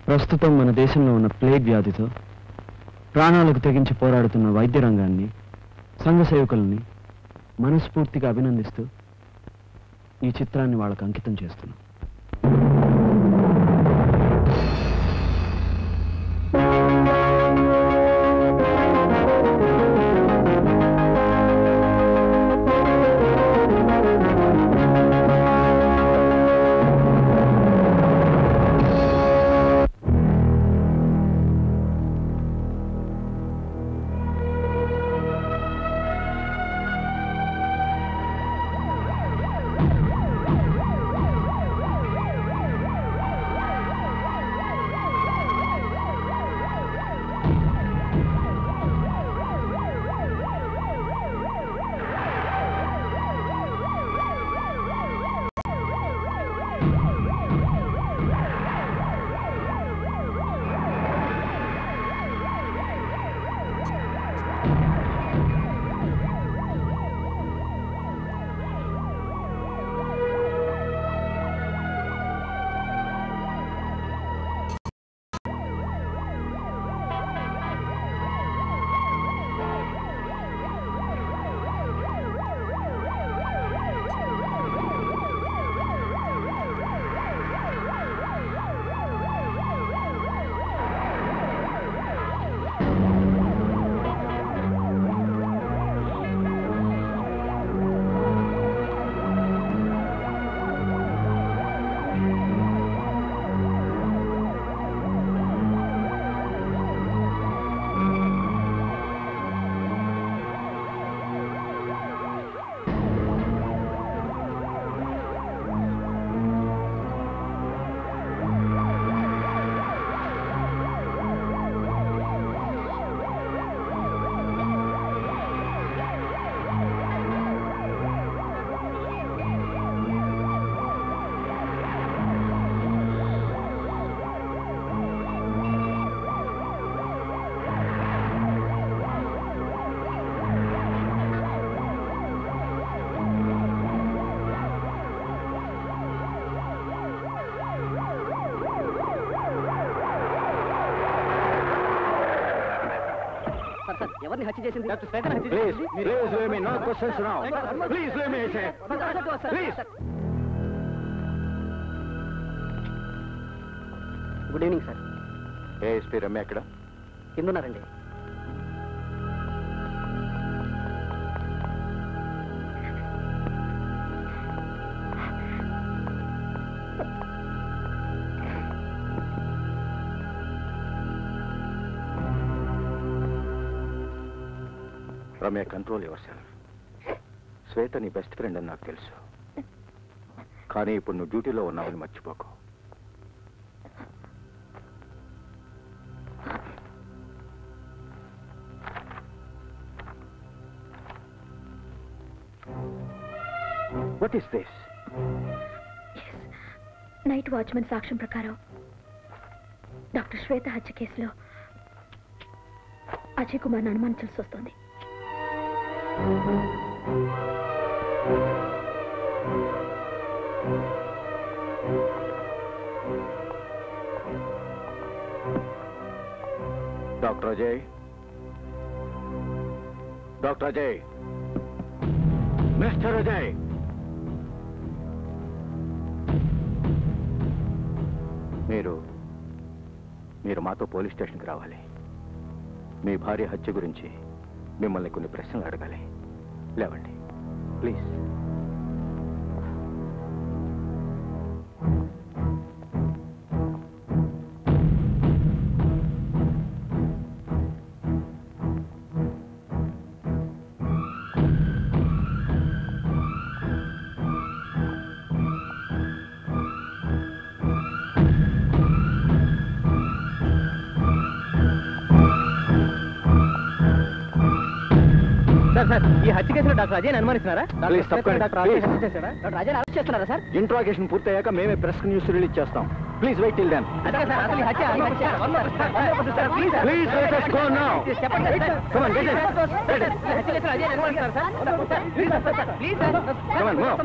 ప్రస్తుతం మన దేశంలో ఉన్న ప్లేగ్ వ్యాధితో ప్రాణాలకు తెగించి పోరాడుతున్న వైద్య రంగాన్ని, సంఘ సేవకుల్ని మనస్ఫూర్తిగా అభినందిస్తూ ఈ చిత్రాన్ని వాళ్ళకు అంకితం చేస్తున్నాం. ఎవరిని హత్య చేసింది? Good evening sir. ASP Ramya ఎక్కడ? కిందున్నారండి. Ramya, control your self. Shweta నీ బెస్ట్ ఫ్రెండ్ అని నాకు తెలుసు, కానీ ఇప్పుడు నువ్వు డ్యూటీలో ఉన్నావని మర్చిపోకు. What is this? Night watchman సాక్ష్యం ప్రకారం డాక్టర్ శ్వేత హత్య కేసులో అజయ్ కుమార్ని అనుమానించాల్సి వస్తుంది. Doctor Ajay, doctor Ajay, mister Ajay, మీరు మాతో పోలీస్ స్టేషన్కి రావాలి. మీ భార్య హత్య గురించి మిమ్మల్ని కొన్ని ప్రశ్నలు అడగాలి. లేవండి ప్లీజ్. సార్, ఈ హత్య కేసులో డాక్టర్ అజయ్ అనుమానిస్తున్నారా? ఇంట్రాగేషన్ పూర్తయ్యాక మేమే ప్రెస్ న్యూస్ రిలీజ్ చేస్తాం. Please wait till then. Please let us go now. Come on, get in. Come on, move.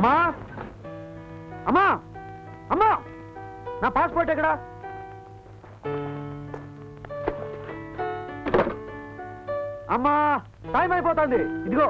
అమ్మా అమ్మా అమ్మా నా పాస్పోర్ట్ ఎక్కడా? అమ్మా టైం అయిపోతుంది, ఇదిగో.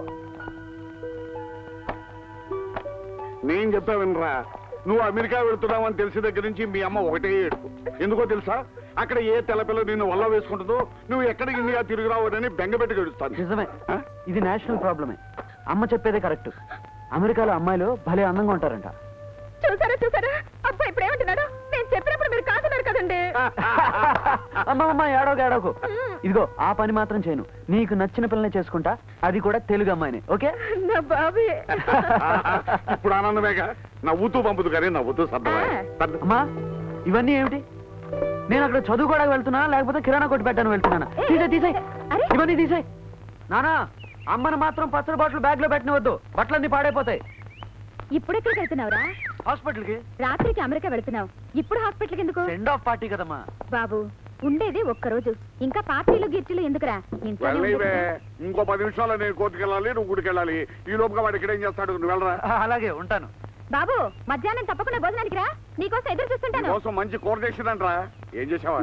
నేను చెప్పా వినరా, నువ్వు అమెరికా వెళ్తున్నావని తెలిసిన దగ్గర నుంచి మీ అమ్మ ఒకటే ఏడుపు. ఎందుకో తెలుసా? అక్కడ ఏ తెల్లపిల్ల నిన్ను వల్ల వేసుకుంటుందో, నువ్వు ఎక్కడికి ఇండియా తిరిగి రావని బెంగపెట్టి గడుస్తాను. నిజమే, ఇది నేషనల్ ప్రాబ్లమే. అమ్మ చెప్పేదే కరెక్ట్. అమెరికాలో అమ్మాయిలు భలే అందంగా ఉంటారంట. చూసారా చూసారా, అబ్బాయి ఇప్పుడు ఏమంటున్నాడు? నేను చెప్పినప్పుడు మీరు కాదన్నారు కదండి. అమ్మమ్మ ఏడోకు. ఇదిగో ఆ పని మాత్రం చేయను. నీకు నచ్చిన పిల్లనే చేసుకుంటా, అది కూడా తెలుగు అమ్మాయిని. ఓకే? నా బాబే. ఇప్పుడు ఆనందమేగా, నవ్వుతూ పంపుతూ కానీ నవ్వుతూ సర్దమా. అమ్మా ఇవన్నీ ఏమిటి? నేను అక్కడ చదువుకోవడానికి వెళ్తున్నా, లేకపోతే కిరాణా కొట్టి పెట్టాను వెళ్తున్నానా? తీసేయ్, ఇవన్నీ తీసేయ్. నానా, అమ్మను మాత్రం పచ్చడి బాటిల్ బ్యాగ్ లో పెట్టినవద్దు, బట్టలన్నీ పాడైపోతాయి. ఇప్పుడు ఎక్కడికి వెళ్తున్నావురా? హాస్పిటల్ కి. రాత్రికి అమెరికా వెళ్తున్నావు, ఇప్పుడు హాస్పిటల్ కి ఎందుకు? సెండ్ ఆఫ్ పార్టీ కదమ్మా. బాబు ఉండేది ఒక్కరోజు, ఇంకా పార్టీలు గిర్టీలు ఎందుకురా? ఇంకో 10 నిమిషాలు నేను కోర్టుకు వెళ్ళాలి, నువ్వు గుడికి వెళ్ళాలి. ఈ లోపుగా వాడు ఇక్కడ ఏం చేస్తాడు? నువ్వు వెళ్ళరా. అలాగే ఉంటాను. బాబు మధ్యాహ్నం తప్పకుండా భోజనానికి రా, నీకోసం ఎదురు చూస్తుంటాను. కోసం మంచి కోఆర్డినేషన్ అంటరా. ఏం చేసావా?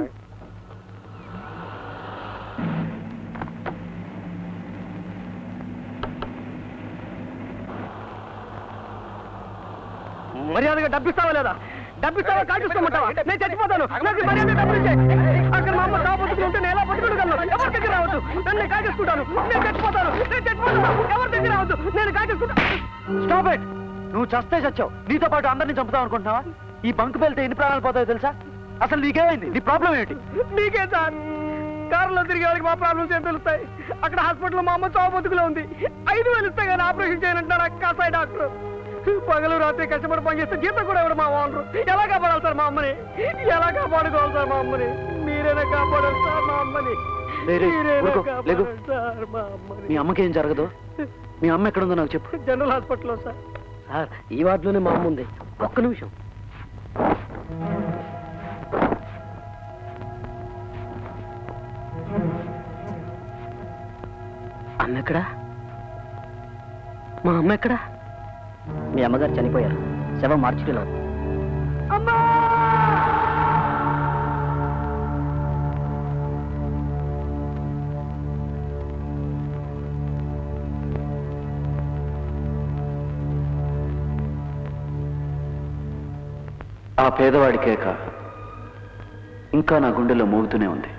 మర్యాదగా డబ్బిస్తావా లేదా? డబ్బిస్తావా కాల్చుకోమంటావా? నేను చచ్చిపోతాను, నాకు మర్యాద డబ్బులు ఇచ్చే. అక్కడ మా అమ్మ తాపొద్దుకు ఉంటే నేను ఎలా బతుకుగలను? ఎవరి దగ్గర రావద్దు, నన్ను కాకేసుకుంటాను. నేను చచ్చిపోతాను. ఎవరి దగ్గర రావద్దు, నేను కాకేసుకుంటాను. Stop it. నువ్వు చస్తే చచ్చావు, నీతో పాటు అందరినీ చంపుతావు అనుకుంటున్నావా? ఈ బంకు వెళ్తే ఎన్ని ప్రాణాలు పోతాయో తెలుసా? అసలు నీకేమైంది? నీ ప్రాబ్లం ఏంటి? నీకే సార్, కారులో తిరిగే వాళ్ళకి మా ప్రాబ్లమ్స్ ఏం తెలుస్తాయి? అక్కడ హాస్పిటల్లో మా అమ్మ చావు బతుకులో ఉంది. 5,000 ఇస్తే కానీ ఆపరేషన్ చేయనంటున్నారు కాసాయి డాక్టర్. పగలు రాత్రి కష్టపడి పనిచేస్తే జీతం కూడా ఇవ్వడు మా ఓనరు. ఎలా కాపాడాలి సార్ మా అమ్మని? ఎలా కాపాడుకోవాలి సార్ మా అమ్మని? మీరేనా కాపాడాలి సార్ మా అమ్మని? మీ అమ్మకి ఏం జరగదు. మీ అమ్మ ఎక్కడుందో నాకు చెప్పు. జనరల్ హాస్పిటల్లో సార్. సార్ ఈ వార్డులోనే మా అమ్మ ఉంది. ఒక్క నిమిషం. అమ్మ ఎక్కడా? మా అమ్మ ఎక్కడా? మీ అమ్మగారు చనిపోయారు, శవం మార్చిలో. అమ్మా! ఆ పేదవాడి కేక ఇంకా నా గుండెలో మోగుతూనే ఉంది.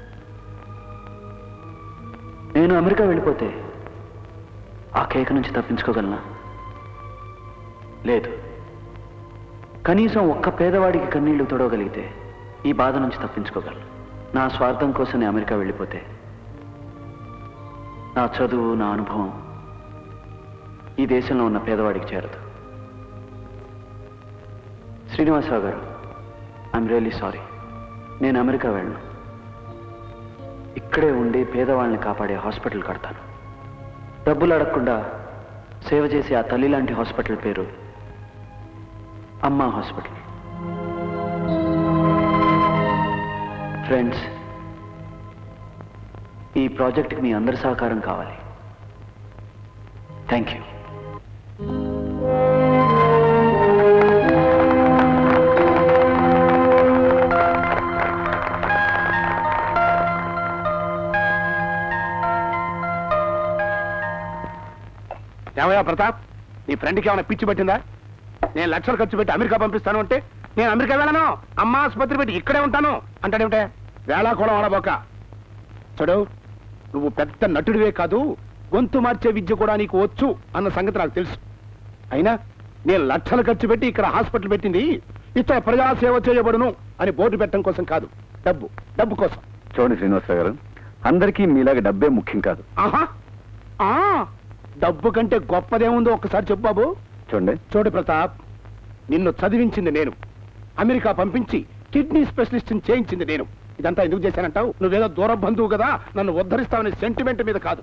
నేను అమెరికా వెళ్ళిపోతే ఆ కేక నుంచి తప్పించుకోగలనా? లేదు. కనీసం ఒక్క పేదవాడికి కన్నీళ్లు తొడవగలిగితే ఈ బాధ నుంచి తప్పించుకోగలను. నా స్వార్థం కోసం నేను అమెరికా వెళ్ళిపోతే నా చదువు, నా అనుభవం ఈ దేశంలో ఉన్న పేదవాడికి చేరదు. Srinivasarao garu, I'm really sorry. నేను అమెరికా వెళ్ళను. ఇక్కడే ఉండి పేదవాళ్ళని కాపాడే హాస్పిటల్ కడతాను. డబ్బులు అడగకుండా సేవ చేసే ఆ తల్లి లాంటి హాస్పిటల్ పేరు అమ్మా హాస్పిటల్. ఫ్రెండ్స్, ఈ ప్రాజెక్ట్కి మీ అందరి సహకారం కావాలి. Thank you. ఏమయ్యా ప్రతాప్, నీ ఫ్రెండ్కి ఏమైనా పిచ్చి పట్టిందా? నేను లక్షలు ఖర్చు పెట్టి అమెరికా పంపిస్తాను అంటే నేను అమెరికా వెళ్ళను, అమ్మ ఆసుపత్రి పెట్టి ఇక్కడే ఉంటాను అంటాడేమిటే? వేళాకోళం ఆడబోక. చూడు, నువ్వు పెద్ద నటుడివే కాదు, గొంతు మార్చే విద్య కూడా నీకు వచ్చు అన్న సంగతి నాకు తెలుసు. అయినా నేను లక్షలు ఖర్చు పెట్టి ఇక్కడ హాస్పిటల్ పెట్టింది ఇక్కడ ప్రజాసేవ చేయబడును అని బోర్డు పెట్టడం కోసం కాదు, డబ్బు కోసం. చూడండి శ్రీనివాసరావు గారు, అందరికీ మీలాగా డబ్బే ముఖ్యం కాదు. ఆహా, డబ్బు కంటే గొప్పదేముందో ఒక్కసారి చెప్పు బాబు. చూడు ప్రతాప్, నిన్ను చదివించింది నేను, అమెరికా పంపించి కిడ్నీ స్పెషలిస్ట్ చేయించింది నేను. ఇదంతా ఎందుకు చేశానంటావు? నువ్వేదో దూర బంధువు కదా, నన్ను ఉద్ధరిస్తావనే సెంటిమెంట్ మీద కాదు.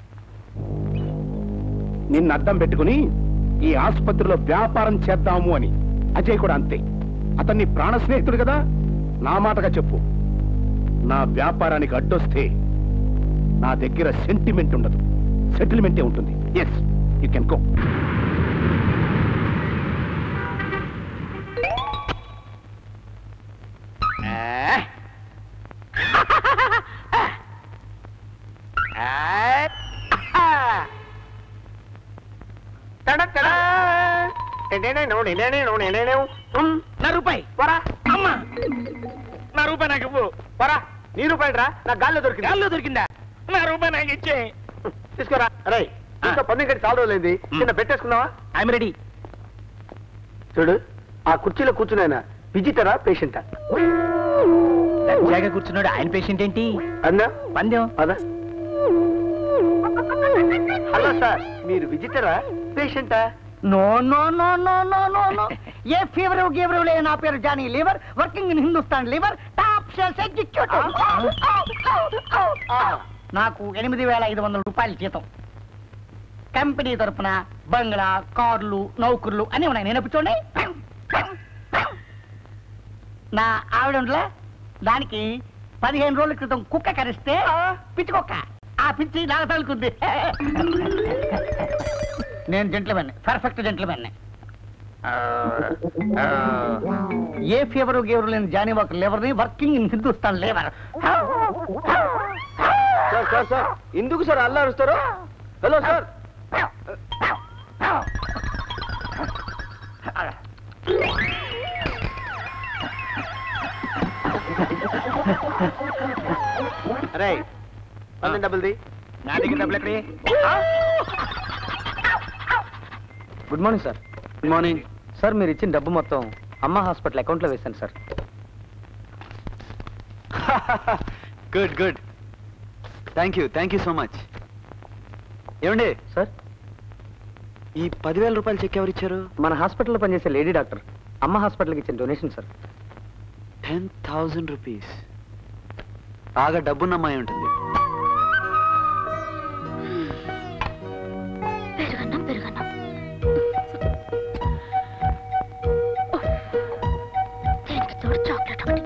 నిన్ను అడ్డం పెట్టుకుని ఈ ఆసుపత్రిలో వ్యాపారం చేద్దాము అని. అజయ్ కూడా అంతే, అతన్ని ప్రాణ స్నేహితుడు కదా. నా మాటగా చెప్పు, నా వ్యాపారానికి అడ్డొస్తే నా దగ్గర సెంటిమెంట్ ఉండదు, సెటిల్మెంటే ఉంటుంది. Yes, you can go. నా రూపాయి పోరా అమ్మా నా రూపాయి నాకు ఇవ్వు పోరా నీ రూపాయి రా నా గాల్లో దొరికింది గాల్లో దొరికిందా నా రూపాయి నాకు ఇచ్చే తీసుకోరా అరే ఇంకా పందెం కట్టి చాలా రోజులైంది చిన్న పెట్టేసుకుందావా ఐఎమ్ రెడీ చూడు ఆ కుర్చీలో కూర్చున్నాయన విజిటరా పేషెంటా జాగా కూర్చున్నాడు ఆయన పేషెంట్ ఏంటి అన్నా పందెం అదా హలో సార్ మీరు విజిటరా పేషెంటా no no no no no no no a fever గీవర్ లే నా పేరు Johnny Lever working in Hindustan Lever top sales executive నాకు 8,500 రూపాయల జీతం కంపెనీ తరపున బంగ్లా కార్లు నౌకర్లు అన్నీ ఉన్నాయి నేను చూడండి నా ఆవిడ దానికి 15 రోజుల క్రితం కుక్క కరిస్తే పిచ్చి కుక్క ఆ పిచ్చి నాకు తగులుకుంది నేను gentleman perfect gentleman a fever గీవర్ లేని జానీ ఒక లేవర్ని working in Hindustan Lever sir sir ఎందుకు సార్ అల్లా అరుస్తారు హలో సార్ అరే పందెం డబ్బులది నా దగ్గర డబ్బులు ఎక్కడి good morning sir good morning sir మీరు ఇచ్చిన డబ్బు మొత్తం అమ్మ హాస్పిటల్ అకౌంట్లో వేశాను sir good good thank you so much ఏమండి సార్ ఈ 10,000 రూపాయలు చెక్ ఎవరిచ్చారు? మన హాస్పిటల్లో పనిచేసే లేడీ డాక్టర్ అమ్మ హాస్పిటల్కి ఇచ్చిన డొనేషన్ సార్ 10,000 రూపీస్. బాగా డబ్బున్నమ్మాయి ఉంటుంది. పెరుగన్నం దీనికి తోడు చాక్లెట్ ఒకటి.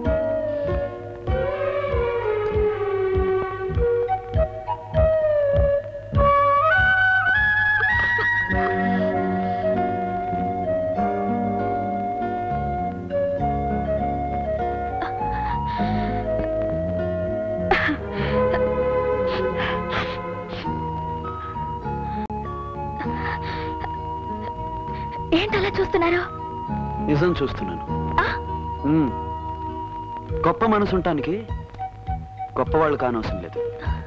ఏంటలా చూస్తున్నారు? నిజం చూస్తున్నాను. గొప్ప మనసు ఉండటానికి గొప్పవాళ్ళు కానవసరం లేదు.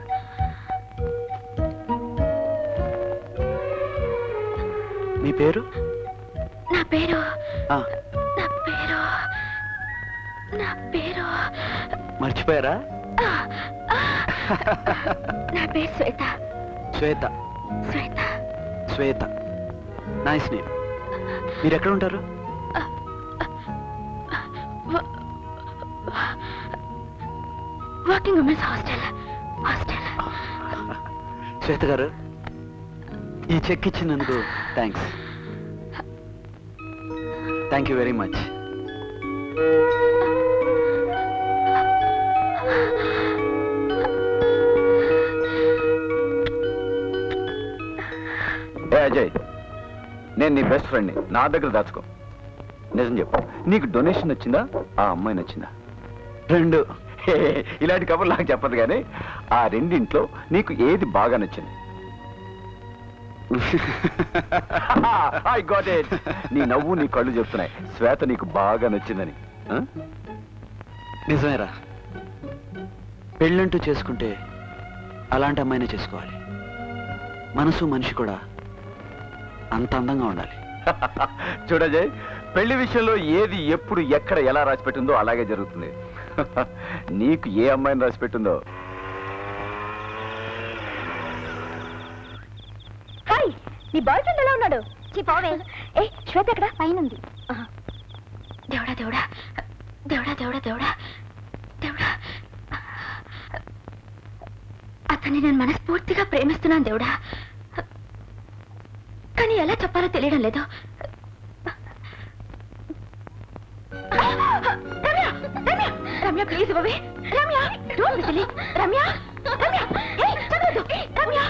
మీ పేరు? నా పేరు ఆ, నా పేరు మర్చిపోయారా? నా పేరు శ్వేత. శ్వేత. శ్వేత. శ్వేత, నైస్ నేమ్. మీరు ఎక్కడ ఉంటారు? Working women's hostel. శ్వేత గారు, ఈ చెక్ ఇచ్చినందుకు thanks. Thank you very much. ఏ అజయ్, నేను నీ బెస్ట్ ఫ్రెండ్ని, నా దగ్గర దాచుకో. నిజం చెప్పు, నీకు డొనేషన్ నచ్చిందా, ఆ అమ్మాయి నచ్చిందా? రెండు. ఇలాంటి కబుర్లు నాకు చెప్పదు కానీ ఆ రెండింట్లో నీకు ఏది బాగా నచ్చింది? I got it. నీ నవ్వు నీ కళ్ళు చెప్తున్నాయి శ్వేత నీకు బాగా నచ్చిందని. నిజమేరా, పెళ్ళంటూ చేసుకుంటే అలాంటి అమ్మాయినే చేసుకోవాలి. మనసు మనిషి కూడా అంత అందంగా ఉండాలి. చూడజయ్, పెళ్లి విషయంలో ఏది ఎప్పుడు ఎక్కడ ఎలా రాసి పెట్టిందో అలాగే జరుగుతుంది. నీకు ఏ అమ్మాయిని రాసి పెట్టిందో. హాయ్, నీ బాయ్ ఫ్రెండ్ ఎలా ఉన్నాడు? పోవే. ఏ శ్వేత ఎక్కడ? పైన ఉంది. దేవుడా దేవుడా దేవుడా దేవుడా దేవుడా దేవుడా, అతన్ని నేను మనస్ఫూర్తిగా ప్రేమిస్తున్నాను దేవుడా. కానీ ఎలా చెప్పాలో తెలియడం లేదు. రమ్య ప్లీజ్ బాబే. Ramya don't silly. రమ్య రమ్య ఏయ్ చదవదు. Ramya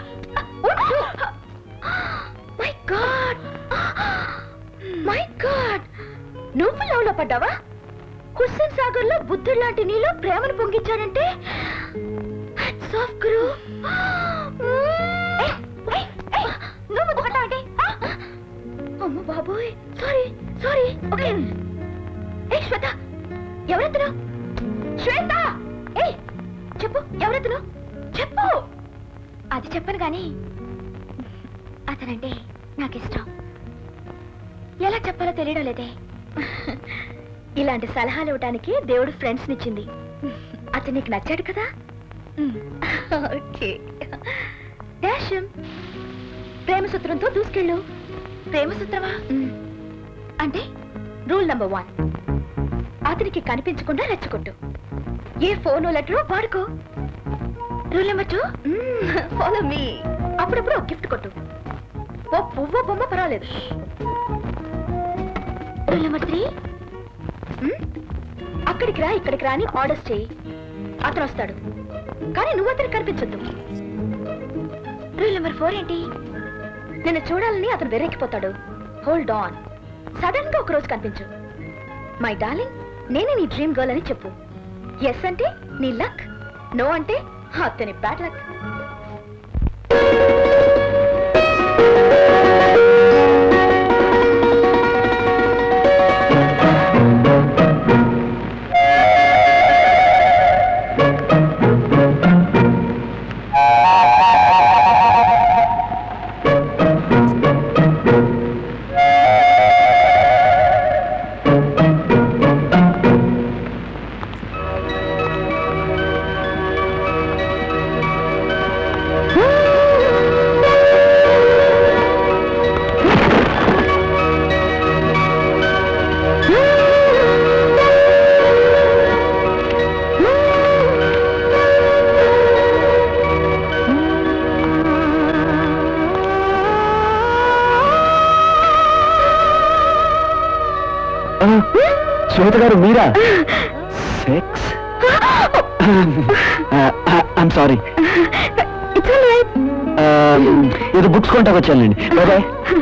my god my god, నువ్వు లవ్లో పడ్డావా? హుస్సేన్ సాగర్ లో బుద్ధుడు లాంటి నీలో ప్రేమను పొంగించాడంటే హ్యాట్స్ ఆఫ్ గురు. నువ్వు ముద్దు పెట్టావంటే సారీ సారీ ఓకే. ఏ శ్వేత, ఎవరెత్తును? శ్వేత, ఏ చెప్పు, ఎవరెత్తును చెప్పు. అది చెప్పను కానీ అతనంటే నాకు ఇష్టం. ఎలా చెప్పాలో తెలియడం లేదే. ఇలాంటి సలహాలు ఇవ్వడానికి దేవుడు ఫ్రెండ్స్ నిచ్చింది. అతను నీకు నచ్చాడు కదా? ఓకే. డాషం ప్రేమసూత్రంతో దూసుకెళ్ళు. ప్రేమసూత్రమా అంటే రూల్ నంబర్ 1, అతనికి కనిపించకుండా రెచ్చగొట్టు. ఏ ఫోను లెటరో వాడుకో. Rule number 2, follow me. అప్పుడప్పుడు ఒక గిఫ్ట్ కొట్టు. ఓ పువ్వు బొమ్మ పర్వాలేదు. రూల్ నెంబర్ 3, అక్కడికి రా ఇక్కడికి రా అని ఆర్డర్స్ చేయి. అతను వస్తాడు కానీ నువ్వు అతనికి కనిపించొద్దు. రూల్ నెంబర్ 4 ఏంటి? నిన్ను చూడాలని అతను వెర్రెక్కిపోతాడు. Hold on. సడన్ గా ఒకరోజు కనిపించు. మై డార్లింగ్, నేనే నీ డ్రీమ్ గర్ల్ అని చెప్పు. ఎస్ అంటే నీ లక్, నో అంటే అతని బ్యాడ్ లక్. శ్వేత గారు మీరా? సెక్స్? I'm sorry. ఇది బుక్స్ కొంటాకు వచ్చానండి. Bye.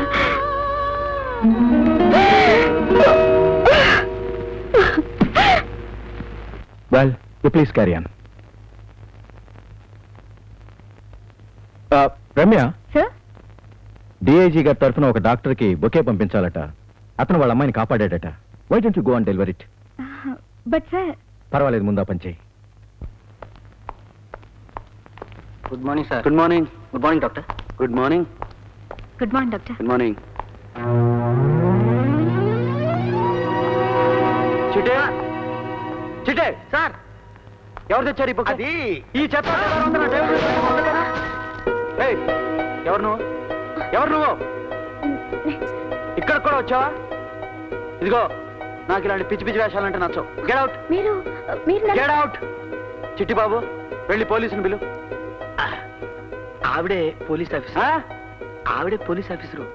Well, you please carry on. Ramya, DIG గారి తరఫున ఒక డాక్టర్కి బొకే పంపించాలట. అతను వాళ్ళ అమ్మాయిని కాపాడాడట. Why don't you go and deliver it? But sir. పర్వాలేదు, ముందా పని చేయి. Good morning sir. Good morning. Good morning doctor. Good morning. Good morning doctor. Good morning. చిటే చిటే సార్, ఎవరు తెచ్చారు ఈ బుక్? అది ఈ చెత్త. ఎవరు నువ్వు? ఎవరు నువ్వు? ఇక్కడ కూడా వచ్చావా? ఇదిగో, నాకు ఇలాంటి పిచ్చి పిచ్చి వేషాలంటే నచ్చవు. Get out. మీరు గెట్ అవుట్. చిట్టి బాబు, వెళ్ళి పోలీసుని పిలు. ఆవిడే పోలీస్ ఆఫీసర్. ఆవిడే police officer.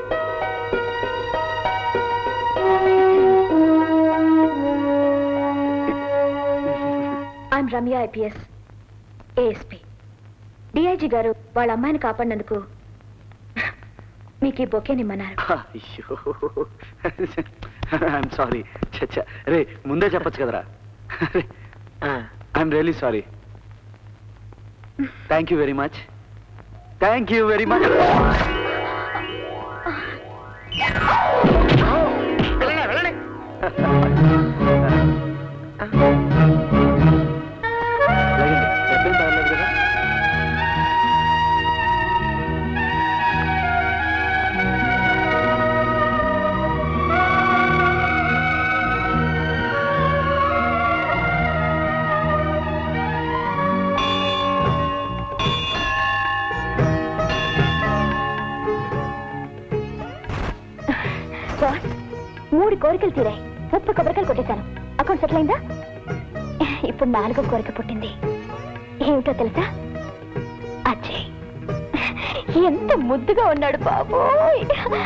I'm Ramya, IPS, ASP. DIG garu వాళ్ళ అమ్మాయిని కాపాడినందుకు మీకు ఈ బొకే నిమ్మన్నారు. I'm sorry. చచ్చా, రే ముందే చెప్పచ్చు కదరా. I'm really sorry. Thank you very much. Thank you very much. మూడు కోరికలు తీరాయి. 30 కొబ్బరికాయలు కొట్టేశాను. అకౌంట్ సెటిల్ అయిందా? ఇప్పుడు 4వ కోరిక పుట్టింది. ఏమిటో తెలుసా? అజయ్ ఎంత ముద్దుగా ఉన్నాడు బాబోయ్.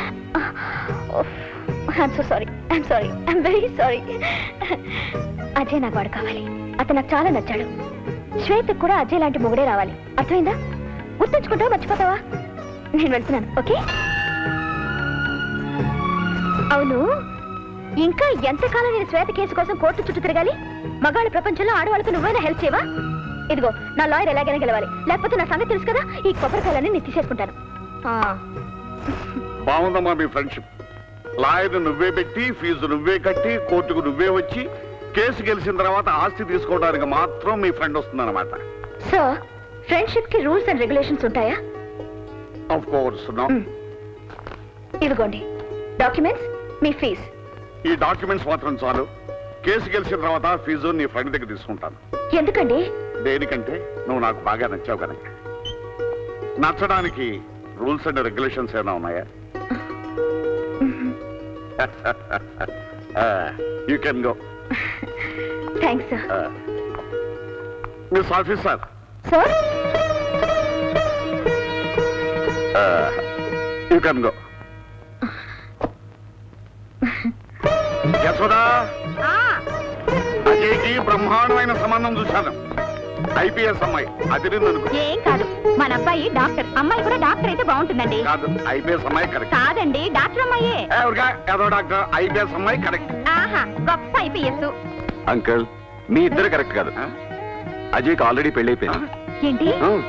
I'm so sorry. I'm sorry. I'm very sorry. Ajay నాకు వాడు కావాలి. అతను నాకు చాలా నచ్చాడు. శ్వేతకు కూడా అజయ్ లాంటి మొగుడే రావాలి. అర్థమైందా? గుర్తుంచుకుంటావా, మర్చిపోతావా? నేను వెళ్తున్నాను. ఓకే? అవును, ఇంకా ఎంతకాలం నేను శ్వేత కేసు కోసం కోర్టు చుట్టూ తిరగాలి? మగాళ్ళ ప్రపంచంలో ఆడవాళ్ళకు నువ్వైనా హెల్ప్ చేయవా? ఇదిగో, నా లాయర్ ఎలాగైనా గెలవాలి, లేకపోతే నా సంగతి తెలుసు కదా, ఈ కొబ్బరికాయలన్నీ నేను తీసేసుకుంటాను. బాగుందమ్మా మీ ఫ్రెండ్షిప్. లాయర్ నువ్వే పెట్టి ఫీజు నువ్వే కట్టి కోర్టుకు నువ్వే వచ్చి కేసు గెలిచిన తర్వాత ఆస్తి తీసుకోవడానికి మాత్రం మీ ఫ్రెండ్ వస్తుందన్నమాట. సార్, ఫ్రెండ్షిప్ కి రూల్స్ అండ్ రెగ్యులేషన్స్ ఉంటాయా? Of course no. ఇదిగోండి డాక్యుమెంట్స్, మీ ఫీజ్. ఈ డాక్యుమెంట్స్ మాత్రం చాలు. కేసు గెలిచిన తర్వాత ఫీజు నీ ఫ్రెండ్ దగ్గర తీసుకుంటాను. ఎందుకండి? దేనికంటే నువ్వు నాకు బాగా నచ్చావు కనుక. నచ్చడానికి రూల్స్ అండ్ రెగ్యులేషన్స్ ఏమైనా ఉన్నాయా? You can go. Thanks sir. Miss officer. Sir, you can go. Yashoda, అజయ్కి బ్రహ్మాండమైన సంబంధం చూశాను. ఐపీఎస్ అమ్మాయి. అది అనుకో. ఏం కాదు, మన అబ్బాయి డాక్టర్, అమ్మాయి కూడా డాక్టర్ అయితే బాగుంటుందండి. కాదు, ఐపీఎస్ అమ్మాయి కరెక్ట్. కాదండి, డాక్టర్ అమ్మాయే. ఏదో డాక్టర్, ఐపీఎస్ అమ్మాయి కరెక్ట్. ఆహా, గొప్ప ఐపీఎస్. అంకుల్, మీ ఇద్దరు కరెక్ట్ కాదు. అజయ్కి ఆల్రెడీ పెళ్ళైపోయింది. ఏంటి?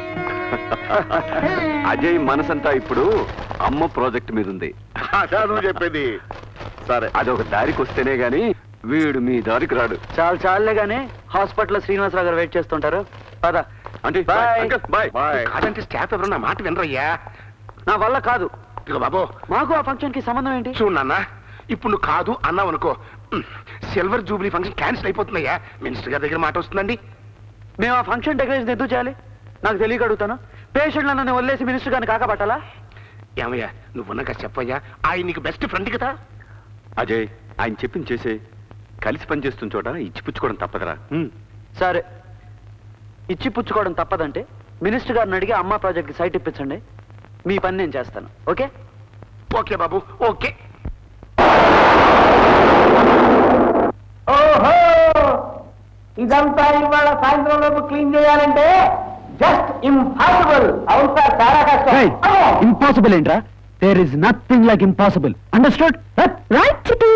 అజయ్ మనసంతా ఇప్పుడు అమ్మ ప్రాజెక్ట్ మీద ఉంది. అదే నువ్వు చెప్పేది. సరే, అదొక దారికి వస్తేనే గాని వీడు మీ దారికి రాడు. చాలులే గానీ హాస్పిటల్లో శ్రీనివాసరావు గారు వెయిట్ చేస్తుంటారు. పదా అంటే బాయ్. కాదంటే స్టాఫ్ ఎవరు నా మాట వినరయ్యా. నా వల్ల కాదు. ఇదిగో బాబు, మాకు ఆ ఫంక్షన్ కి సంబంధం ఏంటి? చూడు నాన్న, ఇప్పుడు నువ్వు కాదు అన్నావు అనుకో, సిల్వర్ జూబ్లీ ఫంక్షన్ క్యాన్సిల్ అయిపోతుందయ్యా. మినిస్టర్ గారి దగ్గర మాట వస్తుందండి. మేము ఆ ఫంక్షన్ డెకరేషన్ ఎందుకు చేయాలి? నాకు తెలియక అడుగుతాను. పేషెంట్లను నన్ను వదిలేసి మినిస్టర్ గారిని కాకపట్టాలా? ఏమయ్యా నువ్వున్నాక చెప్పయ్యా, ఆయన నీకు బెస్ట్ ఫ్రెండ్ కదా. అజయ్, ఆయన చెప్పింది చేసే. కలిసి పనిచేస్తున్న చోట ఇచ్చిపుచ్చుకోవడం తప్పదరా. సరే, ఇచ్చి పుచ్చుకోవడం తప్పదంటే మినిస్టర్ గారిని అడిగి అమ్మ ప్రాజెక్ట్కి సైట్ ఇప్పించండి. మీ పని నేను చేస్తాను. ఓకే? ఓకే బాబు, ఓకే. ఓహో, ఇదంతా ఇవాళ సాయంత్రం లోపు క్లీన్ చేయాలంటే జస్ట్ ఇంపాసిబుల్. అవును సార్, చాలా కష్టం. ఇంపాసిబుల్ ఏంట్రా? There is nothing like impossible. Understood? Right Chitti.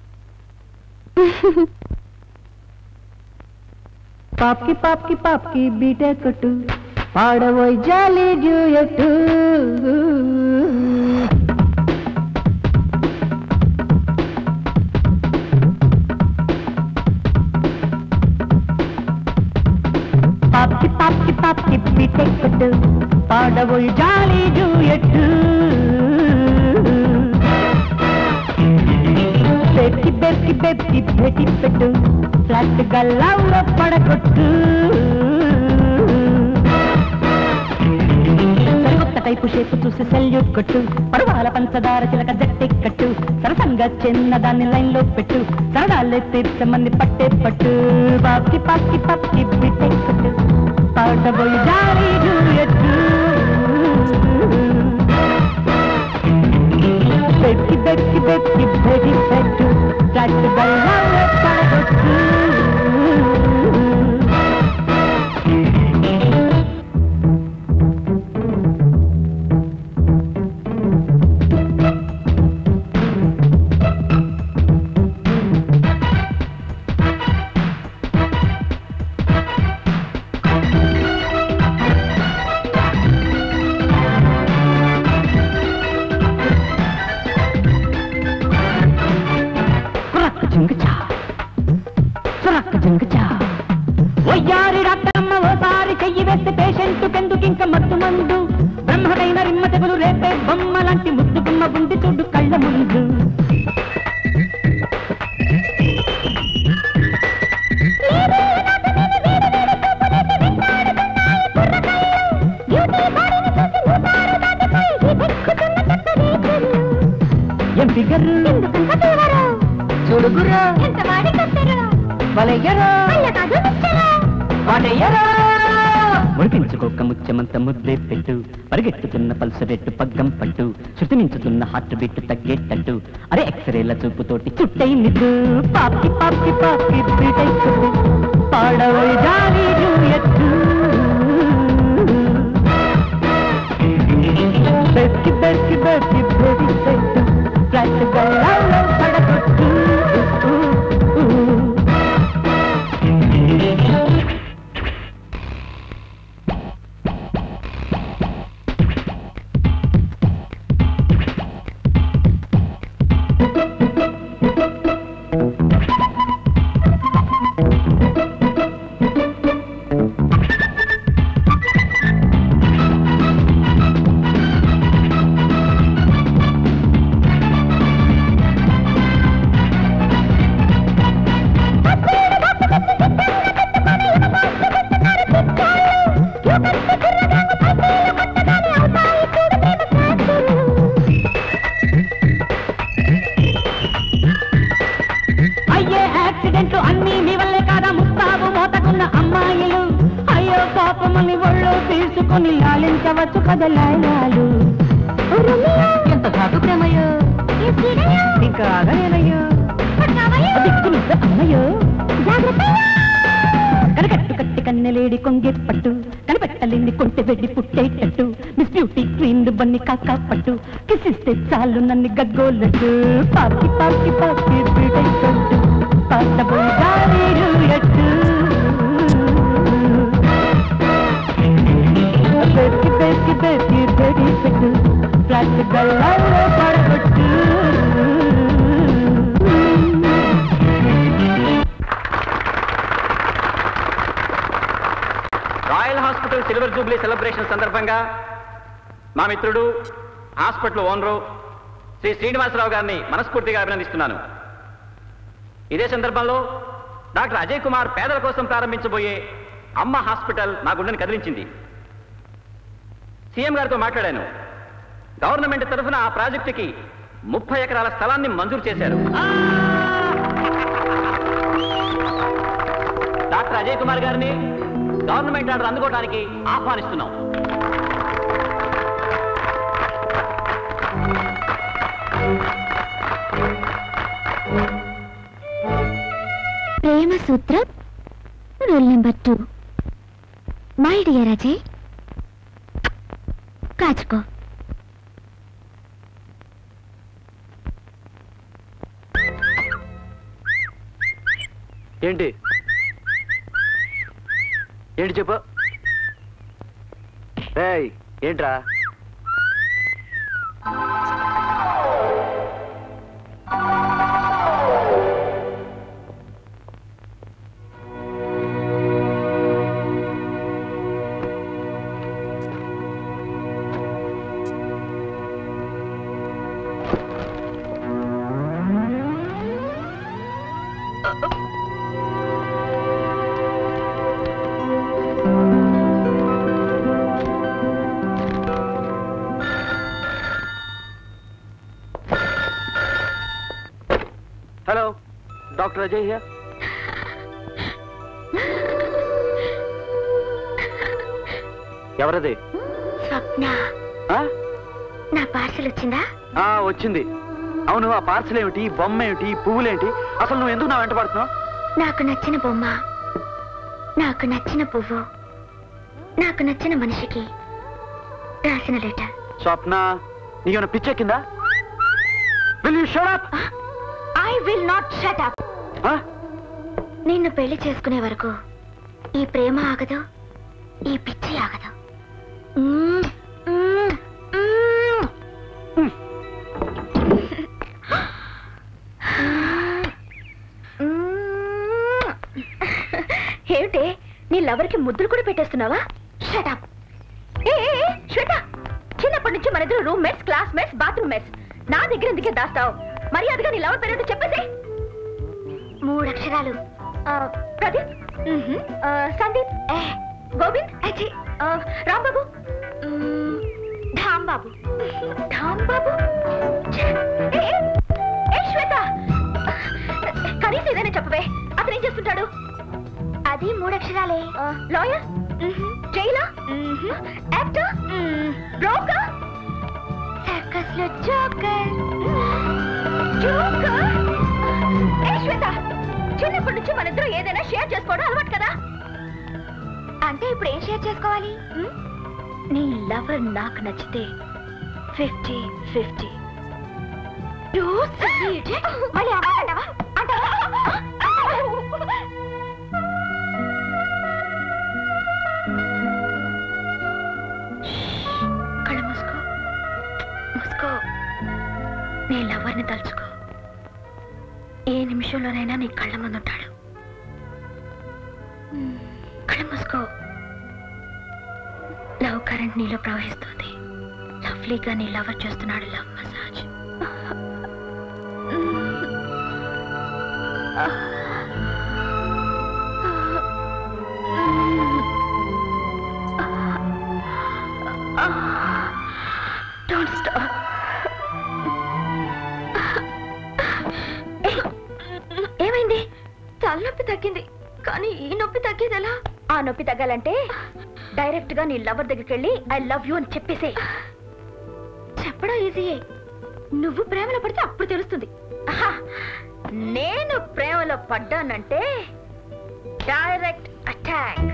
పాప్కి పాప్కి పాప్కి బీటే కొట్టు, పాడబోయ్ జాలి డ్యూయట్టు. పాప్కి పాప్కి పాప్కి బీటే కొట్టు, పాడబోయ్ జాలి డ్యూయట్టు. బెక్కి బెక్కి బెక్కి భేటీ పెట్టు, ఫ్లాట్ గల్లాలో పడగొట్టు. సరికొత్త టైపు షేపు చూసి సెల్యూట్ కొట్టు, పరువాల పంచదార చిలక జట్టి కట్టు, సరసంగా చిన్నదాన్ని లైన్ లో పెట్టు, సరదాలే తీర్చమంది పట్టే పట్టు. పాప్కి పాప్కి పాప్కి బిట్టే కొట్టు, పాడబోయి జారీ జూయట్టు. బెక్కి బెక్కి బెక్కి భేటీ పెట్టు, ఫ్లాట్ గల్లాలో పడగొట్టు. వయ్యారి డాక్టరమ్మ ఓసారి చెయ్యి వేస్తే పేషెంట్ కెందుకింక మత్తు మందు, బ్రహ్మకైన రిమ్మ తెగులు రేపే బొమ్మ లాంటి ముద్దు గుమ్మ ఉంది చూడు కళ్ళ ముందు. ఏం ఫిగర్ చూడుగురా, ముడిపించుకోక ముత్యమంత ముద్దే పెట్టు, పరిగెట్టుతున్న పల్సు రేటు పగ్గం పట్టు, శృతి మించుతున్న హార్ట్ బీట్ తగ్గేటట్టు, అరే ఎక్స్రేల చూపుతోటి చుట్టై నిద్దు. పాప్కి పాప్కి పాప్కి బీటై చుట్టు, పాడవోయ్ జాలి జూయట్టు. బెక్కి బెక్కి బెక్కి బెడి పెట్టు, ఫ్లాట్ గల్లాలో పడగొట్టు. నేర్చుకుని లాలించవచ్చు కదలాయాలు. ఎంత సాగు ప్రేమయ్యో ఇంకా ఆగలేనయ్యో దిక్కులు అమ్మయ్యో కనకట్టు కట్టి కన్నెలేడి కొంగే పట్టు కనిపెట్టలేని కొంటె వెడ్డి పుట్టేటట్టు మిస్ బ్యూటీ క్వీన్ బన్ని కాకా పట్టు కిసిస్తే చాలు నన్ను గగ్గోలట్టు పాకి పాకి పాకి బిడట్టు పాటబోయారు ఎట్టు బేకి బేకి బేకి బేడి పెట్టు ఫ్లాట్ గల్లాలో పడగొట్టు. Royal hospital silver jubilee celebration సందర్భంగా మా మిత్రుడు హాస్పిటల్ ఓనరు శ్రీ శ్రీనివాసరావు గారిని మనస్ఫూర్తిగా అభినందిస్తున్నాను. ఇదే సందర్భంలో డాక్టర్ అజయ్ కుమార్ పేదల కోసం ప్రారంభించబోయే అమ్మ హాస్పిటల్ నా గుండెని కదిలించింది. సీఎం గారితో మాట్లాడాను. గవర్నమెంట్ తరఫున ఆ ప్రాజెక్టుకి 30 ఎకరాల స్థలాన్ని మంజూరు చేశారు. డాక్టర్ అజయ్ కుమార్ గారిని గవర్నమెంట్ ఆర్డర్ అందుకోవడానికి ఆహ్వానిస్తున్నాం. ప్రేమ సూత్రం rule number 2. My dear Ajay, కాచుకో. ఏంటి ఏంటి చెప్పు. ఏయ్ ఏంట్రా? Hello, doctor Ajay here. ఎవరది? స్వప్న. నా పార్సల్ వచ్చిందా? వచ్చింది. అవును, ఆ పార్సల్ ఏమిటి, బొమ్మ ఏమిటి, పువ్వులేంటి? అసలు నువ్వు ఎందుకు నా వెంట పడుతున్నావు? నాకు నచ్చిన బొమ్మ, నాకు నచ్చిన పువ్వు, నాకు నచ్చిన మనిషికి రాసిన లెటర్. స్వప్న, నీకేమైనా పిచ్చెక్కిందా? Will you shut up? I will not shut up. నిన్ను పెళ్లి చేసుకునే వరకు ఈ ప్రేమ ఆగదు, ఈ పిచ్చి ఆగదు. ఏమిటే, నీ లవర్కి ముద్దులు కూడా పెట్టేస్తున్నావా? Shut up. శ్వేత, చిన్నప్పటి నుంచి మన ఇద్దరు రూమ్మేట్స్, క్లాస్మేట్స్, బాత్రూమ్ మేట్స్. నా దగ్గర ఎందుకే దాస్తావు? మర్యాదగా నీ లవర్ పేరు చెప్పేసి. 3 అక్షరాలు. ప్రదీప్, సందీప్, గోవింద్, అజయ్, రాంబాబు, ధాంబాబు. ధాంబాబు? శ్వేత, కనీసం ఏదైనా చెప్పవే. అతను ఏం చేస్తుంటాడు? అది 3 అక్షరాలే. Lawyer, jailer, actor, broker, circus లో జోకర్. జోకర్? శ్వేత, చిన్నప్పటి నుంచి మన ఇద్దరు ఏదైనా షేర్ చేసుకోవడం అలవాటు కదా. అంటే ఇప్పుడు ఏం షేర్ చేసుకోవాలి? నీ లవర్ నాకు నచ్చితే 50-50. మళ్ళీ అంటావా? కళ్ళ మూసుకో, మూసుకో. నీ లవర్ని తలుచుకో. ఏ నిమిషంలోనైనా నీ కళ్ళ ముందుంటాడు. కళ్ళ మూసుకో. లవ్ కరెంట్ నీలో ప్రవహిస్తుంది. లవ్లీగా నీ లవర్ చేస్తున్నాడు లవ్ మసాజ్. Don't stop. ఏమైంది? తలనొప్పి తగ్గింది, కానీ ఈ నొప్పి తగ్గేది ఎలా? ఆ నొప్పి తగ్గాలంటే డైరెక్ట్ గా నీ లవర్ దగ్గరికి వెళ్ళి ఐ లవ్ యూ అని చెప్పేసే. చెప్పడం ఈజీయే, నువ్వు ప్రేమలో పడితే అప్పుడు తెలుస్తుంది. నేను ప్రేమలో పడ్డానంటే డైరెక్ట్ అటాక్.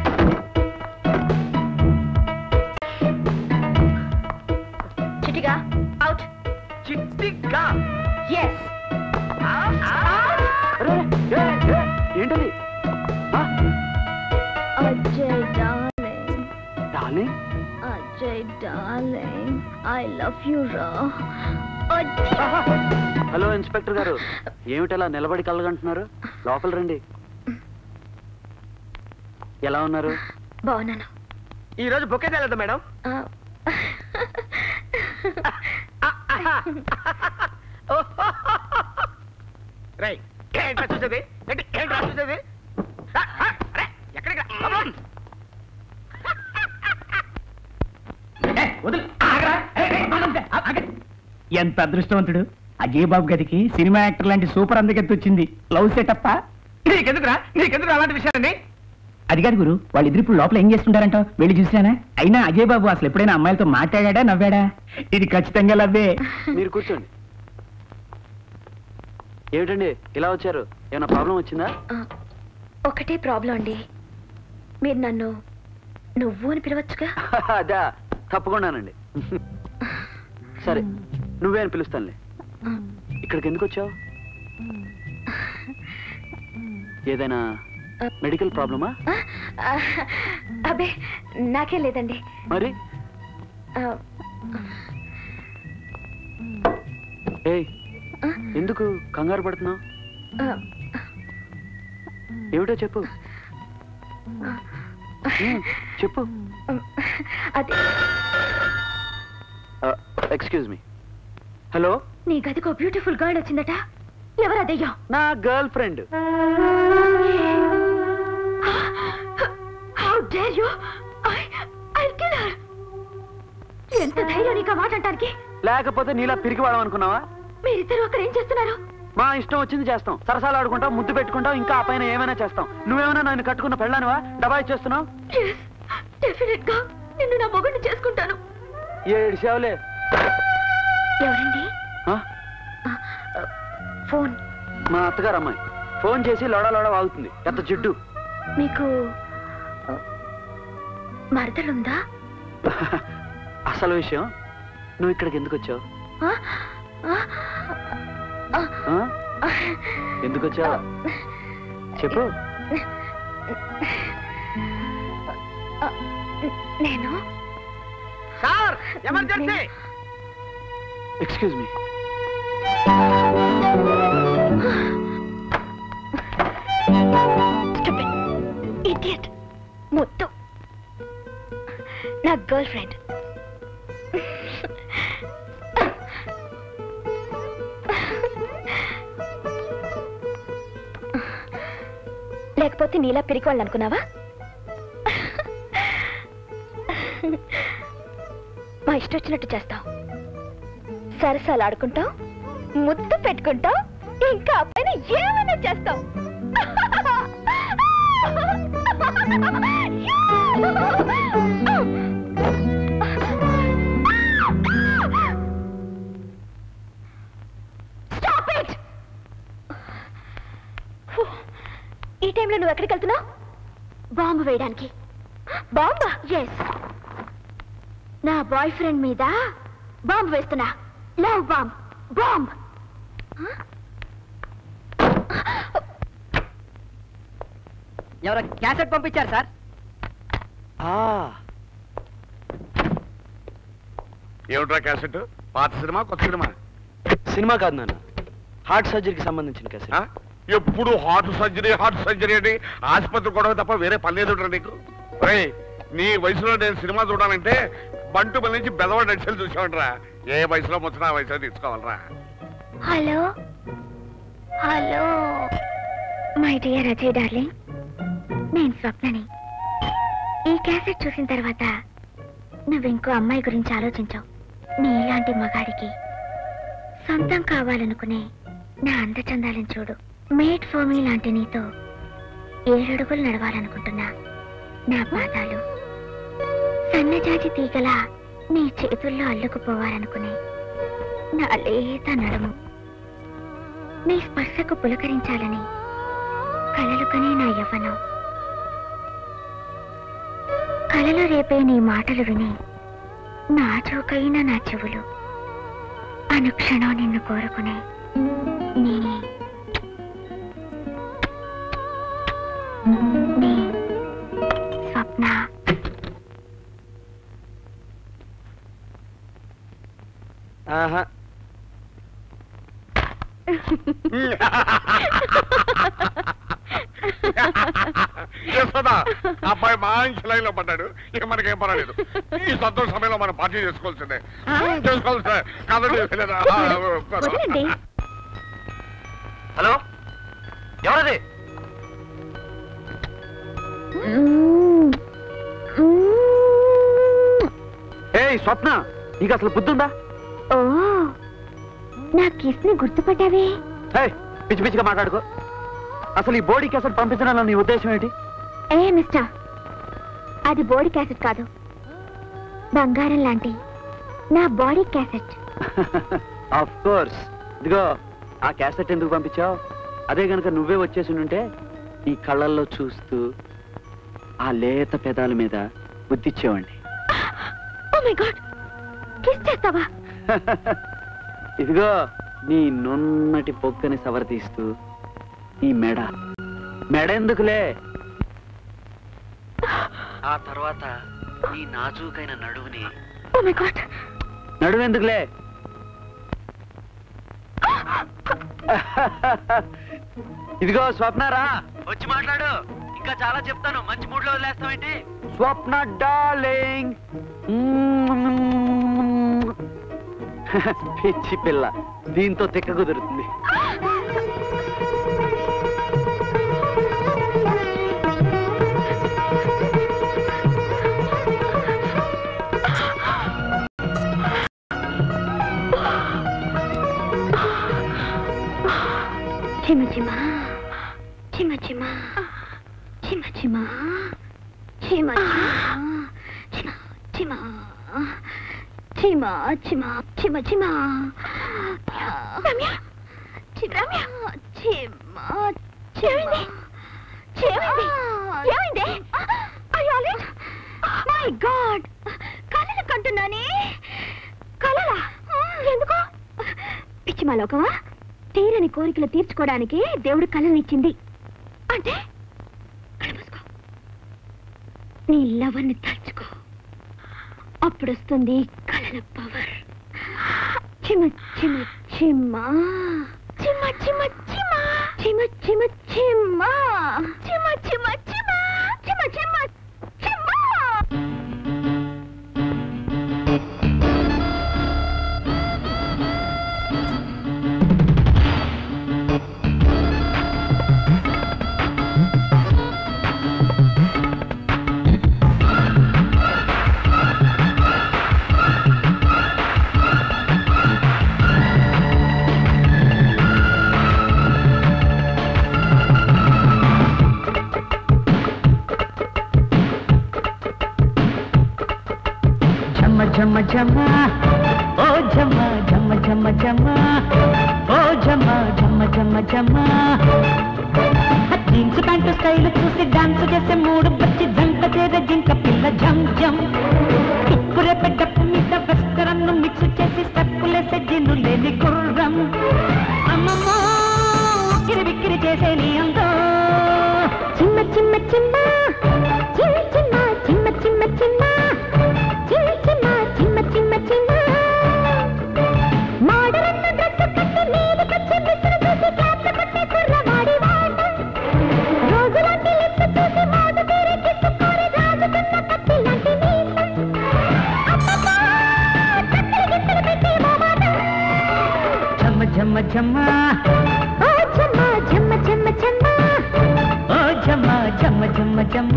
చిట్టిగా అవుట్. చిట్టిగా? ఎస్. ఏంటది? Ajay darling. Darling? Ajay darling, I love you రా. హలో ఇన్స్పెక్టర్ గారు, ఏమిటలా నిలబడి కలగంటున్నారు? లోపల రండి. ఎలా ఉన్నారు? బాగున్నాను. ఈ రోజు బొకే తేలేదా మేడం? ఏంట్రా చూసేది? ఏంట్రా చూసేది? ఎక్కడికి? ఎంత అదృష్టవంతుడు అజయ్ బాబు గదికి సినిమా యాక్టర్ లాంటి సూపర్ అందగెత్తి వచ్చింది. లవ్ సెటప్ప. నీకెందుకు అలాంటి విషయాలండి? అది కాదు గురు, వాళ్ళిద్దరు ఇప్పుడు లోపల ఏం చేస్తుంటారంట వెళ్ళి చూసినానా? అయినా అజయ్ బాబు అసలు ఎప్పుడైనా అమ్మాయిలతో మాట్లాడా నవ్వాడా? ఇది ఖచ్చితంగా లవ్వే. మీరు కూర్చోండి. ఏమిటండి ఇలా వచ్చారు? ఏమైనా ప్రాబ్లం వచ్చిందా? ఒకటే ప్రాబ్లం అండి, మీరు నన్ను నువ్వు అని పిలవచ్చుగా. అదా, తప్పకుండానండి. సరే, నువ్వే అని పిలుస్తానులే. ఇక్కడికి ఎందుకు వచ్చావు? ఏదైనా మెడికల్ ప్రాబ్లమా? అబ్బే నాకేం లేదండి. మరి ఏయ్, ఎందుకు కంగారు పడుతున్నావు? ఏమిటో చెప్పు. చెప్పు. అది ఎక్స్క్యూజ్ మీ. హలో, నీ గదికి బ్యూటిఫుల్ గర్ల్ వచ్చిందట. ఎవరు అదయ్యా? నా girlfriend. How dare you? I'll kill her. ఎంత ధైర్యం నీకు మాట అంటానికి? లేకపోతే నీలా పిరికి వాడడం అనుకున్నావా? మీరిద్దరు అక్కడ ఏం చేస్తున్నారు? మా ఇష్టం వచ్చింది చేస్తాం. సరసాలు ఆడుకుంటాం, ముద్దు పెట్టుకుంటాం, ఇంకా ఆ పైన ఏమైనా చేస్తాం. నువ్వేమైనా నన్ను కట్టుకున్న పెళ్ళానివా? డబా ఇచ్చేస్తున్నావు. డెఫినెట్ గా నిన్ను నా మొగుడిని చేసుకుంటాను. ఏడిసావులే. ఎవరండి? ఫోన్. మా అత్తగారు అమ్మాయి ఫోన్ చేసి లోడా లోడా వాగుతుంది. ఎంత జిడ్డు. మీకు మరదలుందా? అసలు విషయం, నువ్వు ఇక్కడికి ఎందుకు వచ్చావు? ఎందుకు వచ్చావు చెప్పు. నేను sir, emergency. Excuse me. Idiot. ముద్దు. నా గర్ల్ ఫ్రెండ్. లేకపోతే నీలా పిరికి వాళ్ళు అనుకున్నావా? మా ఇష్టం వచ్చినట్టు చేస్తాం. సరసాలు ఆడుకుంటాం, ముద్దు పెట్టుకుంటాం, ఇంకా పైన ఏమైనా చేస్తాం. Stop it! ఈ టైంలో నువ్వు ఎక్కడికి వెళ్తున్నావు? బాంబు వేయడానికి. బాంబా? ఎస్. నా బాయ్ ఫ్రెండ్ మీద బాంబు వేస్తున్నా. Love bomb. బాంబ్. ఎవరో క్యాసెట్ పంపించారు సార్. ఏమిట్రా క్యాసెట్? పాత సినిమా, కొత్త సినిమా? సినిమా కాదు నాన్న, హార్ట్ సర్జరీకి సంబంధించిన క్యాసెట్. ఎప్పుడు హార్ట్ సర్జరీ అని ఆసుపత్రి గొడవ తప్ప వేరే పని లేదు నీకు. నీ వయసులో నేను సినిమా చూడాలంటే బంటు పని నుంచి బెదవ నడిచలు చూసామంటరా. ఏ వయసులో వచ్చినా ఆ వయసులో తీసుకోవాలరా. Hello hello my dear Ajay darling, నేను స్వప్నని. ఈ క్యాసెట్ చూసిన తర్వాత నువ్వు ఇంకో అమ్మాయి గురించి ఆలోచించావు. నీలాంటి మగాడికి సొంతం కావాలనుకునే నా అందచందాలను చూడు. మేడ్ ఫర్ మీ లాంటి నీతో 7 అడుగులు నడవాలనుకుంటున్నా. నా పాదాలు సన్నజాజి తీగల నీ చేతుల్లో అల్లుకుపోవాలనుకునే నా లేత నడుము, నీ స్పర్శకు పులకరించాలని కలలు కనే నా యవ్వనం, కలలో రేపే నీ మాటలు విని నా చౌకైన నా చెవులు, అనుక్షణం నిన్ను కోరుకునే నీ స్వప్న. ఆహా, అబ్బాయి మంచి లైన్ లో పడ్డాడు. ఇక మనకేం పర్వాలేదు. ఈ సంతోష సమయంలో మనం పార్టీ చేసుకోవాల్సిందే. చేసుకోవాల్సిందే కాదండి. హలో, ఎవరది? ఏయ్ స్వప్న, నీకు అసలు బుద్ధుందా? ఓ, నా కిస్ ని గుర్తుపట్టావే? పిచ్చి పిచ్చిగా మాట్లాడుకో. అసలు ఈ బాడీ క్యాసెట్ పంపించడంలో నీ ఉద్దేశం ఏంటి? ఏ మిస్టర్, అది బాడీ క్యాసెట్ కాదు, బంగారం లాంటి నా బాడీ క్యాసెట్. Of course. ఇదిగో, ఆ క్యాసెట్ ఎందుకు పంపించావు? అదే గనక నువ్వే వచ్చేసి ఉంటే నీ కళ్ళల్లో చూస్తూ ఆ లేత పెదాల మీద బుద్ధిచ్చేవాడిని. ఓ మై గాడ్, కిస్ చేస్తావా? ఇదిగో, నీ నున్నటి పొక్కని సవరతీస్తూ ఈ మెడ ఎందుకులే, ఆ తర్వాత నీ నాజూకైన నడువుని. ఓ మై గాడ్, నడువెందుకులే, ఇదిగో స్వప్నరా, వచ్చి మాట్లాడు. ఇంకా చాలా చెప్తాను, మంచి మూడ్ లో వదిలేస్తావేంటి? స్వప్న డార్లింగ్. పిచ్చి పిల్ల, దీంతో తిక్క కుదురుతుంది. చిమ చిమ చిమ చిమ చిమ చిమ చిమ చిమ చిమ చిమ చిమ చిమ రమ్య, రమ్య, చిమ చెవింది, చెవింది, ఏమైంది? మై గాడ్, కలలు కంటున్నానే. కలలా? ఎందుకు? పిచ్చి మా లోకమా? తీరని కోరికలు తీర్చుకోవడానికి దేవుడు కలనిచ్చింది అంటే కలమూసుకో, నీ లవర్ని తలుచుకో, అప్పుడొస్తుంది కలల పవర్. చిమ చిమ చిమ్మ చిమ చిమ చిమ చిమ చిమ చిమ్మ చిమ చిమ చిమ చిమ చిమ చిమ్మ. झम झम ओ झम झम झम झम ओ झम झम झम झम जीन्स पैंट स्टाइल చూసి డాన్స్ చేసే మూడు బచ్చి జంట చేరే జింక పిల్ల జం జం తుప్పురే పెద్దపు మీద వెస్టరన్ మిక్స్ చేసి స్టెప్పులేసే జిన్ను లేని గుర్రం అమ్మమ్మ కిరి బిక్కిరి చేసే నీ అందో చిమ్మ చిమ్మ చిమ్మ చిమ్మ చిమ్మ చిమ్మ చిమ్మ చిమ్మ झम झम ओ झम झम झम झम ओ झम झम झम झम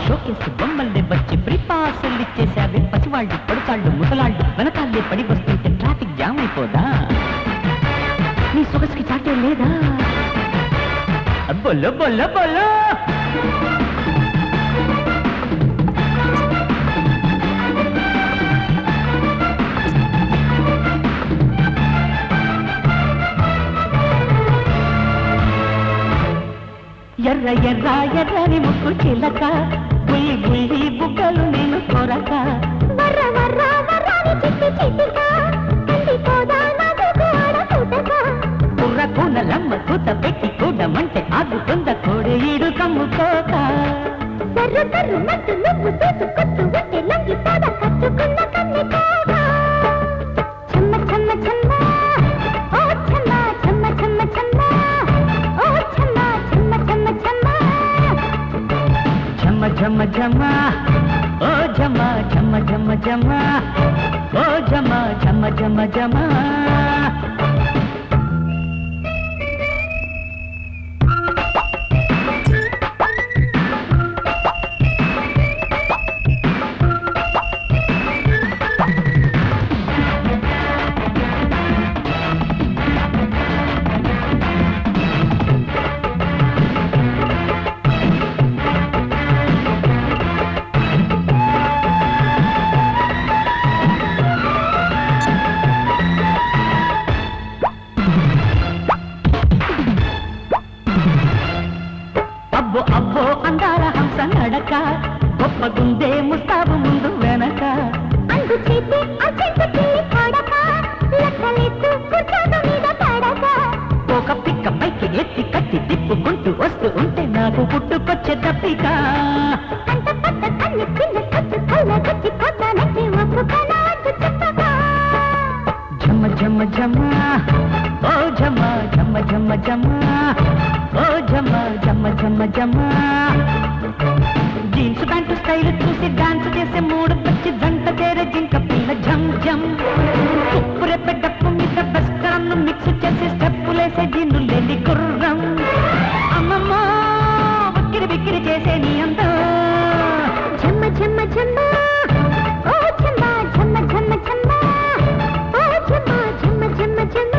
షోకేసి బొమ్మల్ని వచ్చి ప్రిపాసులు ఇచ్చేసావి పసివాళ్ళు పడుతాళ్ళు ముసలాళ్ళు వెనకాలే పడి వస్తుంటే ట్రాఫిక్ జామ్ అయిపోదా నీ సొగసుకి చాటే లేదా బొల్లో బొల్లో బొల్లో ఎర్ర ఎర్ర ఎర్రని ముక్కు చిలక బుల్లి బుల్లి బుగ్గలు నేను కొరక వర్ర వర్ర వర్రాని చిట్టి చిట్టిక కందిపోదా నాకు ఆడకూటక కుర్ర కూనలమ్మ కూత పెట్టి కూడమంటే ఆగుతుంద కోడి ఈడు కమ్ముకోక సర్రు సర్రు నట్టు నువ్వు చూసుకొత్తు ఉంటే లొంగిపోద కచ్చుకున్న కన్నెకోక చెమ్మ చెమ్మ చెమ్మ ఓ చెమ్మ చెమ్మ చెమ్మ చెమ్మ ఓ చెమ్మ చెమ్మ చెమ్మ చెమ్మ చెమ్మ చెమ్మ చెమ్మ ఓ చెమ్మ చెమ్మ చెమ్మ చెమ్మ ఓ చెమ్మ చెమ్మ చెమ్మ చెమ్మ అబ్బో అబ్బో అందాల హంస నడక గొప్పగుందే ముస్తాబు ముందు వెనక అందు చేతి అర్జెంటు పడక లెక్కలెత్తు కూర్చోదు మీద పడక ఒక పిక్క పైకి ఎత్తి కట్టి తిప్పుకుంటూ వస్తూ ఉంటే నాకు పుట్టుకొచ్చే తప్పిక అంత పక్క కన్ను చిన్న కట్టు కళ్ళ గచ్చి కొట్టానంటే ఒప్పుకనా అంటూ చెప్పక జమ్మ జమ్మ జమ్మ ఓ జమ్మ జమ్మ జమ్మ జమ్మ ఓ జమ్మ జమ్మ జమ్మ జమ్మ జీన్స్ ప్యాంటు స్టైల్ చూసి డాన్స్ చేసే మూడు పచ్చి జంట చేరే జింక పిల్ల జమ్ జమ్ ఉప్పు రెప్ప డప్పు మీద బస్కరన్ను మిక్స్ చేసి స్టెప్పులేసే జీన్ను లేని గుర్రం అమ్మమ్మ బిక్కిరి బిక్కిరి చేసే నీ అందం జమ్మ జమ్మ జమ్మ ఓ జమ్మ జమ్మ జమ్మ జమ్మ ఓ జమ్మ జమ్మ జమ్మ జమ్మ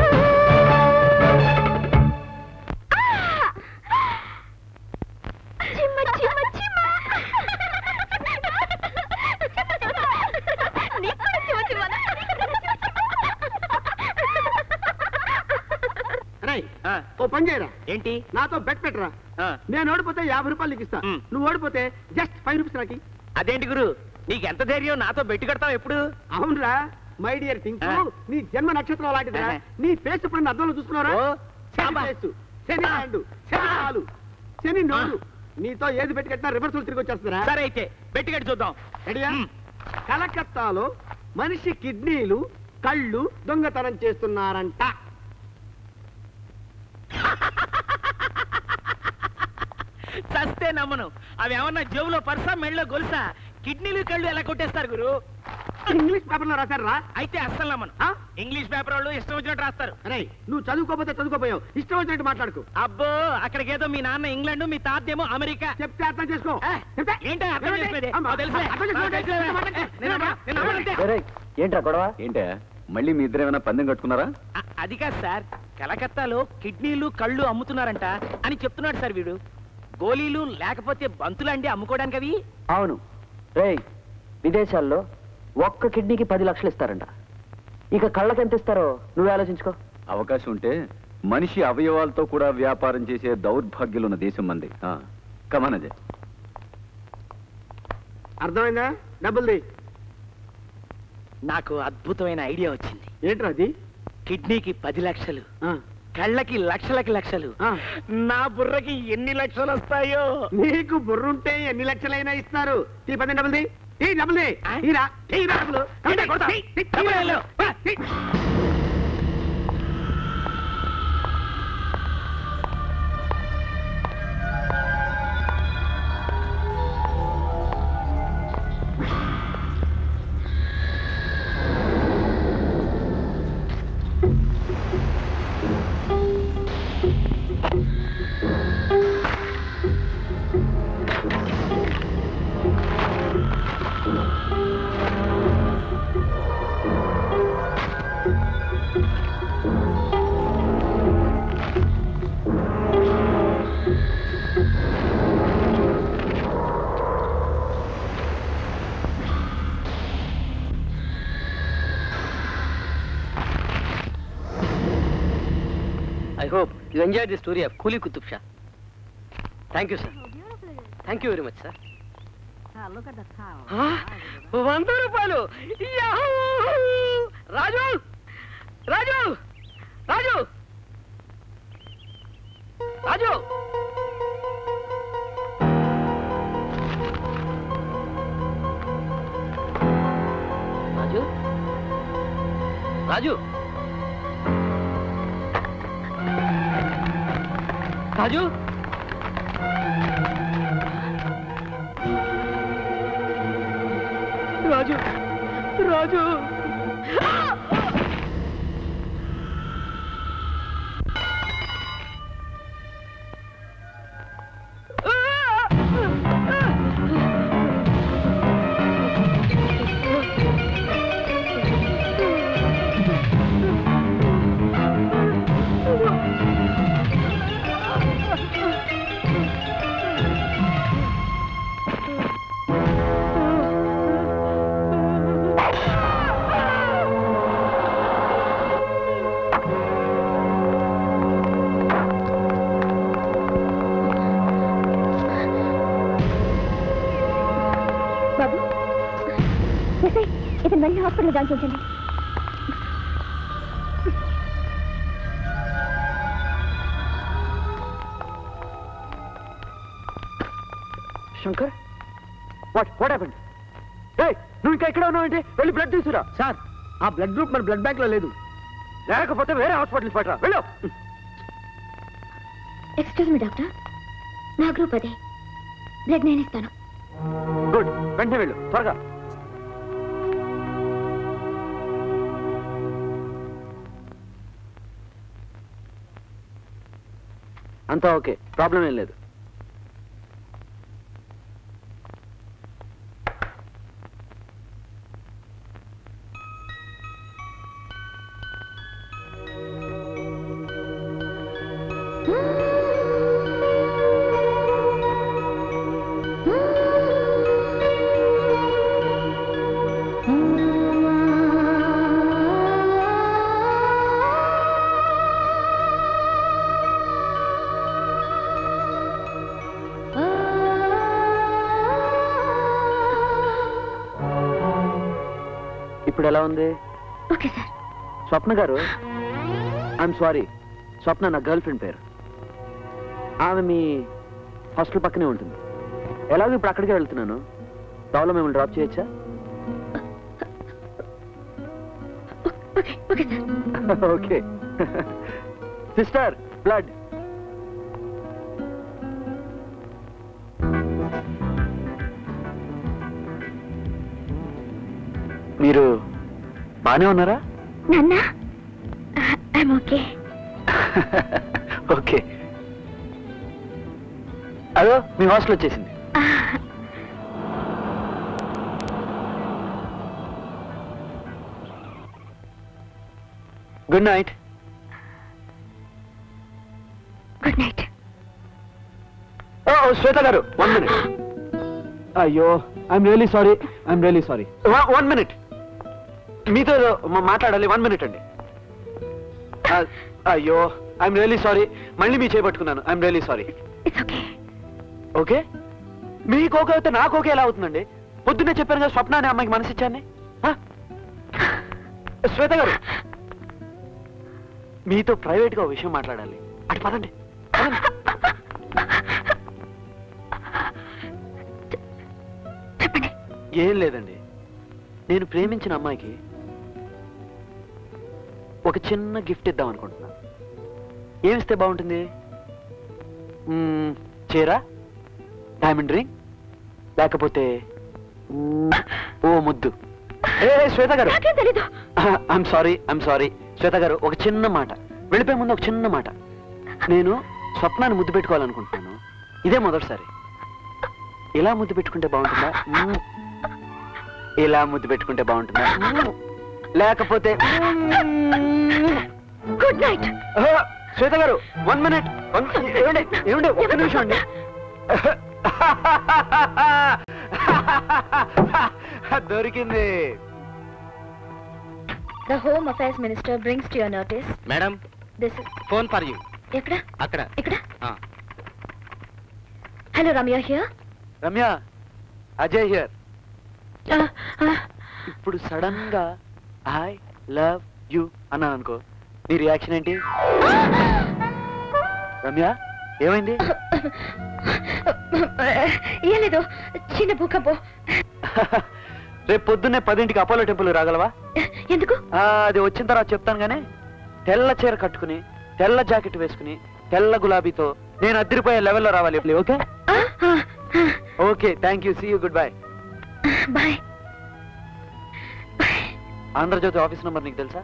ఓ పని చేయరా ఏంటి నాతో బెట్ పెట్టరా నేను ఓడిపోతే 50 రూపాయలు నీకు ఇస్తా నువ్వు ఓడిపోతే జస్ట్ 5 రూపీస్ నాకి అదేంటి గురు నీకు ఎంత ధైర్యం నాతో బెట్టు కడతావు ఎప్పుడు అవునరా మై డియర్ టింకు నీ జన్మ నక్షత్రం లాంటిదిరా నీ ఫేస్ ఇప్పుడు అద్దంలో చూసుకున్నారా శని హ్యాండ్ శని కాలు శని నోరు నీతో ఏది పెట్టి కట్టినా రివర్సల్ తిరిగి వచ్చేస్తారా సరే అయితే బెట్టు కట్టి చూద్దాం రెడీయా కలకత్తాలో మనిషి కిడ్నీలు కళ్ళు దొంగతనం చేస్తున్నారంట చస్తే నమ్మను అవి ఏమన్నా జేబులో పర్సా మెళ్ళలో గొలుసా కిడ్నీలు కళ్ళు ఎలా కొట్టేస్తారు గురు ఇంగ్లీష్ పేపర్ లో రాశారా అయితే అస్సలు నమ్మను ఇంగ్లీష్ పేపర్ వాళ్ళు ఇష్టం వచ్చినట్టు రాస్తారు అరే నువ్వు చదువుకోపోతే చదువుకోపోయావు ఇష్టం వచ్చినట్టు మాట్లాడుకో అబ్బో అక్కడికి ఏదో మీ నాన్న ఇంగ్లాండ్ మీ తాతేమో అమెరికా చెప్తే అర్థం చేసుకో ఏంటో అర్థం చేసుకునేది? అమ్మా, తెలుసులే. అర్థం చేసుకో. తెలుసులే. నేను నమ్మనంతే. ఏంట్రా గొడవ ఏంటే మళ్ళీ మీ ఇద్దరు ఏమైనా పందెం కట్టుకున్నారా అది కాదు సార్ కలకత్తాలో కిడ్నీలు కళ్ళు అమ్ముతున్నారంట అని చెప్తున్నాడు సార్ వీడు గోళీలు లేకపోతే బంతులు అండి అమ్ముకోవడానికి అవి అవును రేయ్ విదేశాల్లో ఒక్క కిడ్నీకి 10 లక్షలు ఇస్తారంట ఇక కళ్ళకి ఎంత ఇస్తారో నువ్వే ఆలోచించుకో అవకాశం ఉంటే మనిషి అవయవాలతో కూడా వ్యాపారం చేసే దౌర్భాగ్యులున్న దేశం మంది కమానజే అర్థమైందా డబ్బుల్ది నాకు అద్భుతమైన ఐడియా వచ్చింది ఏంట్రా అది కిడ్నీకి 10 లక్షలు ఆ, కళ్ళకి లక్షలకి లక్షలు ఆ. నా బుర్రకి ఎన్ని లక్షలు వస్తాయో నీకు బుర్రుంటే ఎన్ని లక్షలైనా ఇస్తారు తీ 10 డబ్బుల్ది తీ డబ్బుల్ది తీరా తీరా డబ్బులు ఏంటా కొడతా? డబ్బులు వెళ్ళు. I hope you enjoyed the story of Kuli Kutub Shah. Thank you, sir. Thank you very much, sir. Look at the town. 100 రూపాయలు. రాజు రాజు రాజు రాజు రాజు రాజు రాజు రాజు రాజు ఇతను వెళ్ళి హాస్పిటల్ జాయిన్ చేయండి. Shankar, what happened? నువ్వు ఇంకా ఎక్కడ ఉన్నావంటే వెళ్ళి బ్లడ్ తీసుకురా. సార్, ఆ బ్లడ్ గ్రూప్ మన బ్లడ్ బ్యాంక్ లో లేదు. లేకపోతే వేరే హాస్పిటల్ పట్టరా, వెళ్ళు. ఎక్స్క్యూజ్ మీ డాక్టర్, నా గ్రూప్ అదే, బ్లడ్ నేను ఇస్తాను. గుడ్, వెంటనే వెళ్ళు త్వరగా. అంతా ఓకే, ప్రాబ్లం ఏం లేదు. ఇప్పుడు ఎలా ఉంది? Okay sir. స్వప్న గారు, ఐఎమ్ సారీ, స్వప్న నా గర్ల్ ఫ్రెండ్ పేరు. ఆమె మీ హాస్టల్ పక్కనే ఉంటుంది. ఎలాగో ఇప్పుడు అక్కడికే వెళ్తున్నాను, ప్రాబ్లం మిమ్మల్ని డ్రాప్ చేయొచ్చా? ఓకే. Sister, blood. మీరు బానే ఉన్నారా? నాన్న, ఐఎమ్ ఓకే. ఓకే. అదో మీ హాస్టల్ వచ్చేసింది. Good night. Good night. ఓ శ్వేత గారు, 1 minute. అయ్యో, I'm really sorry, I'm really sorry. 1 minute, మీతో మాట్లాడాలి. 1 minute అండి. అయ్యో, ఐఎమ్ రియలీ సారీ, మళ్ళీ మీ చేపట్టుకున్నాను. I'm really sorry. ఓకే, మీకు ఓకే అయితే నాకు ఓకే ఎలా అవుతుందండి? పొద్దున్నే చెప్పాను కదా స్వప్న అనే అమ్మాయికి మనసిచ్చాన్ని. శ్వేత గారు, మీతో ప్రైవేట్ గా విషయం మాట్లాడాలి. అటు పదండి. ఏం లేదండి, నేను ప్రేమించిన అమ్మాయికి ఒక చిన్న గిఫ్ట్ ఇద్దాం అనుకుంటున్నా. ఏమిస్తే బాగుంటుంది? చీర, డైమండ్ రింగ్, లేకపోతే ఓ ముద్దు. శ్వేత గారు, ఐఎమ్ సారీ శ్వేత గారు, ఒక చిన్న మాట, వెళ్ళిపోయే ముందు ఒక చిన్న మాట. నేను స్వప్నాన్ని ముద్దు పెట్టుకోవాలనుకుంటున్నాను. ఇదే మొదటిసారి. ఇలా ముద్దు పెట్టుకుంటే బాగుంటుందా? ఇలా ముద్దు పెట్టుకుంటే బాగుంటుందా లేకపోతే గుడ్ నైట్. శ్వేత గారు 1 మినిట్. ఏమండి ఒక్క నిమిషం అండి. దొరికింది. The Home Affairs Minister brings to your notice. Madam This is phone for you. ఎక్కడ? అక్కడ. ఇక్కడ. Hello, Ramya here. రమ్య, అజయ్ హియర్. ఇప్పుడు సడన్ గా ఐ లవ్ యూ అన్నాను అనుకో, నీ రియాక్షన్ ఏంటి? రమ్య ఏమైంది? ఏం లేదు, చిన్న భూకంపం. రేపు పొద్దున్నే 10ంటికి అపోలో టెంపుల్ రాగలవా? ఎందుకు? అది వచ్చిన తర్వాత చెప్తాను గానీ, తెల్ల చీర కట్టుకుని తెల్ల జాకెట్ వేసుకుని తెల్ల గులాబీతో నేను అద్దరిపోయే లెవెల్లో రావాలి. Okay okay, thank you, see you, goodbye. Bye. Andhrajyothi office number నీకు తెలుసా?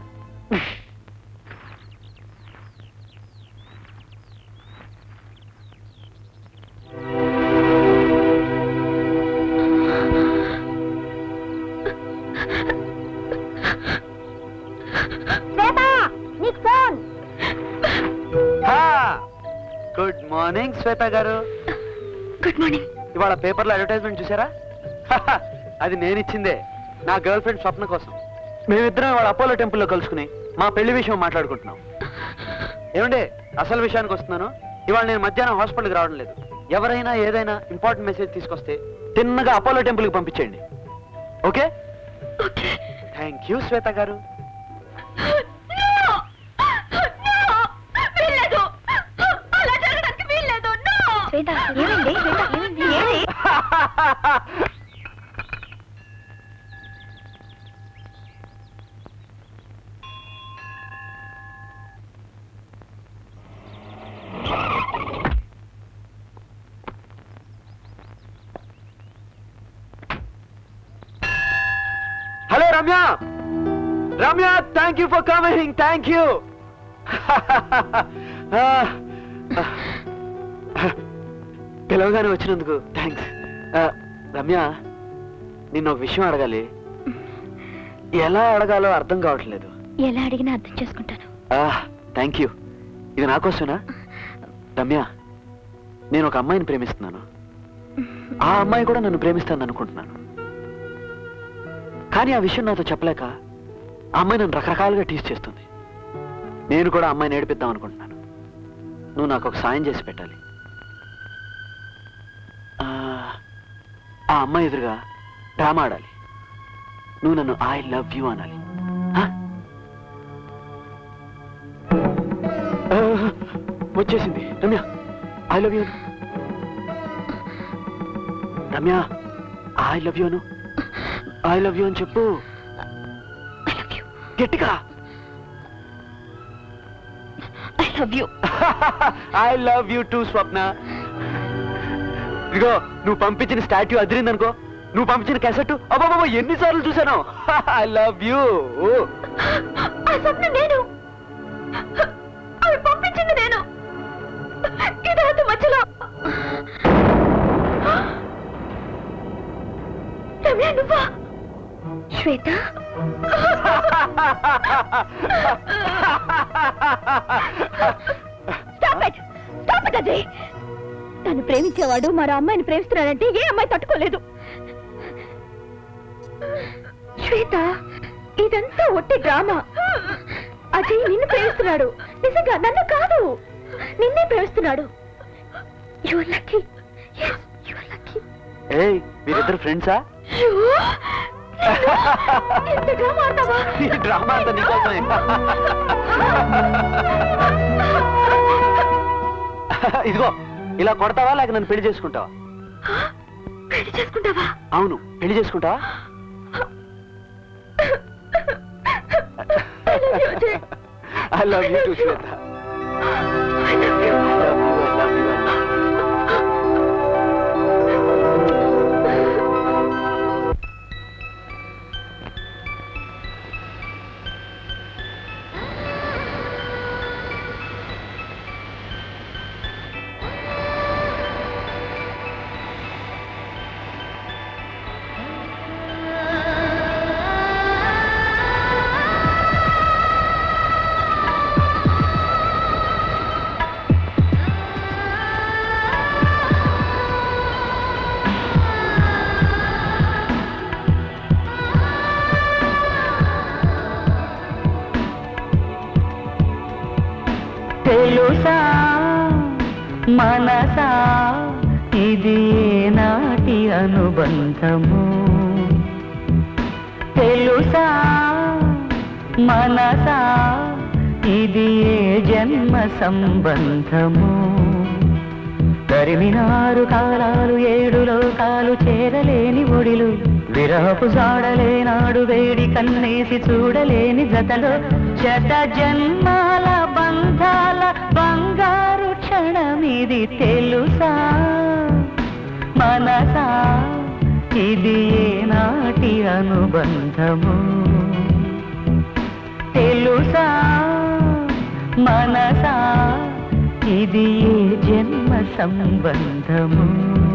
Good morning Shweta garu. Good morning. ఇవాళ పేపర్లో అడ్వర్టైజ్మెంట్ చూసారా? అది నేను ఇచ్చిందే, నా గర్ల్ ఫ్రెండ్ స్వప్న కోసం. మేమిద్దరం ఇవాళ అపోలో టెంపుల్లో కలుసుకుని మా పెళ్లి విషయం మాట్లాడుకుంటున్నాం. ఏమండే, అసలు విషయానికి వస్తున్నాను. ఇవాళ నేను మధ్యాహ్నం హాస్పిటల్కి రావడం లేదు. ఎవరైనా ఏదైనా ఇంపార్టెంట్ మెసేజ్ తీసుకొస్తే తిన్నగా అపోలో టెంపుల్కి పంపించేయండి. Okay? Thank you Shweta garu. Hello Ramya. Ramya, thank you for coming. Thank you. పిలవగానే వచ్చినందుకు థ్యాంక్స్. రమ్య, నిన్న ఒక విషయం అడగాలి. ఎలా అడగాలో అర్థం కావట్లేదు. ఎలా అడిగినా అర్థం చేసుకుంటాను. Thank you. ఇది నా కోసమేనా? రమ్య, నేను ఒక అమ్మాయిని ప్రేమిస్తున్నాను. ఆ అమ్మాయి కూడా నన్ను ప్రేమిస్తాను అనుకుంటున్నాను. కానీ ఆ విషయం నాతో చెప్పలేక ఆ అమ్మాయి నన్ను రకరకాలుగా టీస్ చేస్తుంది. నేను కూడా అమ్మాయిని ఏడిపిద్దాం అనుకుంటున్నాను. నువ్వు నాకు ఒక సాయం చేసి పెట్టాలి. ఆ అమ్మాయి ఎదురుగా డ్రామా ఆడాలి. నువ్వు నన్ను ఐ లవ్ యూ అనాలి. వచ్చేసింది. Ramya, I love you. Ramya, I love you అను. ఐ లవ్ యూ అని చెప్పు. గట్టిగా. I love you. I love you too Swapna. ఇదిగో, నువ్వు పంపించిన స్టాట్యూ అదిరిందనుకో. నువ్వు పంపించిన క్యాసెట్ అబ్బాబా ఎన్నిసార్లు చూసాను. I love you. నేను అవి పంపించింది నేను. ఇదంతా మధ్యలో రమ్య, నువ్వా? శ్వేత, అజయ్. తను ప్రేమించేవాడు మరో అమ్మాయిని ప్రేమిస్తున్నాడంటే ఏ అమ్మాయి తట్టుకోలేదు. శ్వేత, ఇదంతా ఒట్టి డ్రామా. అజయ్ నిన్ను ప్రేమిస్తున్నాడు. నిజంగా, నన్ను కాదు, నిన్నే ప్రేమిస్తున్నాడు. You are lucky. yes, you are lucky. ఏయ్, మీరిద్దరు ఫ్రెండ్సా? ఇంత డ్రామా ఆడతావా? ఈ డ్రామా అంతా నీకోసమే. ఇదిగో, ఇలా కొడతావా లేక నన్ను పెళ్లి చేసుకుంటావా? పెళ్లి చేసుకుంటావా? అవును, పెళ్లి చేసుకుంటావా? I love you too Shweta. I love you. I love you. I love you. తెలుసా మనసా ఇది నాటి అనుబంధము తెలుసా మనసా ఇది ఏ జన్మ సంబంధము తరిమినారు కాలాలు 7 లోకాలు చేరలేని ఒడిలు విరహపు జాడలేనాడు వేడి కన్నేసి చూడలేని జతలో శత జన్మాల బంధాల బంగారు క్షణమిది తెలుసా మనసా ఇది ఏనాటి అనుబంధము తెలుసా మనసా ఇది ఏ జన్మ సంబంధము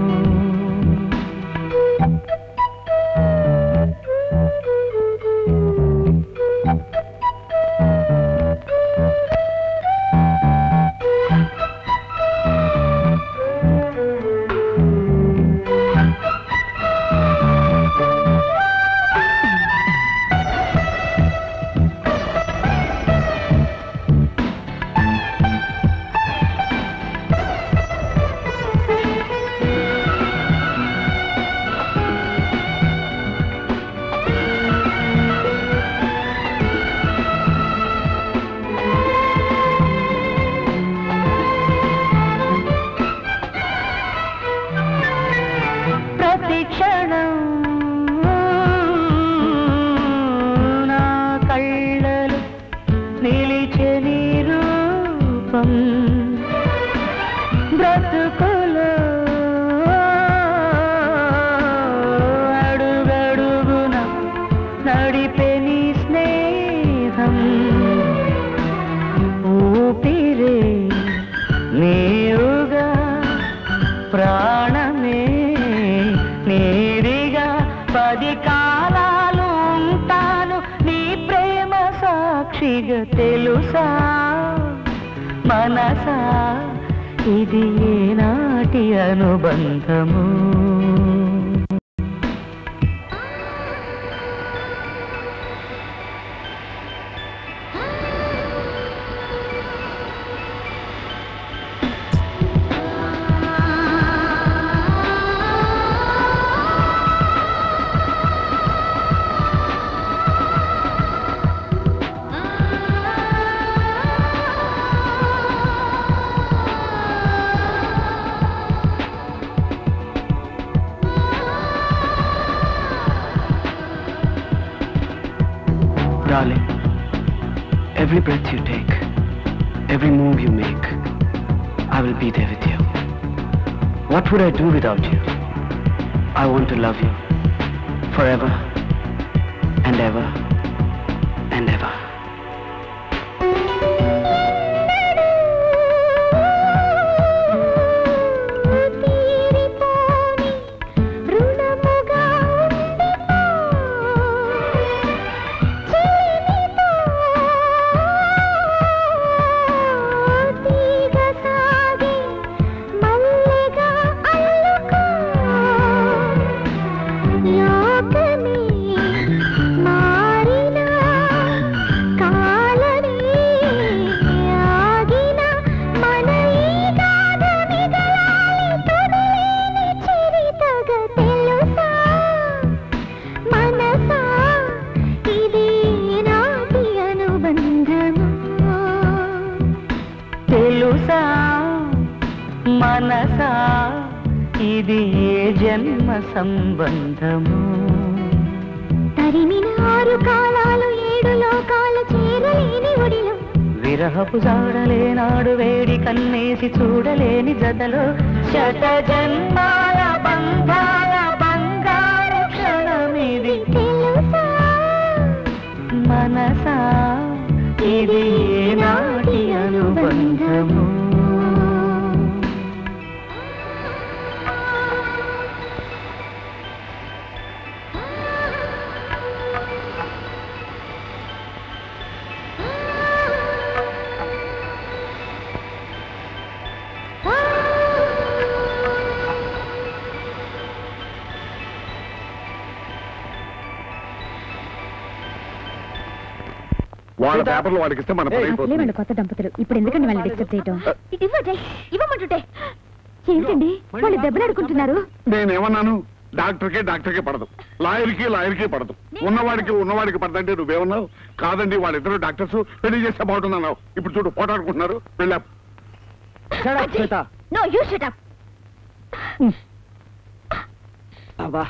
తెలుసా మనసా ఇది ఏనాటి అనుబంధము Darling, every breath you take, every move you make, I will be there with you. What would I do without you? I want to love you forever and ever and ever. తెలుసా మనసా ఇది ఏ జన్మ సంబంధము తరిమిన 6 కాలాలు 7 లోకాలు చేరలేని ఒడిలో విరహపు జాడలేనాడు వేడి కన్నేసి చూడలేని జతలో శత జన్మాల బంధాల బంగారు క్షణమిది తెలుసా మనసా ఇది ఏనాటి అనుబంధము వాళ్ళ పేపర్లు వాడికి ఇస్తే మన పని అయిపోతుంది. కొత్త దంపతులు ఇప్పుడు ఎందుకండి వాళ్ళని డిస్టర్బ్ చేయటం? ఇవ్వమంటుంటే ఏంటండి వాళ్ళు దెబ్బలాడుకుంటున్నారు? నేనేమన్నాను? డాక్టర్కే పడదు, లాయర్కి పడదు. ఉన్నవాడికి పడదంటే నువ్వేమన్నావు? కాదండి వాళ్ళిద్దరు డాక్టర్స్, పెళ్లి చేస్తే బాగుంటుందన్నావు. ఇప్పుడు చూడు పోటాడుకుంటున్నారు. వెళ్ళా. No you shut up. అబ్బా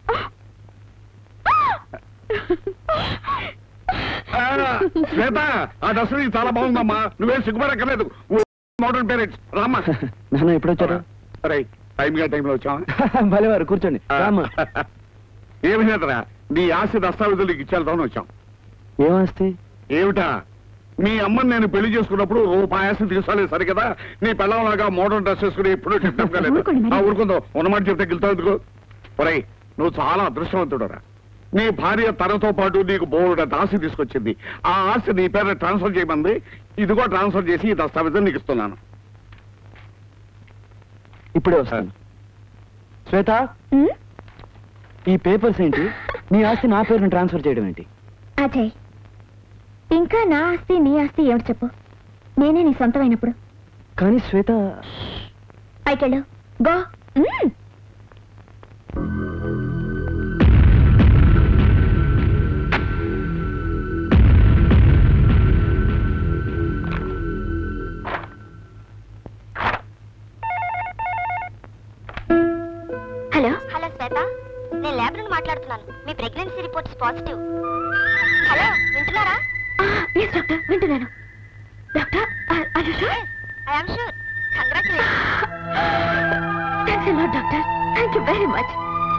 శ్వేత, ఆ డ్రెస్ నీకు చాలా బాగుందమ్మా. నువ్వేం సిగ్గుపడక్కర్లేదు. మోడర్న్ పేరెంట్స్ రామ్మా. నాన్న ఎప్పుడు వచ్చారు? రైట్ టైంలో వచ్చావా? భలేవారు కూర్చోండి. ఏమి లేదరా, నీ ఆస్తి దస్తావేజులు నీకు ఇచ్చేద్దామని వచ్చాం. ఏం ఆస్తి? ఏమిటా, మీ అమ్మని నేను పెళ్లి చేసుకున్నప్పుడు రూపాయి ఆస్తి తీసుకోలేదు సరే కదా. నీ పిల్లలాగా మోడర్న్ డ్రెస్ వేసుకుని ఎప్పుడూ చెప్తాం కాలేదు. ఊరుకుందో ఉన్నమాట చెప్తే గెలుతావు ఎందుకు? ఒరై, నువ్వు చాలా అదృష్టవంతుడరా. నీ భార్య తనతో పాటు నీకు బోర్డు ఆస్తి తీసుకొచ్చింది. ఆ ఆస్తి నీ పేరు ట్రాన్స్ఫర్ చేయమంది. ఇదిగో ట్రాన్స్ఫర్ చేసి ఈ దస్తావేజులు నీకు ఇస్తున్నాను. ఇప్పుడే వస్తాను. శ్వేత, ఈ పేపర్స్ ఏంటి? నీ ఆస్తి నా పేరును ట్రాన్స్ఫర్ చేయడం ఏంటి? అజయ్, ఇంకా నా ఆస్తి నీ ఆస్తి ఏమిటి చెప్పు? నేనే నీ సొంతమైనప్పుడు. కానీ శ్వేత, పైకెళ్ళు, గో. హలో హలో శ్వేత, నేను ల్యాబ్ నుండి మాట్లాడుతున్నాను. మీ ప్రెగ్నెన్సీ రిపోర్ట్స్ పాజిటివ్. హలో, వింటున్నారా? ఎస్ డాక్టర్, వింటున్నాను. Doctor, are you sure? I am sure. Congratulations. Thanks a lot doctor. Thank you very much.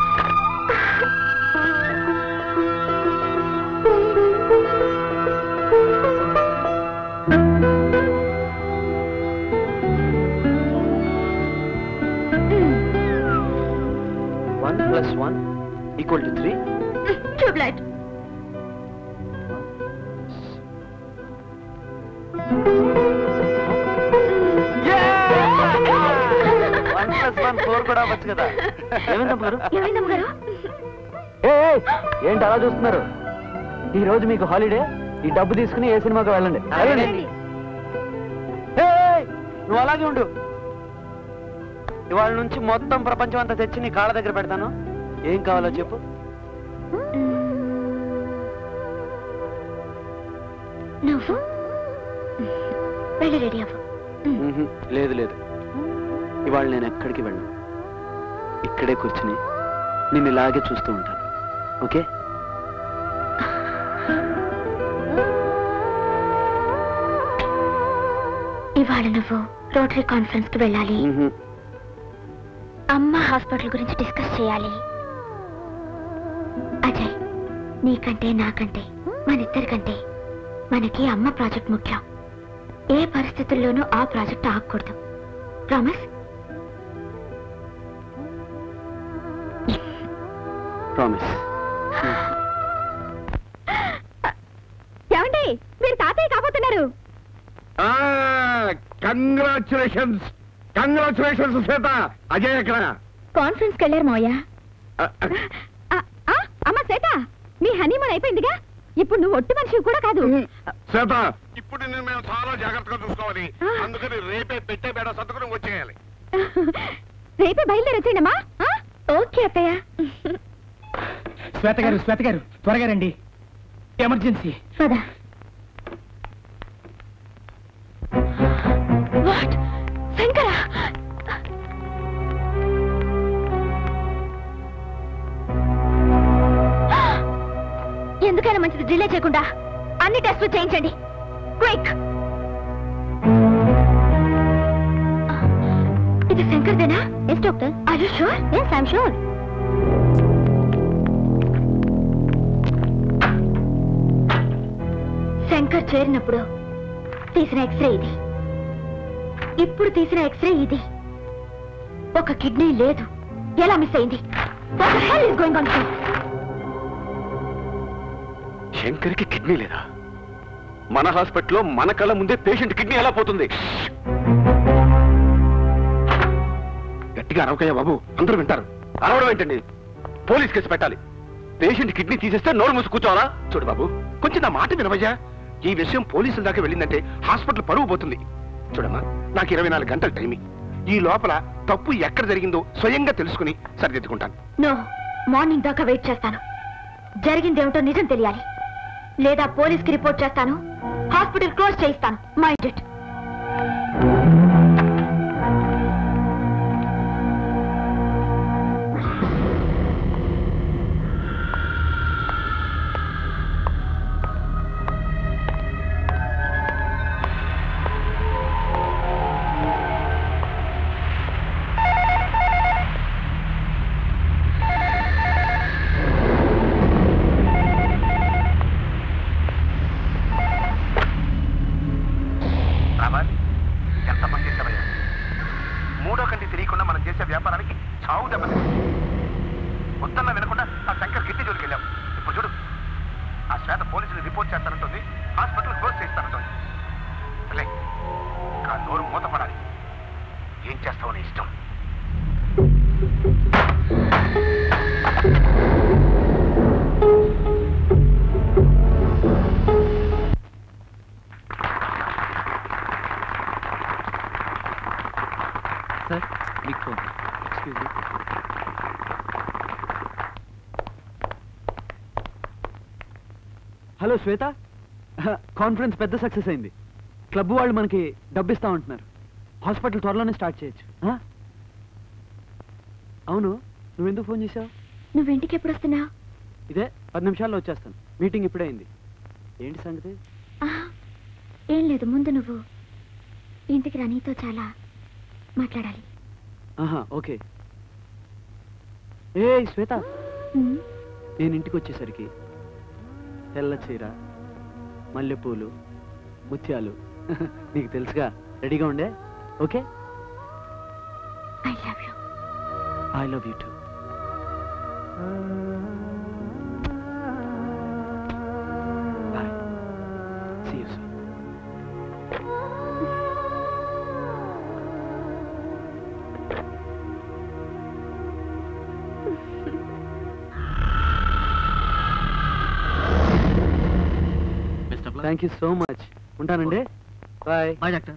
+1 = 3. Tubelight. కూడా అవ్వచ్చు కదా. ఏమైందమ్మారు? ఏంటి అలా చూస్తున్నారు? ఈ రోజు మీకు హాలిడే. ఈ డబ్బు తీసుకుని ఏ సినిమాకి వెళ్ళండి. నువ్వు అలాగే ఉండు. ఇవాళ నుంచి మొత్తం ప్రపంచం అంతా తెచ్చి నీ కాళ్ళ దగ్గర పెడతాను. ఏం కావాలో చెప్పు. నువ్వు వెళ్ళి రెడీ అవ్వు. లేదు, ఇవాళ నేను ఎక్కడికి వెళ్ళను. ఇక్కడే కూర్చుని నిన్ను ఇలాగే చూస్తూ ఉంటాను. ఓకే? ఇవాళ నువ్వు రోటరీ కాన్ఫరెన్స్ కి వెళ్ళాలి. అమ్మ హాస్పిటల్ గురించి డిస్కస్ చేయాలి. అజయ్, నీకంటే నాకంటే మనిద్దరికంటే మనకి అమ్మ ప్రాజెక్ట్ ముఖ్యం. ఏ పరిస్థితుల్లోనూ ఆ ప్రాజెక్ట్ ఆగకూడదు. ప్రామిస్? ప్రామిస్. ఏమండి, మీరు తాతయ్య కాబోతున్నారు. కంగ్రాచులేషన్స్ శ్వేత. అజయ్ ఎక్కడ? కాన్ఫరెన్స్ కి వెళ్ళారు మావయ్య. అమ్మ శ్వేత, నీ హనీమూన్ అయిపోయిందిగా. ఇప్పుడు నువ్వు ఒట్టి మనిషి కూడా కాదు. శ్వేత, ఇప్పుడు నేను మేము చాలా జాగ్రత్తగా చూసుకోవాలి. అందుకని రేపే పెట్టే బేడ సర్దుకుని వచ్చేయాలి. రేపే బయలుదేరి వచ్చేయండమ్మా. ఓకే అత్తయ్య. శ్వేత గారు త్వరగా రండి, ఎమర్జెన్సీ. పద. వాట్? శంకర, ఎందుకైనా మంచిది డిలే చేయకుండా అన్ని టెస్టులు చేయించండి. క్విక్. ఇది శంకర్దేనా? Yes doctor. Are you sure? Yes, I'm sure. Shankar చేరినప్పుడు తీసిన ఎక్స్రే ఇది, ఇప్పుడు తీసిన ఎక్స్రే ఇది. ఒక కిడ్నీ లేదు. ఎలా మిస్ అయింది? What the hell is going on here? శంకర్కి కిడ్నీ లేదా? మన హాస్పిటల్లో మన కళ్ళ ముందే పేషెంట్ కిడ్నీ ఎలా పోతుంది? గట్టిగా అరవకయ్యా బాబు, అందరూ వింటారు. అరవడం ఏంటండి? పోలీస్ కేసు పెట్టాలి. పేషెంట్ కిడ్నీ తీసేస్తే నోరు మూసి కూర్చోవాలా? చూడు బాబు, కొంచెం నా మాట వినవయ్యా. ఈ విషయం పోలీసుల దాకా వెళ్ళిందంటే హాస్పిటల్ పరువు పోతుంది. చూడమ్మా, నాకు 24 గంటల టైమింగ్. ఈ లోపల తప్పు ఎక్కడ జరిగిందో స్వయంగా తెలుసుకుని సరిదిద్దుకుంటాను. నో, మార్నింగ్ దాకా వెయిట్ చేస్తాను. జరిగిందేమిటో నిజం తెలియాలి. లేదా పోలీస్కి రిపోర్ట్ చేస్తాను, హాస్పిటల్ క్లోజ్ చేయిస్తాను. Mind it. ఎంత పని చేశావయ్యా? మూడో కంటి తెలియకుండా మనం చేసే వ్యాపారానికి చావు దెబ్బతింది. వద్దన్నా వినకుండా ఆ శంకర్ గిట్టి జోలికి వెళ్ళాం. ఇప్పుడు చూడు, ఆ శ్వేత పోలీసులు రిపోర్ట్ చేస్తానంటుంది, హాస్పిటల్ క్లోజ్ చేస్తానంటుంది. సరే, ఆ నోరు మూతపడాలి. ఏం చేస్తావు నీ ఇష్టం. సార్, మీకు phone. Excuse me. Hello Shweta, conference పెద్ద సక్సెస్ అయింది. క్లబ్ వాళ్ళు మనకి డబ్బు ఇస్తా ఉంటున్నారు. హాస్పిటల్ త్వరలోనే స్టార్ట్ చేయొచ్చు. అవును, నువ్వెందుకు ఫోన్ చేసావు? నువ్వింటికి ఎప్పుడు వస్తున్నా? ఇదే 10 నిమిషాల్లో వచ్చేస్తాను. మీటింగ్ ఇప్పుడే అయింది. ఏంటి సంగతి? ఏం లేదు, ముందు నువ్వు ఇంటికి రా, నీతో చాలా మాట్లాడాలి. ఓకే. ఏ శ్వేత, నేను ఇంటికి వచ్చేసరికి తెల్ల చీర, మల్లెపూలు, ముత్యాలు నీకు తెలుసుగా, రెడీగా ఉండే. Okay? I love you. I love you too. Bye. See you soon. Thank you so much. ఉంటానండి. Bye. Bye doctor.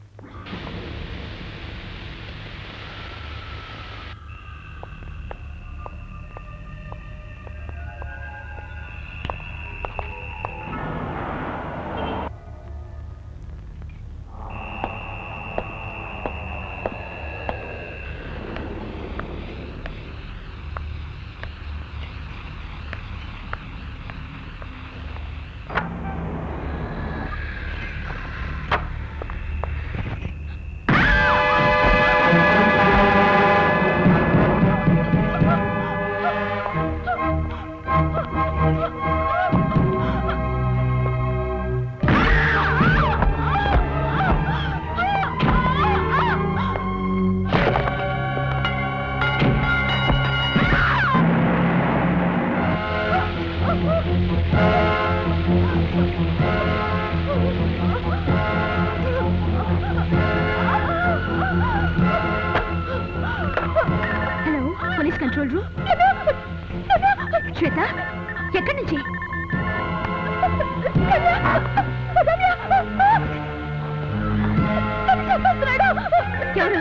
Hello, police control room. Shweta, ఎక్కడి నుంచి? ఎవరు?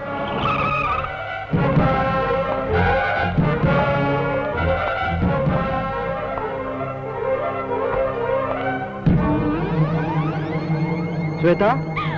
Shweta,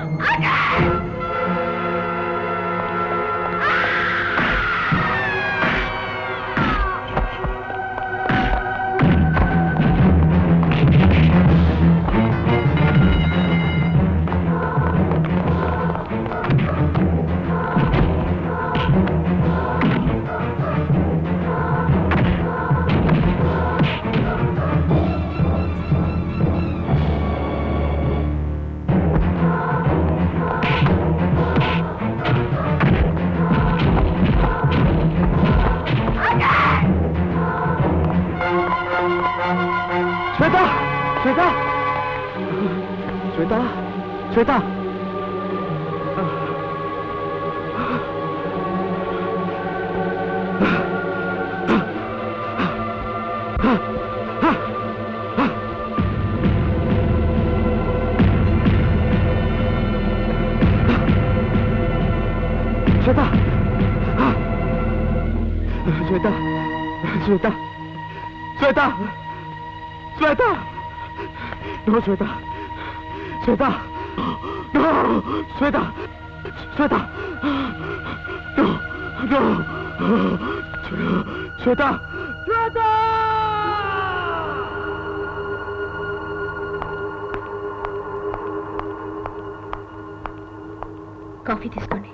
Shweta, Shweta, Shweta, Shweta. Shweta Shweta Shweta no Shweta Shweta no Shweta Shweta no no Shweta Shweta coffee తీసుకోండి.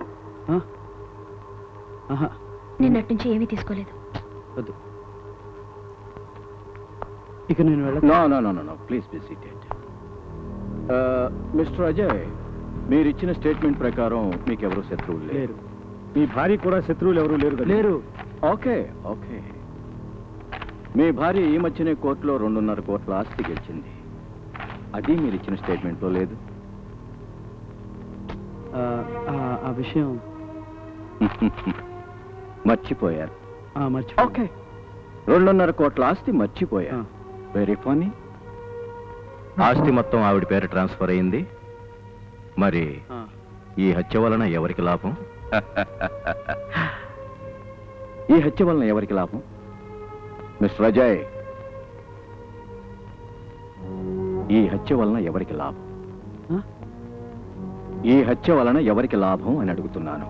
నిన్నటి నుంచి ఏమీ తీసుకోలేదు. వద్దు. ఇక నేను no please be seated. Mister Ajay, మీరు ఇచ్చిన స్టేట్మెంట్ ప్రకారం మీకు ఎవరు శత్రువులు లేరు. మీ భార్య కూడా శత్రువులు ఎవరు లేరు. లేరు. Okay okay. మీ భార్య ఈ మధ్యనే కోర్టులో 2.5 కోట్ల ఆస్తి గెలిచింది. అది మీరు ఇచ్చిన స్టేట్మెంట్లో లేదు. ఆ విషయం మర్చిపోయారు. ఓకే. 2.5 కోట్ల ఆస్తి మర్చిపోయారు. Very funny. ఆస్తి మొత్తం ఆవిడ పేరు ట్రాన్స్ఫర్ అయింది. మరి ఈ హత్య వలన ఎవరికి లాభం? ఈ హత్య వలన ఎవరికి లాభం? మిస్టర్ అజయ్, ఈ హత్య వలన ఎవరికి లాభం? ఈ హత్య వలన ఎవరికి లాభం అని అడుగుతున్నాను.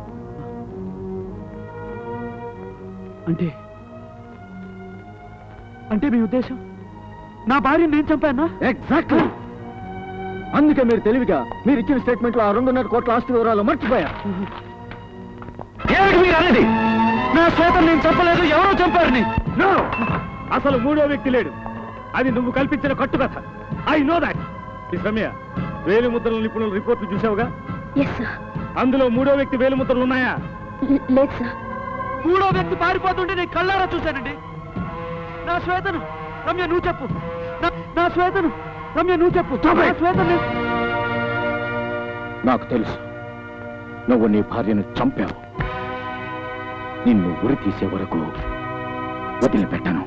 అంటే మీ ఉద్దేశం నా భార్యను నేను చంపానా? ఎగ్జాక్ట్లీ. అందుకే మీరు తెలివిగా మీరు ఇచ్చిన స్టేట్మెంట్ లో 2.5 కోట్ల ఆస్తి వివరాలు మర్చిపోయారు. ఏమిటి మీరు అనేది? నా శ్వేతను నేను చంపలేదు, ఎవరో చంపారని. అసలు మూడో వ్యక్తి లేడు. అది నువ్వు కల్పించిన కట్టుకథ. I know that. రమ్య, వేలిముద్రల నిపుణుల రిపోర్ట్లు చూసావుగా? అందులో మూడో వ్యక్తి వేలిముద్రలు ఉన్నాయా? లేదు సార్. మూడో వ్యక్తి పారిపోతుంటే నేను కళ్ళారా చూశానండి. నా శ్వేతను రమ్య నువ్వు చెప్పు. నా శ్వేతను రమ్య నువ్వు చెప్పు. శ్వేతను నాకు తెలుసు నువ్వు నీ భార్యను చంపావు. నిన్ను ఉరి తీసే వరకు వదిలిపెట్టను.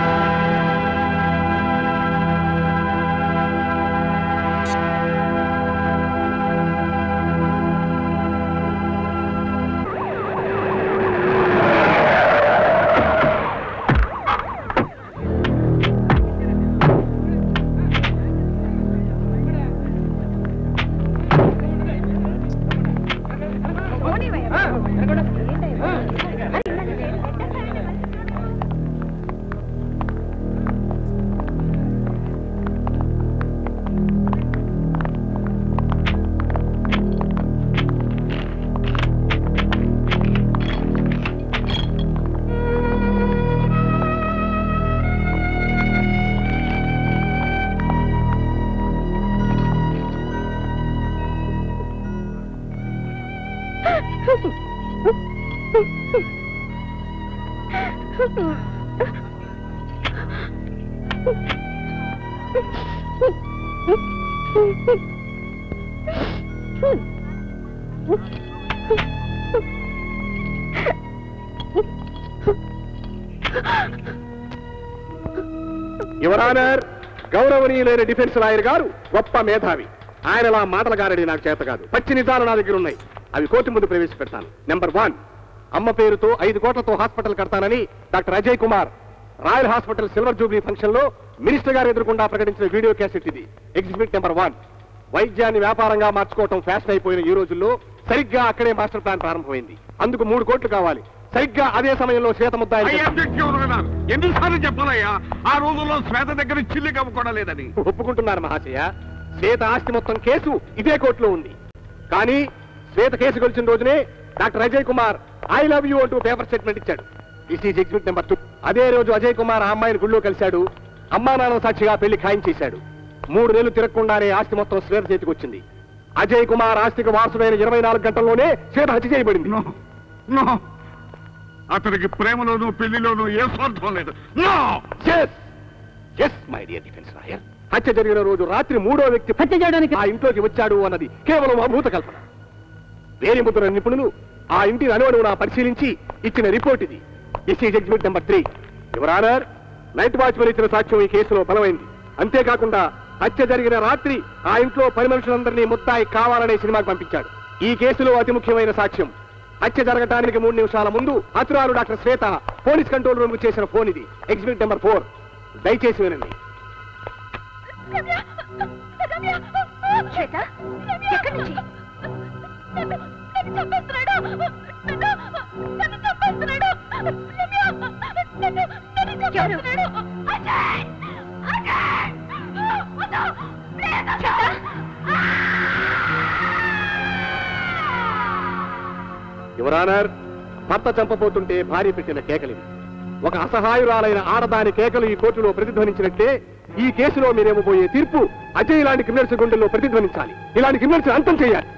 యువర్ ఆనర్, గౌరవనీయులైన డిఫెన్స్ లాయర్ గారు గొప్ప మేధావి. ఆయనలా మాటల గారడి నాకు చేత కాదు. పచ్చి నిజాలు నా దగ్గర ఉన్నాయి. అవి కోర్టు ముందు ప్రవేశపెడతాను. నెంబర్ 1, అమ్మ పేరుతో 5 కోట్లతో హాస్పిటల్ కడతానని doctor Ajay Kumar royal hospital silver jubilee function లో మినిస్టర్ గారు ఎదురుకుండా ప్రకటించిన వీడియో క్యాసెట్ ఇది. Exhibit number 1. వైద్యాన్ని వ్యాపారంగా మార్చుకోవటం ఫ్యాషన్ అయిపోయిన ఈ రోజుల్లో సరిగ్గా అక్కడే మాస్టర్ ప్లాన్ ప్రారంభమైంది. అందుకు 3 కోట్లు కావాలి. సరిగ్గా అదే సమయంలో శ్వేత ముద్దాయి. ఎన్నిసార్లు చెప్పాలయ్యా, ఆ రోజుల్లో శ్వేత దగ్గర చిల్లి కమ్ముకోవడం లేదని. ఒప్పుకుంటున్నారు మహాశయ. శ్వేత ఆస్తి మొత్తం కేసు ఇదే కోర్టులో ఉంది. కానీ శ్వేత కేసు గెలిచిన రోజునే doctor Ajay Kumar I love you అంటూ పేపర్ స్టేట్మెంట్ ఇచ్చాడు. This is exhibit number 2. అదే రోజు అజయ్ కుమార్ ఆ అమ్మాయిని గుళ్ళో కలిశాడు. అమ్మా నాన్న సాక్షిగా పెళ్లి ఖాయం చేశాడు. 3 నెలలు తిరగకుండానే ఆస్తి మొత్తం శ్వేత చేతికి వచ్చింది. అజయ్ కుమార్ ఆస్తికి వారసుడైన 24 గంటల్లోనే శ్వేత హత్య చేయబడింది. అతనికి ప్రేమలోనూ పెళ్లిలోనూ ఏ స్వార్థం లేదు. మై డియర్ డిఫెన్స్ లాయర్, హత్య జరిగిన రోజు రాత్రి 3వ వ్యక్తి హత్య చేయడానికి ఆ ఇంట్లోకి వచ్చాడు అన్నది కేవలం అభూత కల్పన. వేరే ముద్ర నిపుణులు ఆ ఇంటిని అనువనువునా పరిశీలించి ఇచ్చిన రిపోర్ట్ ఇది. This is exhibit number 3. Your honour, night watchman ఇచ్చిన సాక్ష్యం ఈ కేసులో బలమైంది. అంతేకాకుండా హత్య జరిగిన రాత్రి ఆ ఇంట్లో 10 మనుషులందరినీ ముద్దాయి కావాలనే సినిమాకి పంపించాడు. ఈ కేసులో అతి ముఖ్యమైన సాక్ష్యం హత్య జరగడానికి 3 నిమిషాల ముందు హతురాలు doctor Shweta police control room కు చేసిన ఫోన్ ఇది. Exhibit number 4. దయచేసి వినండి. శ్వేత, ఎక్కడి నుంచి? యువరానర్, భర్త చంపబోతుంటే భార్య పెట్టిన కేకలివి. ఒక అసహాయురాలైన ఆడదాని కేకలు ఈ కోర్టులో ప్రతిధ్వనించినట్టే ఈ కేసులో మీరేమోబోయే తీర్పు అజయ్ ఇలాంటి క్రిమినల్స్ గుండెల్లో ప్రతిధ్వనించాలి. ఇలాంటి క్రిమినల్స్ అంతం చేయాలి.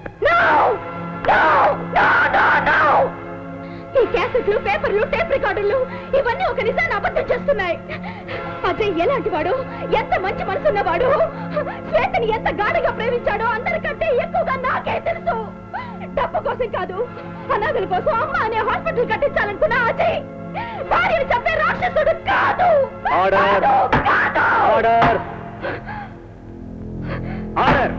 ఈ క్యాసెట్లు, పేపర్లు, టేప్ రికార్డులు ఇవన్నీ ఒక నిజాన్ని అబద్ధం చేస్తున్నాయి. అజయ్ ఎలాంటి వాడు, ఎంత మంచి మనసున్నవాడు, శ్వేతని ఎంత గాఢంగా ప్రేమించాడో అందరికంటే ఎక్కువగా నాకే తెలుసు. డబ్బు కోసం కాదు, అనాథల కోసం అమ్మ అనే హాస్పిటల్ కట్టించాలనుకున్న అజయ్ భార్యను చంపే రాక్షసుడు కాదు. Order! Order! Order!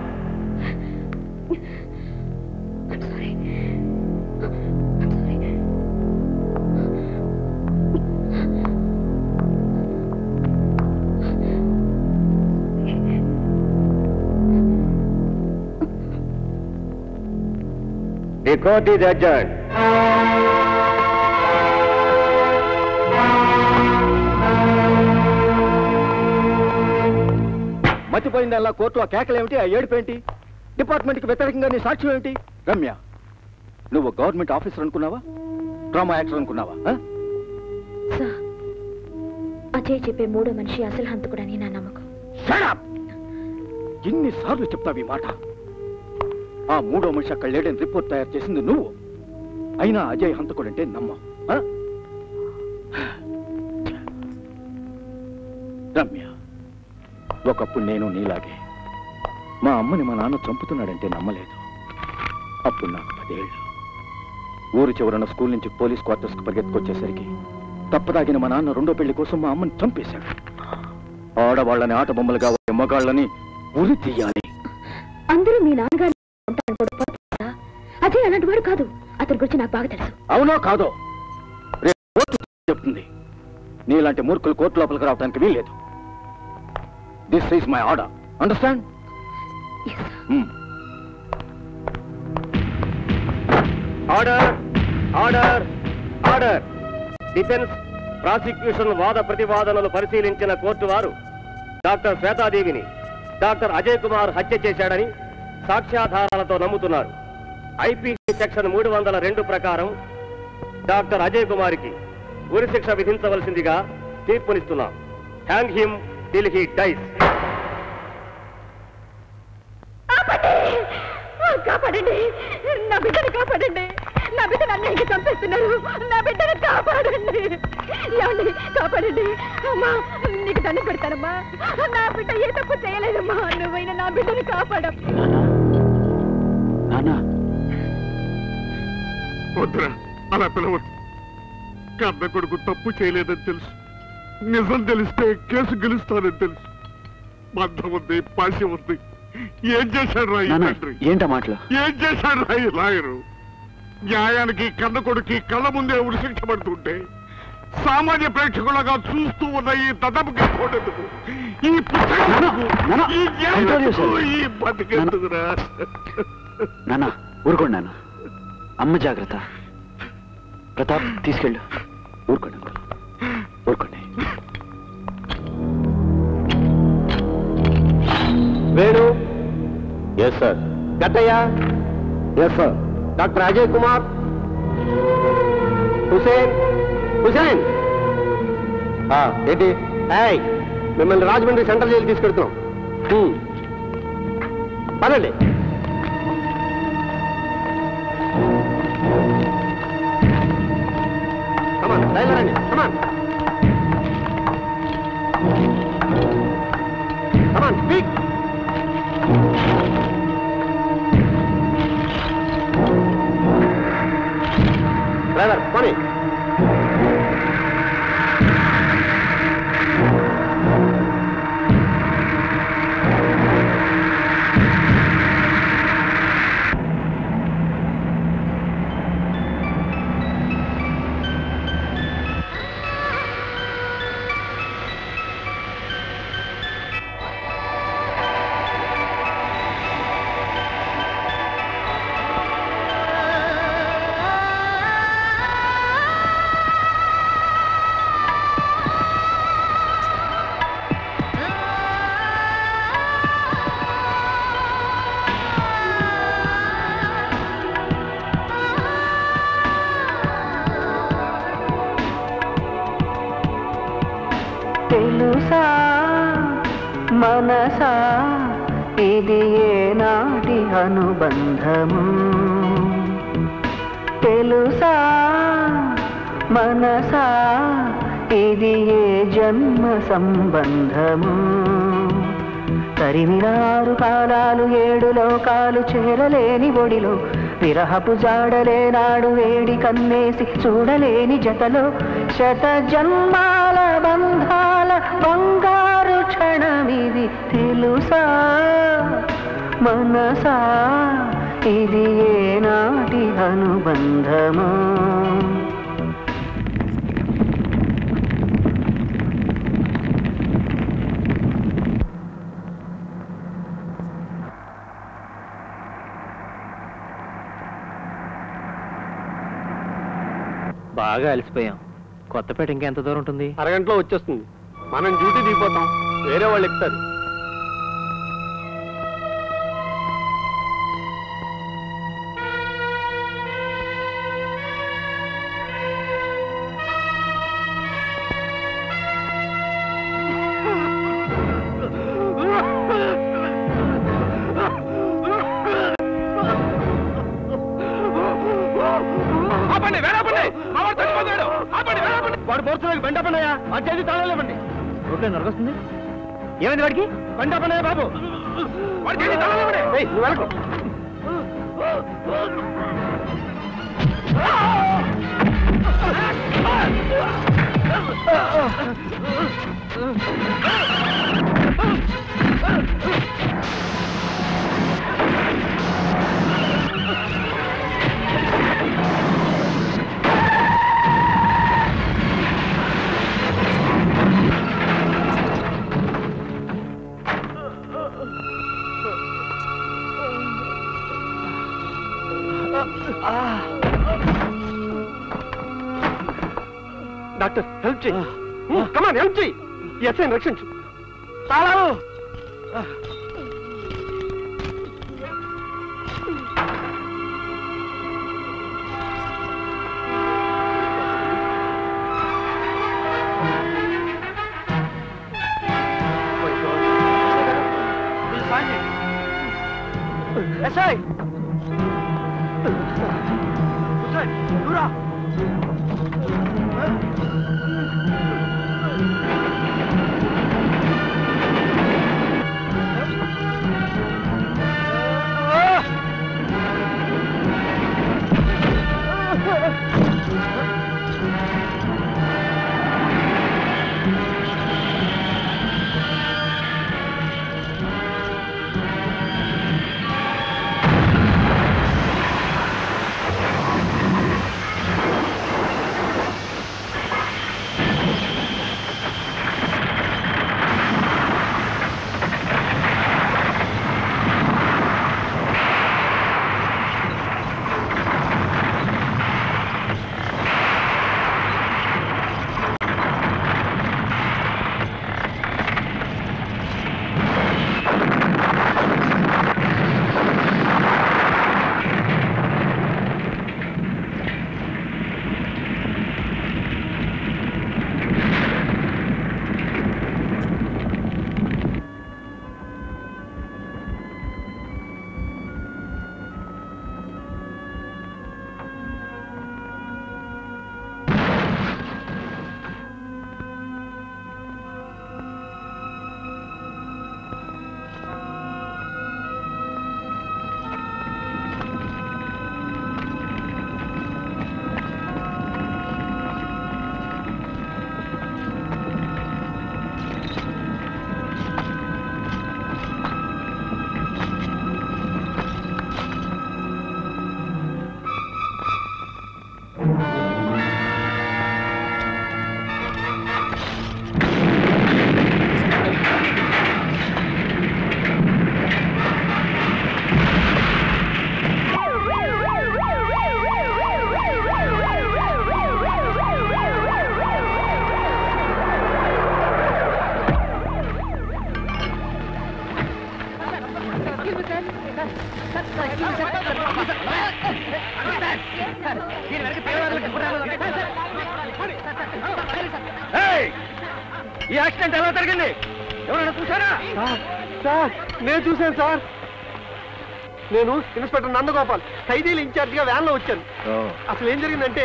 The court is adjourned. మతిపోయిందల్లా కోర్టు ఆ కేకలేమిటి, ఆ ఏడుపేంటి? డిపార్ట్మెంట్కి వ్యతిరేకంగా నీ సాక్ష్యం ఏమిటి? రమ్య, నువ్వు గవర్నమెంట్ ఆఫీసర్ అనుకున్నావా, డ్రామా యాక్టర్ అనుకున్నావా? సార్, అజయ్ చెప్పే 3వ మనిషి అసలు హంతకుడని నా నమ్మకం. ఎన్నిసార్లు చెప్తావు ఈ మాట? ఆ 3వ మనిషి అక్కడ లేడని రిపోర్ట్ తయారు చేసింది నువ్వు. అయినా అజయ్ హంతకుడంటే నమ్మం. రమ్య, ఒకప్పుడు నేను నీలాగే మా అమ్మని మా నాన్న చంపుతున్నాడంటే నమ్మలేదు. అప్పుడు నాకు 10 ఏళ్ళు. ఊరు చివరన స్కూల్ నుంచి పోలీస్ క్వార్టర్స్కి పరిగెత్తుకొచ్చేసరికి తప్పదాగిన మా నాన్న 2వ పెళ్లి కోసం మా అమ్మని చంపేశాడు. ఆడవాళ్ళని ఆట బొమ్మలుగా మగాళ్ళని ఉరి తీయాలి. అందరూ మీ నాన్నగారు అజయ్ అలాంటి వాడు కాదు. అతని గురించి నాకు బాగా తెలుసు. అవునో కాదో రేపు కోర్టు చెప్తుంది. నీలాంటి మూర్ఖులు కోర్టు లోపలికి రావడానికి వీల్లేదు. This is my order. Understand? Order! Order! Order! Defence, prosecution వాద ప్రతివాదనలు పరిశీలించిన కోర్టు వారు డాక్టర్ శ్వేతాదేవిని డాక్టర్ అజయ్ కుమార్ హత్య చేశాడని సాక్ష్యాధారాలతో నమ్ముతున్నారు. ఐపీసీ సెక్షన్ 302 ప్రకారం డాక్టర్ అజయ్ కుమార్కి ఉరిశిక్ష విధించవలసిందిగా తీర్పునిస్తున్నాం. Hang him till he dies. కాపాడండి, నా బిడ్డను కాపాడండి. నా బిడ్డను అన్యాయంగా చంపేస్తున్నారు. నా బిడ్డను కాపాడండి. ఏమండి, కాపాడండి. అమ్మా, నీకు దండం పెడతానమ్మా. నా బిడ్డ ఏ తప్పు చేయలేదమ్మా. నువ్వైనా నా బిడ్డను కాపాడమ్మా. వద్దురా, అలా పిలవద్దు. కన్న కొడుకు తప్పు చేయలేదని తెలుసు. నిజం తెలిస్తే కేసు గెలుస్తానని తెలుసు. బంధం ఉంది, పాసి ఉంది. ఏం చేశాడు రా ఈ తండ్రి? ఏంట మాటలు? ఏం చేశాడు రా ఈ లాయరు? న్యాయానికి కన్న కొడుకు కళ్ళ ముందే ఉరిశిక్ష పడుతుంటే సామాన్య ప్రేక్షకులుగా చూస్తూ ఉన్న ఈ తదపుకి చూడదు. ఈ పుస్తకం ఈ బతికెందుకురా? నాన్న ఊరుకోండి. నాన్న, అమ్మ జాగ్రత్త. ప్రతాప్ తీసుకెళ్ళు. ఊరుకోండి అంకుల్, ఊరుకోండి. Venu. Yes sir. Gattayya. Yes sir. Doctor Ajay Kumar. Hussain. Hussain ఏంటి? మిమ్మల్ని రాజమండ్రి సెంట్రల్ జైలు తీసుకెళ్తున్నాం. పదండి. కమాన్, రండి. కమాన్, కమాన్, స్పీక్. డ్రైవర్ పోనీ. తెలుసా మనసా ఇది ఏనాటి అనుబంధము తెలుసా మనసా ఇది ఏ జన్మ సంబంధము తరిమినారు కాలాలు 7 లోకాలు చేరలేని ఒడిలో విరహపు జాడలేనాడు వేడి కన్నేసి చూడలేని జతలో శత జన్మాల బంధాల బంగారు క్షణమిది తెలుసా మనసా ఇది ఏనాటి అనుబంధము బాగా అలసిపోయాం. కొత్తపేట ఇంకెంత దూరం ఉంటుంది? అరగంటలో వచ్చేస్తుంది. మనం డ్యూటీ దిగిపోతాం, వేరే వాళ్ళు ఎక్కుతారు. వాడు పోర్చులకు బండ పన్నయ్యా, ఆ చేతి తాళలేమండి. రోడ్లో నరకొస్తుంది. ఏమైంది వాడికి? బండ పన్నయ్య బాబు, వాడి చేతి తాళలేమండి. నువ్వు వెళ్ళకు. డాక్టర్ హెల్ప్ చేయి. కమాన్ హెల్ప్ చేయి. ఎస్ఐని రక్షించు. తాళాలు ఎస్ఐ దూరా. ఈ యాక్సిడెంట్ ఎలా జరిగింది? ఎవరైనా చూశారా? సార్ నేను చూశాను సార్. నేను ఇన్స్పెక్టర్ నందగోపాల్, ఖైదీలు ఇన్ఛార్జిగా వ్యాన్లో వచ్చాను. అసలు ఏం జరిగిందంటే...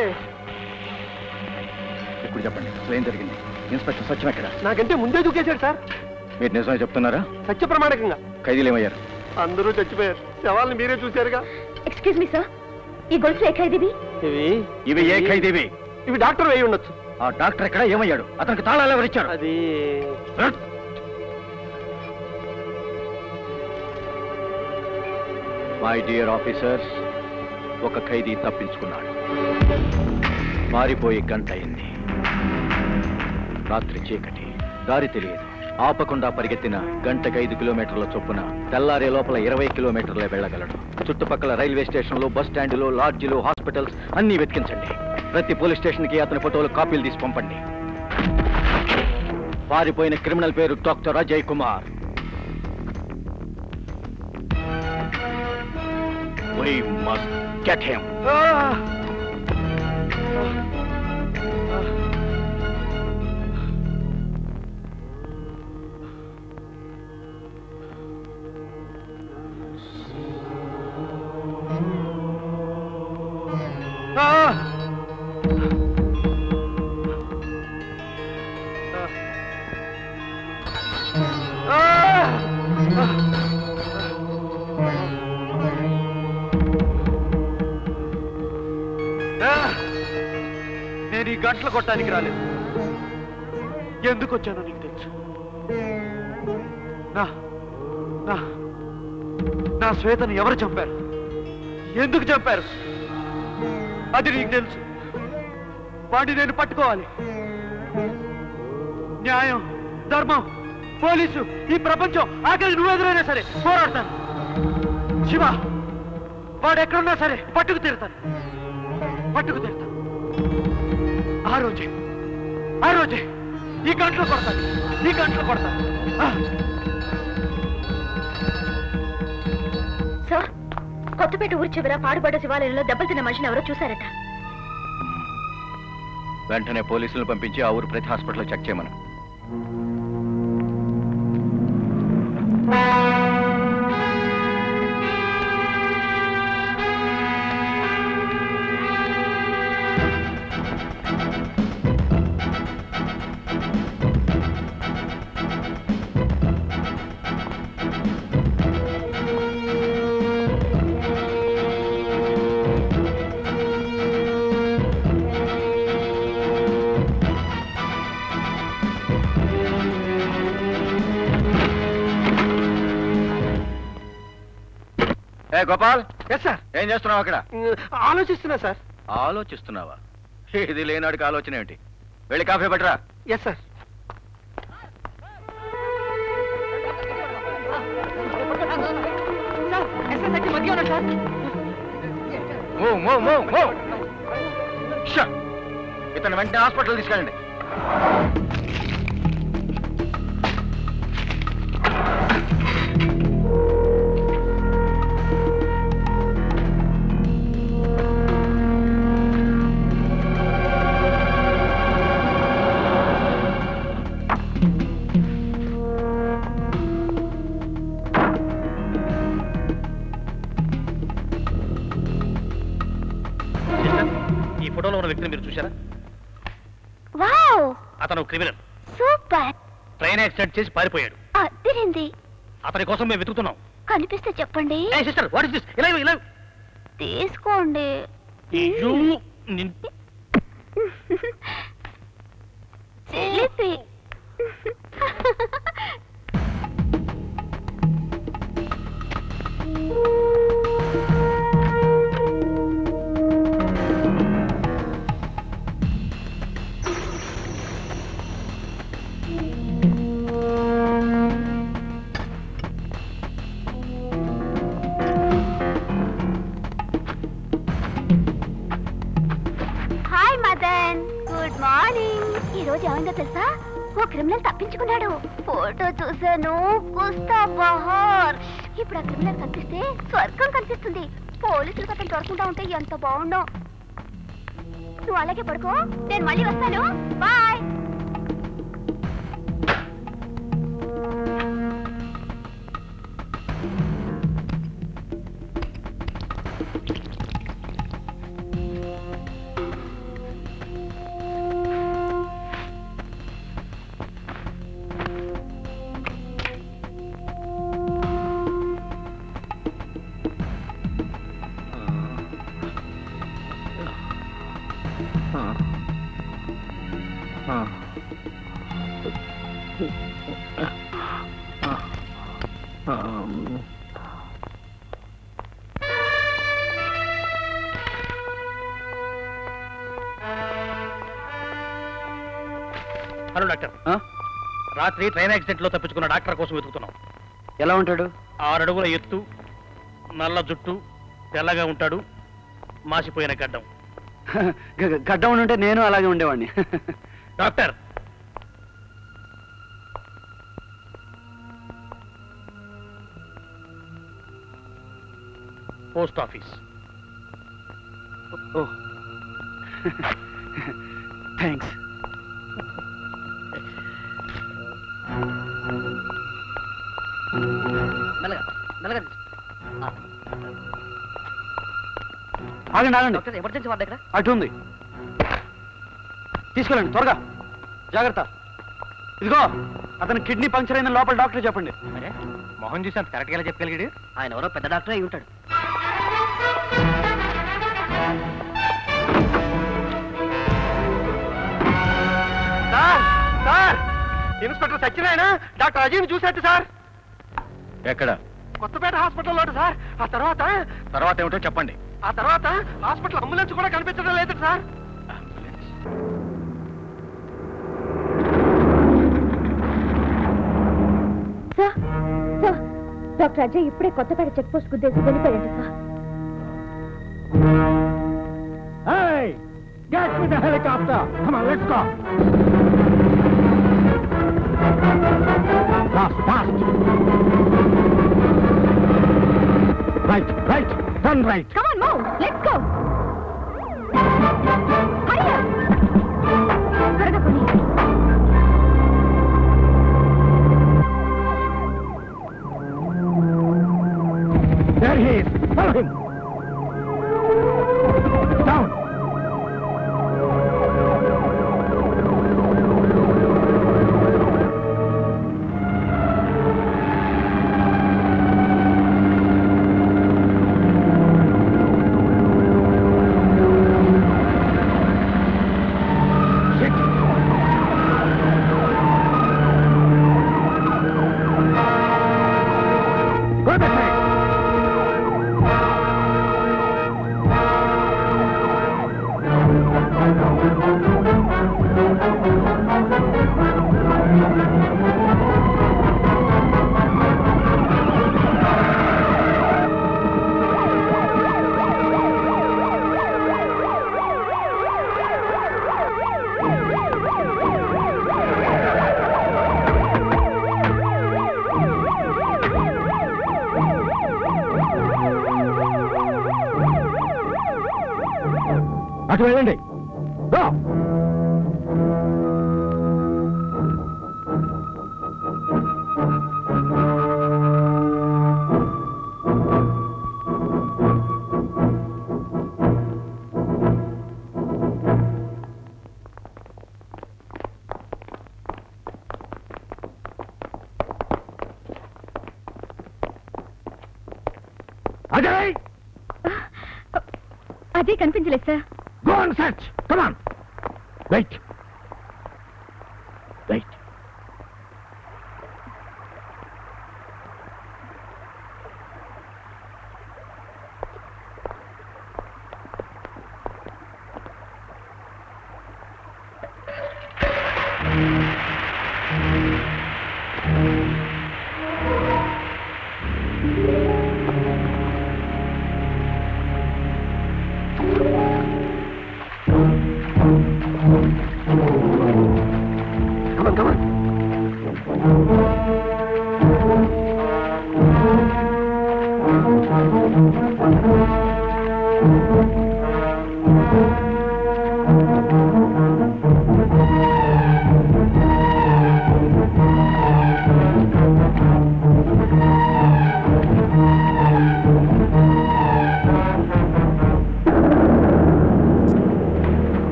ఇప్పుడు చెప్పండి, అసలు ఏం జరిగింది? ఇన్స్పెక్టర్ సత్యం ఎక్కడ? నాకంటే ముందే దూకేశాడు సార్. మీరు నిజమే చెప్తున్నారా? సత్య ప్రమాణకంగా. ఖైదీలు ఏమయ్యారు? అందరూ చచ్చిపోయారు. శవాల్ని మీరే చూశారుగా. ఎక్స్క్యూజ్ మీ సార్, ఈ గొలుసు ఏ ఖైదీవి? ఇవి ఏ ఖైదీవి? ఇవి డాక్టర్ వేయి ఉండొచ్చు. ఆ డాక్టర్ ఎక్కడ? ఏమయ్యాడు? అతనికి తాళాలు ఎవరు ఇచ్చారు? అది మై డియర్ ఆఫీసర్స్, ఒక ఖైదీ తప్పించుకున్నాడు. మారిపోయి గంట అయింది. రాత్రి చీకటి, దారి తెలియదు. ఆపకుండా పరిగెత్తిన గంటకు 5 కిలోమీటర్ల చొప్పున తెల్లారే లోపల 20 కిలోమీటర్లే వెళ్ళగలడు. చుట్టుపక్కల రైల్వే స్టేషన్లు, బస్ స్టాండ్లు, లాడ్జిలు, హాస్పిటల్స్ అన్నీ వెతికించండి. ప్రతి పోలీస్ స్టేషన్కి అతని ఫోటోలు కాపీలు తీసి పంపండి. పారిపోయిన క్రిమినల్ పేరు doctor Ajay Kumar. We must get him. నేను ఈ గంటలు కొట్టడానికి రాలేదు. ఎందుకు వచ్చానో నీకు తెలుసు. నా శ్వేతను ఎవరు చంపారు? ఎందుకు చంపారు? అది నీకు తెలుసు. వాడిని నేను పట్టుకోవాలి. న్యాయం, ధర్మం, పోలీసు, ఈ ప్రపంచం, ఆఖరి నువ్వు ఎదురైనా సరే పోరాడతాను. శివ, వాడు ఎక్కడున్నా సరే పట్టుకు తీరుతాను. ఆ రోజే ఈ గంటలో కొడతాను. సార్, కొత్తపేట ఊరి చివర పాడుబడ్డ శివాలయంలో దెబ్బలు తిన్న మనిషిని ఎవరో చూశారట. వెంటనే పోలీసులను పంపించి ఆ ఊరు ప్రతి హాస్పిటల్లో చెక్ చేయమను. గోపాల్. Yes sir. ఏం చేస్తున్నావు అక్కడ? ఆలోచిస్తున్నా సార్. ఆలోచిస్తున్నావా? ఇది లేనాడికి ఆలోచన ఏమిటి? వెళ్ళి కాఫీ పట్టరా. Yes sir. ఇతను వెంటనే హాస్పిటల్ తీసుకెళ్ళండి. ఫోటోలో ఉన్న వ్యక్తిని మీరు చూశారా? వావ్, అతను క్రిమినల్. సూపర్. ట్రైన్ యాక్సిడెంట్ చేసి పారిపోయాడు. అదిరింది. అతని కోసం మేము వెతుకుతున్నాం. కనిపిస్తే చెప్పండి. Sister, what is this? ఇలా తీసుకోండి. చిలిపి. Hi Madan, good morning. ఈ రోజు ఏమైందో తెలుసా? ఓ క్రిమినల్ తప్పించుకున్నాడు. ఫోటో చూసాను, కుస్తా బహార్. ఇప్పుడు ఆ క్రిమినల్ కనిపిస్తే స్వర్గం కనిపిస్తుంది. పోలీసులు అతను దొరకకుండా ఉంటే ఎంత బాగుండో. నువ్వు అలాగే పడుకో, నేను మళ్ళీ వస్తాను. బాయ్. హలో డాక్టర్, రాత్రి ట్రైన్ యాక్సిడెంట్ లో తప్పించుకున్న డాక్టర్ కోసం వెతుకుతున్నాం. ఎలా ఉంటాడు? 6 అడుగుల ఎత్తు, నల్ల జుట్టు, తెల్లగా ఉంటాడు, మాసిపోయిన గడ్డం. గడ్డం ఉంటే నేను అలాగే ఉండేవాడిని. Doctor, post office. థ్యాంక్స్. ఆగండి ఆగండి, ఎమర్జెన్సీ వార్డు దగ్గర అటు ఉంది, తీసుకెళ్ళండి త్వరగా, జాగ్రత్త. ఇదిగో అతను కిడ్నీ పంక్చర్ అయిన లోపల డాక్టర్ చెప్పండి. మొహం చూసి అంత కరెక్ట్గా చెప్పగలిగాడు. ఆయన ఎవరో పెద్ద డాక్టర్ అయి ఉంటాడు. సార్, ఇన్స్పెక్టర్ సత్యనారాయణ డాక్టర్ అజయ్ని చూసేట్టు సార్. ఎక్కడ? కొత్తపేట హాస్పిటల్లో సార్. ఆ తర్వాత ఏమిటో చెప్పండి. ఆ తర్వాత హాస్పిటల్ అంబులెన్స్ కూడా కనిపించడం లేదు సార్. డాక్టర్ అజయ్ ఇప్పుడే కొత్తపేట చెక్ పోస్ట్ గుద్దేసి వెళ్ళిపోయాడు sir. Get with the helicopter. Come on, let's go. Fast, fast. Right, right. Turn right. Come on, move. Let's go. Hurry up. త్వరగా పోనీ. There he is. Follow him. Down. అటు వెళ్ళండి. Go. Ajay, Ajay కనిపించలేదు sir. go and search. Come on. Wait. Wait.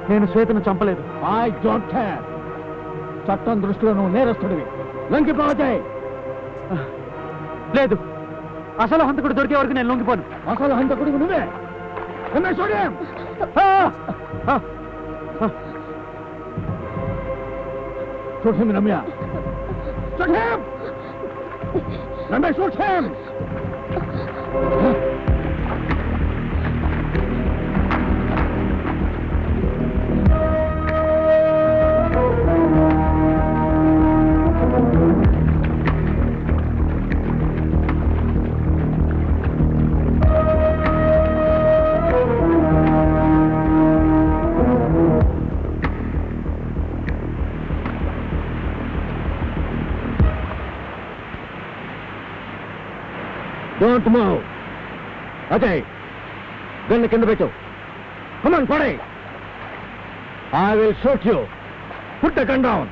నేను శ్వేతను చంపలేదు. I don't care. చట్టం దృష్టిలో నువ్వు నేరస్తుడివి. లొంగిపోవచ్చాయి. లేదు, అసలు హంతకుడు దొరికే వరకు నేను లొంగిపోను. అసలు హంతకుడివి నువ్వే. Shoot him, Ramya. Shoot him! Ramya, shoot him! Don't move. Ajay, gun కింద పెట్టు. Come on, put it. I will shoot you. Put the gun down.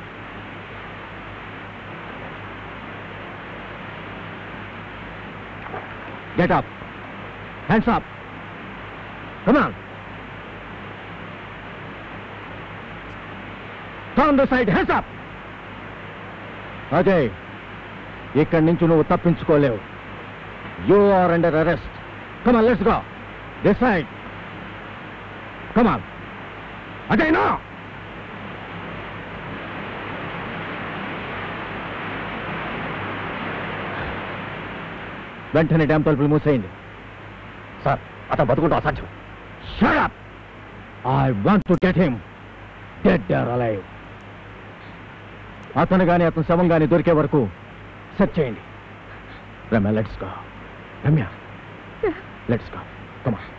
Get up. Hands up. Come on. Turn the side. Hands up. Ajay, ఇక్కడి నుంచి నువ్వు తప్పించుకోలేవు. You are under arrest. Come on, let's go. This side. Come on. Ajay, no! వెంటనే dam తలుపులు మూసేయండి. Sir, అతను బతుకుంటూ అసాధ్యం. Shut up! I want to get him. Dead or alive. అతను కానీ అతని శవం కానీ దొరికే వరకు సెర్చ్ చేయండి. Ramya, let's go. Ramya, let's go. Come on.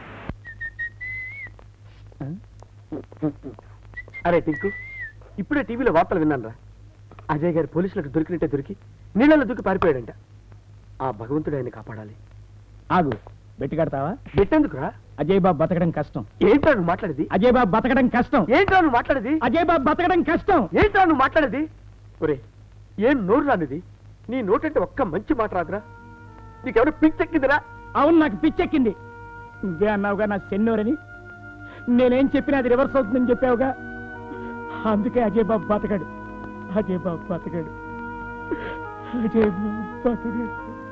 అరే టింకు, ఇప్పుడే టీవీలో వార్తలు విన్నాను రా. అజయ్ గారు పోలీసులకు దొరికినట్టే దొరికి నీళ్ళలో దూకి పారిపోయాడంట. ఆ భగవంతుడు ఆయన కాపాడాలి. ఆగు, బెట్టి కడతావా? బెట్టెందుకురా? అజయ్ బాబు బతకడం కష్టం. ఏంట్రా నువ్వు మాట్లాడేది? అజయ్ బాబు బతకడం కష్టం. ఏంట్రా నువ్వు మాట్లాడేది? అజయ్ బాబు బతకడం కష్టం. ఏంట్రా నువ్వు మాట్లాడేది? ఒరే, ఏం నోరు రానిది? నీ నోటంటే ఒక్క మంచి మాట రాదురా. నీకెవరు పిచ్చెక్కిందిరా? అవును, నాకు పిచ్చెక్కింది. నువ్వే అన్నావుగా నా సెన్నోరని. నేనేం చెప్పినా అది రివర్స్ అవుతుందని చెప్పావుగా. అందుకే అజయ్ బాబు బతకడు. అజయ్ బాబు బతకడు. అజయ్ బాబు బతకడు.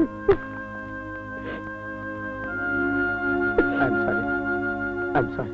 I'm sorry. I'm sorry.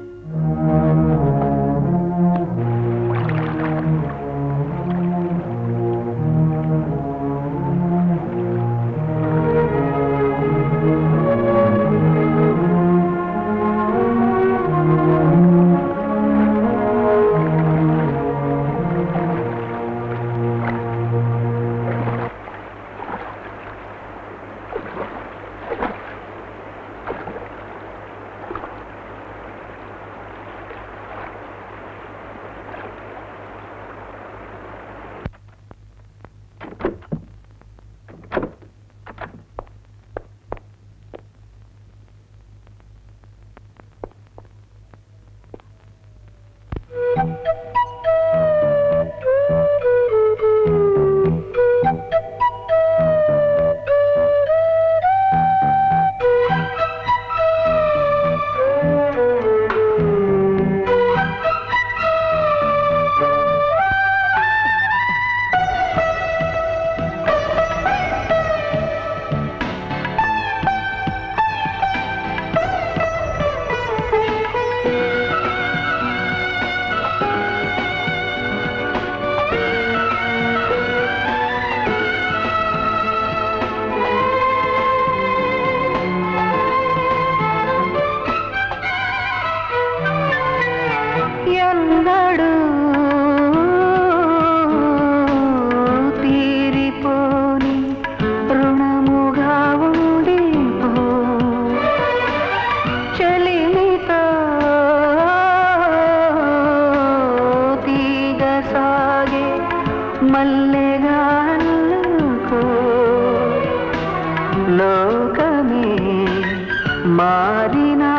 మారిన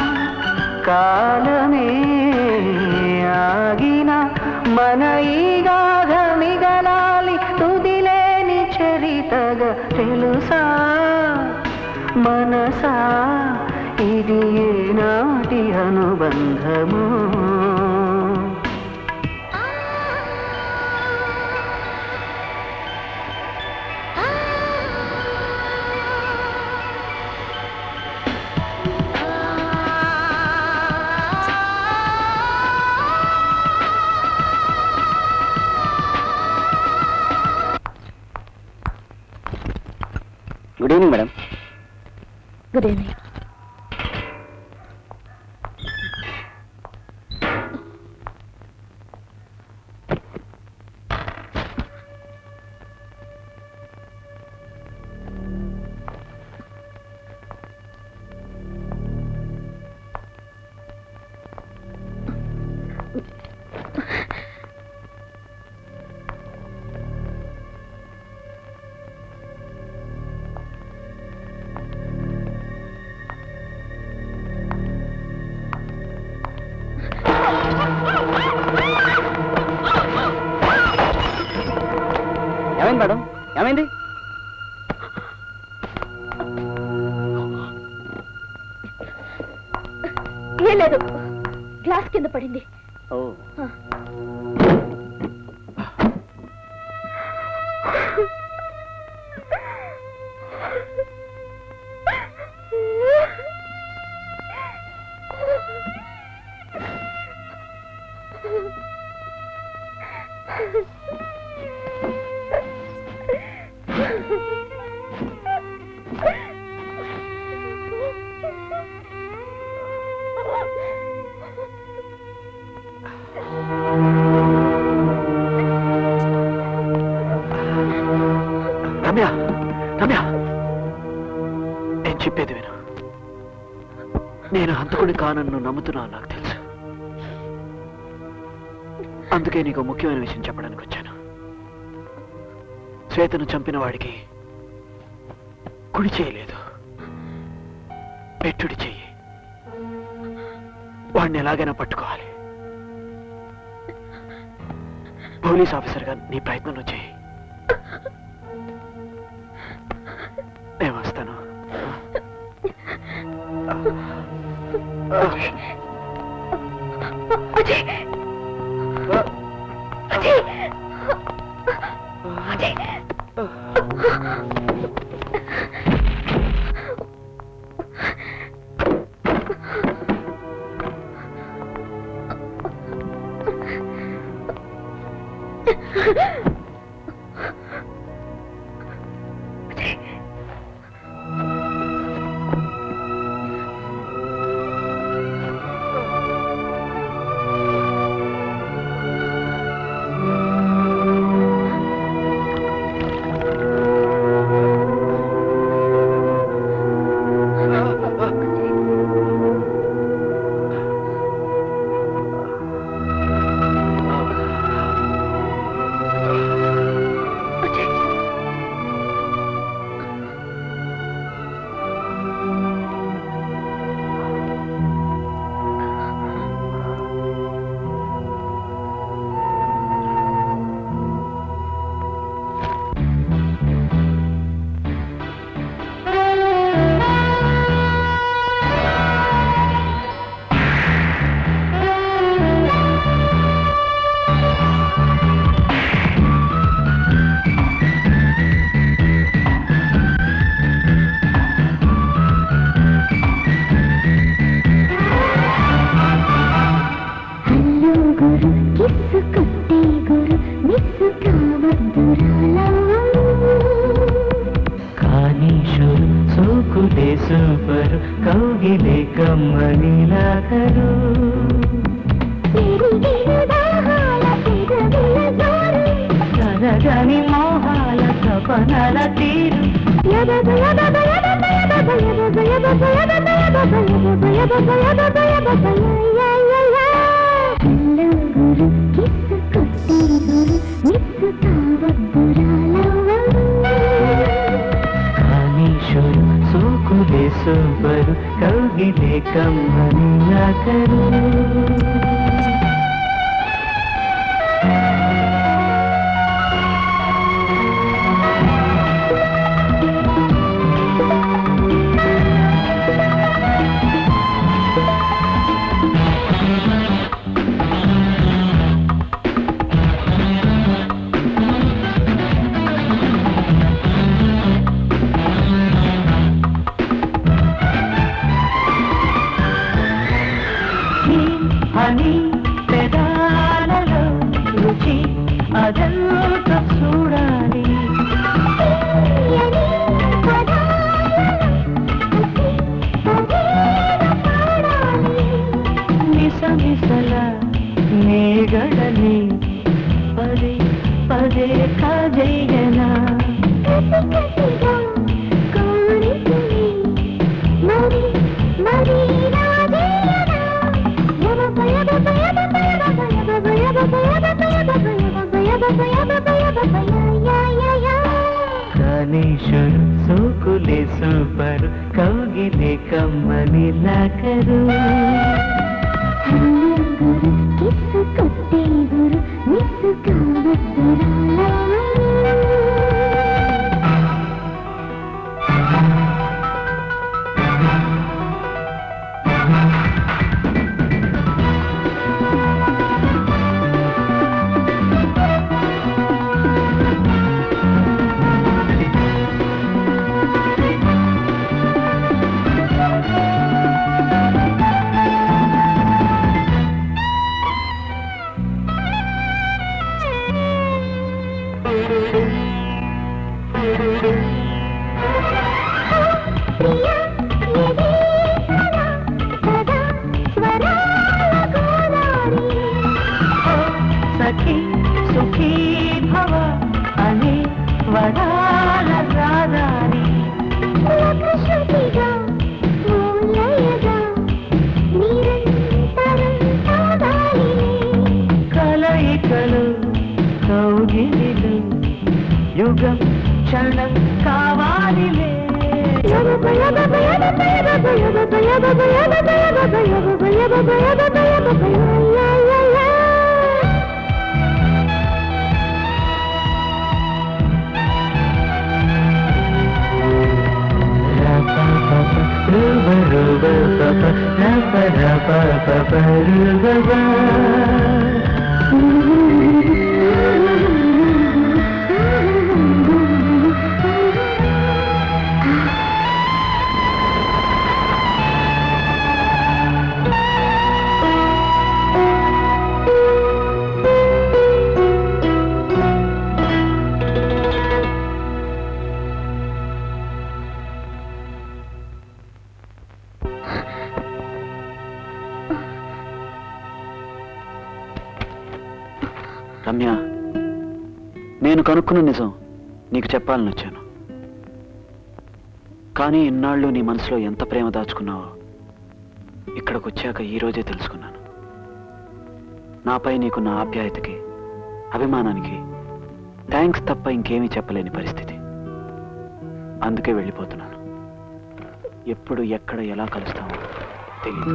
కాలమే ఆగిన మన ఈ గాథ మిగలాలి తుదిలేని చరితగా తెలుసా మనసా ఇది ఏనాటి అనుబంధము గుడ్ ఈవినింగ్. ఏమైంది మేడం? ఏమైంది? ఏం లేదు, గ్లాస్ కింద పడింది. ఓ రమ్య, రమ్య, నేను చెప్పేది విను. నేను హంతకుడి కానన్ను నమ్ముతున్నాను, నాకు తెలుసు. అందుకే నీకు ముఖ్యమైన విషయం చెప్పడానికి వచ్చాను. శ్వేతను చంపిన వాడికి కుడి చేయలేదు, పెట్టుడి చెయ్యి. వాడిని ఎలాగైనా పట్టుకోవాలి. పోలీస్ ఆఫీసర్గా నీ ప్రయత్నం నువ్వు చేయి. నేను వస్తాను. మేగడని పదే పదే కాజేయనా గణేశుడు సోకులే సూపరు కౌగిలే కమ్మని లాకరు కిస్సు కొట్టే గురు మిస్సు కావద్దురా సఖీ సుఖీ భవ అనే వరాల రాధారి కలయికలు కౌగిలిలు యుగం క్షణం కావాలిలే రమ్య, నేను కనుక్కున్న నిజం నీకు చెప్పాలని వచ్చాను. కానీ ఇన్నాళ్ళు నీ మనసులో ఎంత ప్రేమ దాచుకున్నావో ఇక్కడికి వచ్చాక ఈ రోజే తెలుసుకున్నాను. నాపై నీకున్న ఆప్యాయతకి, అభిమానానికి థ్యాంక్స్ తప్ప ఇంకేమీ చెప్పలేని పరిస్థితి. అందుకే వెళ్ళిపోతున్నాను. ఎప్పుడు ఎక్కడ ఎలా కలుస్తామో తెలియదు.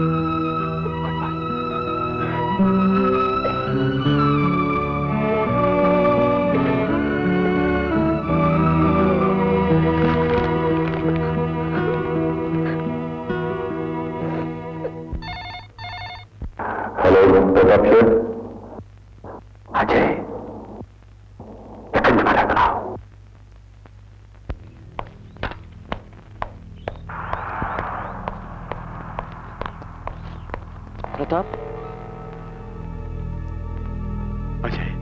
అజయ్, ఎక్కడి నుంచి మాట్లాడుతున్నావు? ప్రతాప్, అజయ్,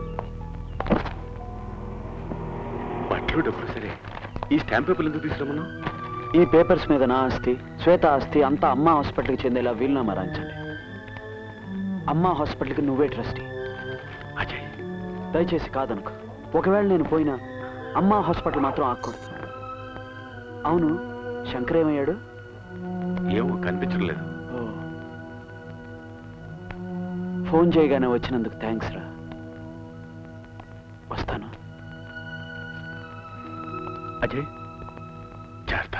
బట్టలు డబ్బులు సరే, ఈ స్టాంప్ పేపర్లు ఎందుకు తీసుకురమ్మన్నావు? ఈ పేపర్స్ మీద నా ఆస్తి, శ్వేత ఆస్తి అంతా అమ్మ హాస్పిటల్కి చెందేలా వీలునామా రాయించండి. అమ్మ హాస్పిటల్కి నువ్వే ట్రస్టీ. అజయ్, దయచేసి కాదనుకో. ఒకవేళ నేను పోయినా అమ్మ హాస్పిటల్ మాత్రం ఆక్కూడదు. అవును, శంకర్ ఏమయ్యాడు? ఏమో కనిపించలేదు. ఫోన్ చేయగానే వచ్చినందుకు థ్యాంక్స్ రా. వస్తాను. అజయ్, జాగ్రత్త.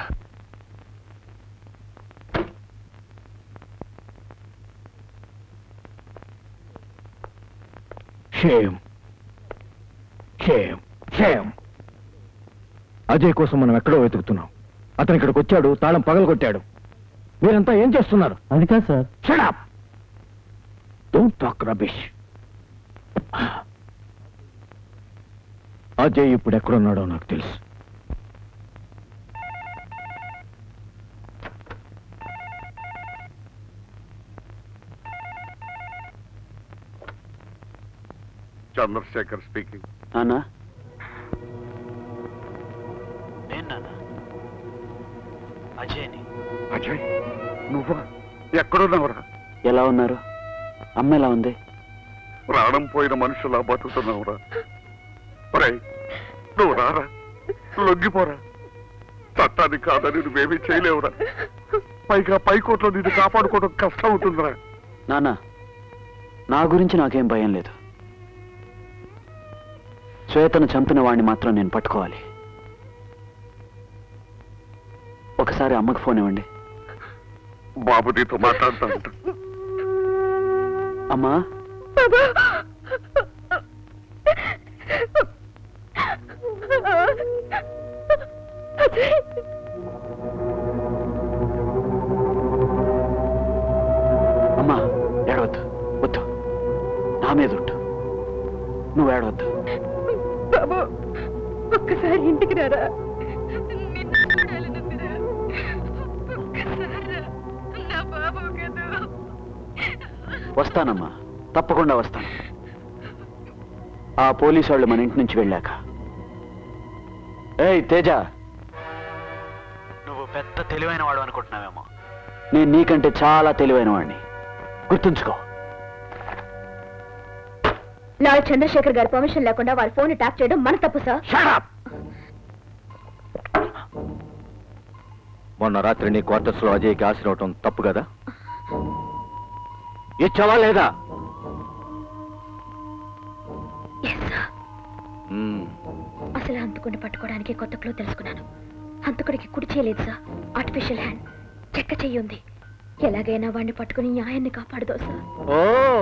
Shame shame shame. అజయ్ కోసం మనం ఎక్కడో వెతుకుతున్నాం. అతను ఇక్కడికి వచ్చాడు, తాళం పగలగొట్టాడు. మీరంతా ఏం చేస్తున్నారు? అది కాదు sir. Shut up! Don't talk rubbish. Ajay ఇప్పుడు ఎక్కడున్నాడో నాకు తెలుసు. చంద్రశేఖర్ స్పీకింగ్. నాన్న, నేను నాన్న అజయ్ని. అజయ్, నువ్వా? ఎక్కడున్నావురా? ఎలా ఉన్నారు? అమ్మ ఎలా ఉంది? ప్రాణం పోయిన మనుషులా బతుకుతున్నావురా. నువ్వు రారా, లొంగిపోరా. చట్టాన్ని కాదని నువ్వేమీ చేయలేవురా. పైగా పైకోట్లో నిన్ను కాపాడుకోవడం కష్టం అవుతుందిరా. నాన్న, నా గురించి నాకేం భయం లేదు. శ్వేతను చంపిన వాడిని మాత్రం నేను పట్టుకోవాలి. ఒకసారి అమ్మకు ఫోన్ ఇవ్వండి. బాబు నీతో మాట్లాడతానంట. అమ్మా, అమ్మా ఏడవద్దు, వద్దు, నా మీద ఉంటు. నువ్వు ఏడవద్దు. బాబు, ఒక్కసారి ఇంటికి రారా. వస్తానమ్మా, తప్పకుండా వస్తాను. ఆ పోలీసు వాళ్ళు మన ఇంటి నుంచి వెళ్ళాక. ఏయ్ తేజ, నువ్వు పెద్ద తెలివైన వాడు అనుకుంటున్నావేమో. నేను నీకంటే చాలా తెలివైన వాడిని, గుర్తుంచుకో. లాయర్ చంద్రశేఖర్ గారి పర్మిషన్ లేకుండా వారి ఫోన్ ట్యాప్ చేయడం మన తప్పు సార్. మొన్న రాత్రి నీ క్వార్టర్స్ లో అజయ్కి ఆశిరవటం తప్పు కదా? ఇచ్చావా లేదా? అసలు హంతకుడిని పట్టుకోవడానికి కొత్త క్లూ తెలుసుకున్నాను. హంతకుడికి కుడి చేయలేదు సార్, ఆర్టిఫిషియల్ హ్యాండ్, చెక్క చెయ్యి ఉంది. ఎలాగైనా వాడిని పట్టుకుని న్యాయాన్ని కాపాడదో సార్. ఓ,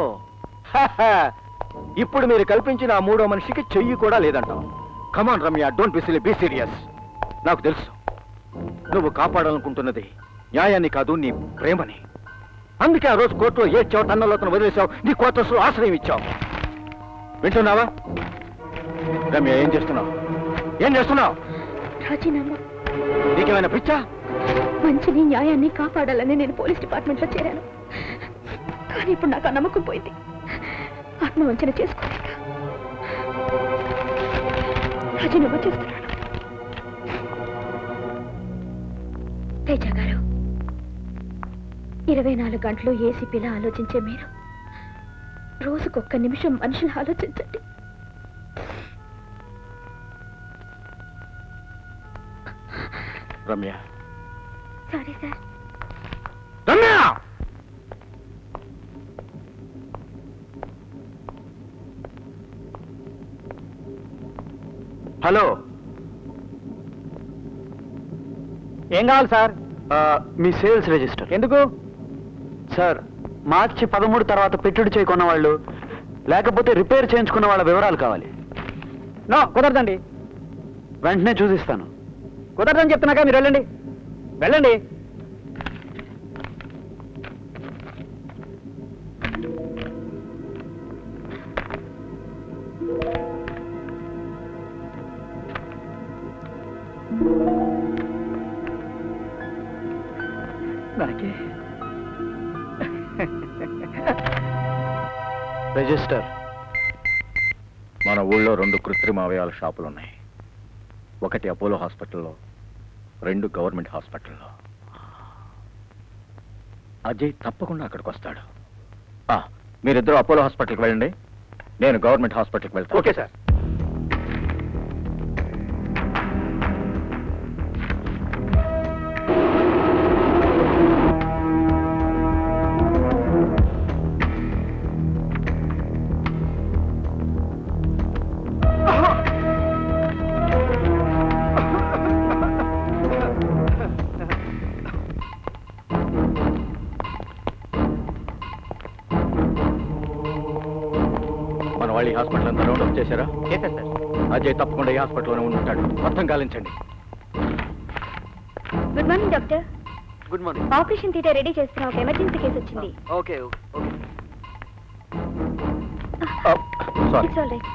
ఇప్పుడు మీరు కల్పించిన ఆ మూడో మనిషికి చెయ్యి కూడా లేదంటావు. Come on Ramya, don't be silly, be serious. నాకు తెలుసు నువ్వు కాపాడాలనుకుంటున్నది న్యాయాన్ని కాదు, నీ ప్రేమని. అందుకే ఆ రోజు కోర్టులో ఏడ్చావు, టన్నలోతను వదిలేసావు, నీ క్వార్టర్స్ లో ఆశ్రయం ఇచ్చావు. వింటున్నావా రమ్య? ఏం చేస్తున్నావు? ఏం చేస్తున్నావు? రాజీనామా. నీకేమైనా పిచ్చా? మంచిని న్యాయాన్ని కాపాడాలని నేను పోలీస్ డిపార్ట్మెంట్ లో చేరాను. కానీ ఇప్పుడు నాకు ఆ నమ్మకం పోయింది. ఆత్మవంచన చేసుకోలేక రాజీనామా చేస్తున్నాను. తేజ గారు, 24 గంటలు ఏసీపీలా ఆలోచించే మీరు రోజుకొక్క నిమిషం మనుషులు ఆలోచించండి. Ramya. Sorry sir. Ramya! Hello, ఏం కావాలి సార్? మీ సేల్స్ రిజిస్టర్. ఎందుకు సార్? మార్చి 13 తర్వాత పెట్టుడు చేయకున్న వాళ్ళు, లేకపోతే రిపేర్ చేయించుకున్న వాళ్ళ వివరాలు కావాలి. నో, కుదరదండి. వెంటనే చూసిస్తాను. కుదరదని చెప్తున్నాక మీరు వెళ్ళండి, వెళ్ళండి. రిజిస్టర్. మన ఊళ్ళో 2 కృత్రిమ అవయవాల షాపులున్నాయి. ఒకటి అపోలో హాస్పిటల్లో, 2 గవర్నమెంట్ హాస్పిటల్లో. అజయ్ తప్పకుండా అక్కడికి వస్తాడు. మీరిద్దరూ అపోలో హాస్పిటల్కి వెళ్ళండి, నేను గవర్నమెంట్ హాస్పిటల్కి వెళ్తాను. Okay sir. ఈ హాస్పిటల్ అంతా రౌండ్ అప్ చేశారా? అజయ్ తప్పకుండా ఈ హాస్పిటల్లోనే ఉంటాడు. మొత్తం గాలించండి. Good morning doctor. Good morning. Operation theatre ready చేస్తున్న ఒక ఎమర్జెన్సీ కేసు వచ్చింది. Okay okay. It's all right.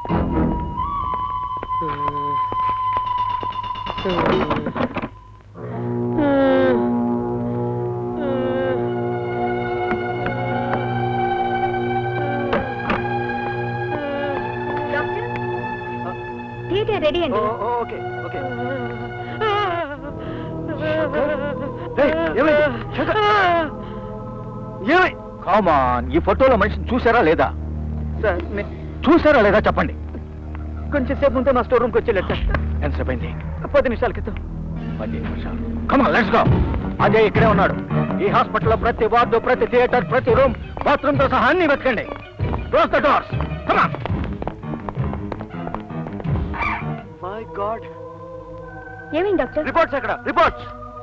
Theatre ready అండి. Okay okay. కామాన్, ఈ ఫోటోలో మనిషిని చూసారా లేదా? సార్ చూసారా లేదా చెప్పండి. కొంచెం సేపు ముందు మా స్టోర్ రూమ్కి వచ్చేలేదు సార్. ఎంతసేపు అయింది? 10 నిమిషాల క్రితం. 10 నిమిషాలు. Come on, let's go. అదే ఇక్కడే ఉన్నాడు. ఈ హాస్పిటల్లో ప్రతి వార్డు, ప్రతి థియేటర్, ప్రతి రూమ్, బాత్రూమ్ తో సహా అన్ని వెతకండి. Close the doors. Come on. My god. ఏమైంది డాక్టర్? రిపోర్ట్స్ ఎక్కడ? రిపోర్ట్స్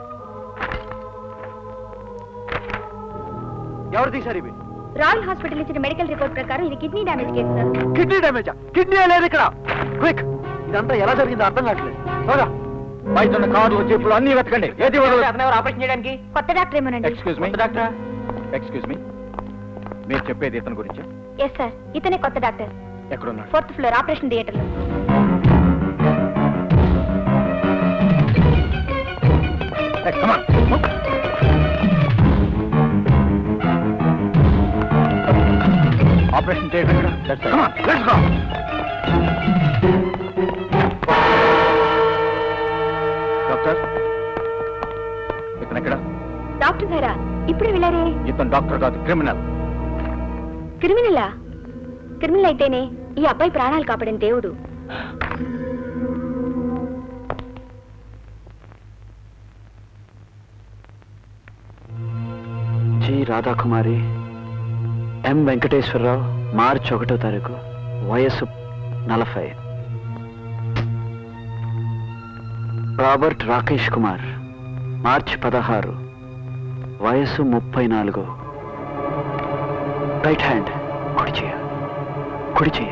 ఎవరు తీశారు ఇవి? రాయల్ హాస్పిటల్ ఇచ్చిన మెడికల్ రిపోర్ట్ ప్రకారం ఇది kidney damage case sir. Kidney డ్యామేజా? కిడ్నీ లేదు ఇక్కడ. క్విక్, ఇదంతా ఎలా జరిగిందో అర్థం కావట్లేదు. త్వరగా బయట ఉన్న కార్లు, జీపులు అన్ని వెతకండి. ఏది ఆపరేషన్ చేయడానికి కొత్త డాక్టర్ ఏమోనండి. Excuse me doctor. Excuse me, మీరు చెప్పేది ఇతని గురించి? ఎస్ సార్, ఇతనే కొత్త డాక్టర్. ఎక్కడున్నాడు? 4th ఫ్లోర్ ఆపరేషన్ థియేటర్ లో. ఆపరేషన్ థియేటర్ ఎక్కడ? డాక్టర్, ఇతను ఎక్కడ? డాక్టర్ గారా? ఇప్పుడే వెళ్ళారే. ఇతను డాక్టర్ కాదు, క్రిమినల్. క్రిమినలా? క్రిమినల్ అయితేనే ఈ అబ్బాయి ప్రాణాలు కాపాడిన దేవుడు. G Radhakumari, M Venkateswararao, March 1వ తారీఖు, వయస్సు 40. రాబర్ట్ రాకేష్ కుమార్, మార్చి 16, వయస్సు 34. రైట్ హ్యాండ్, కుడి చెయ్య, కుడి చెయ్య.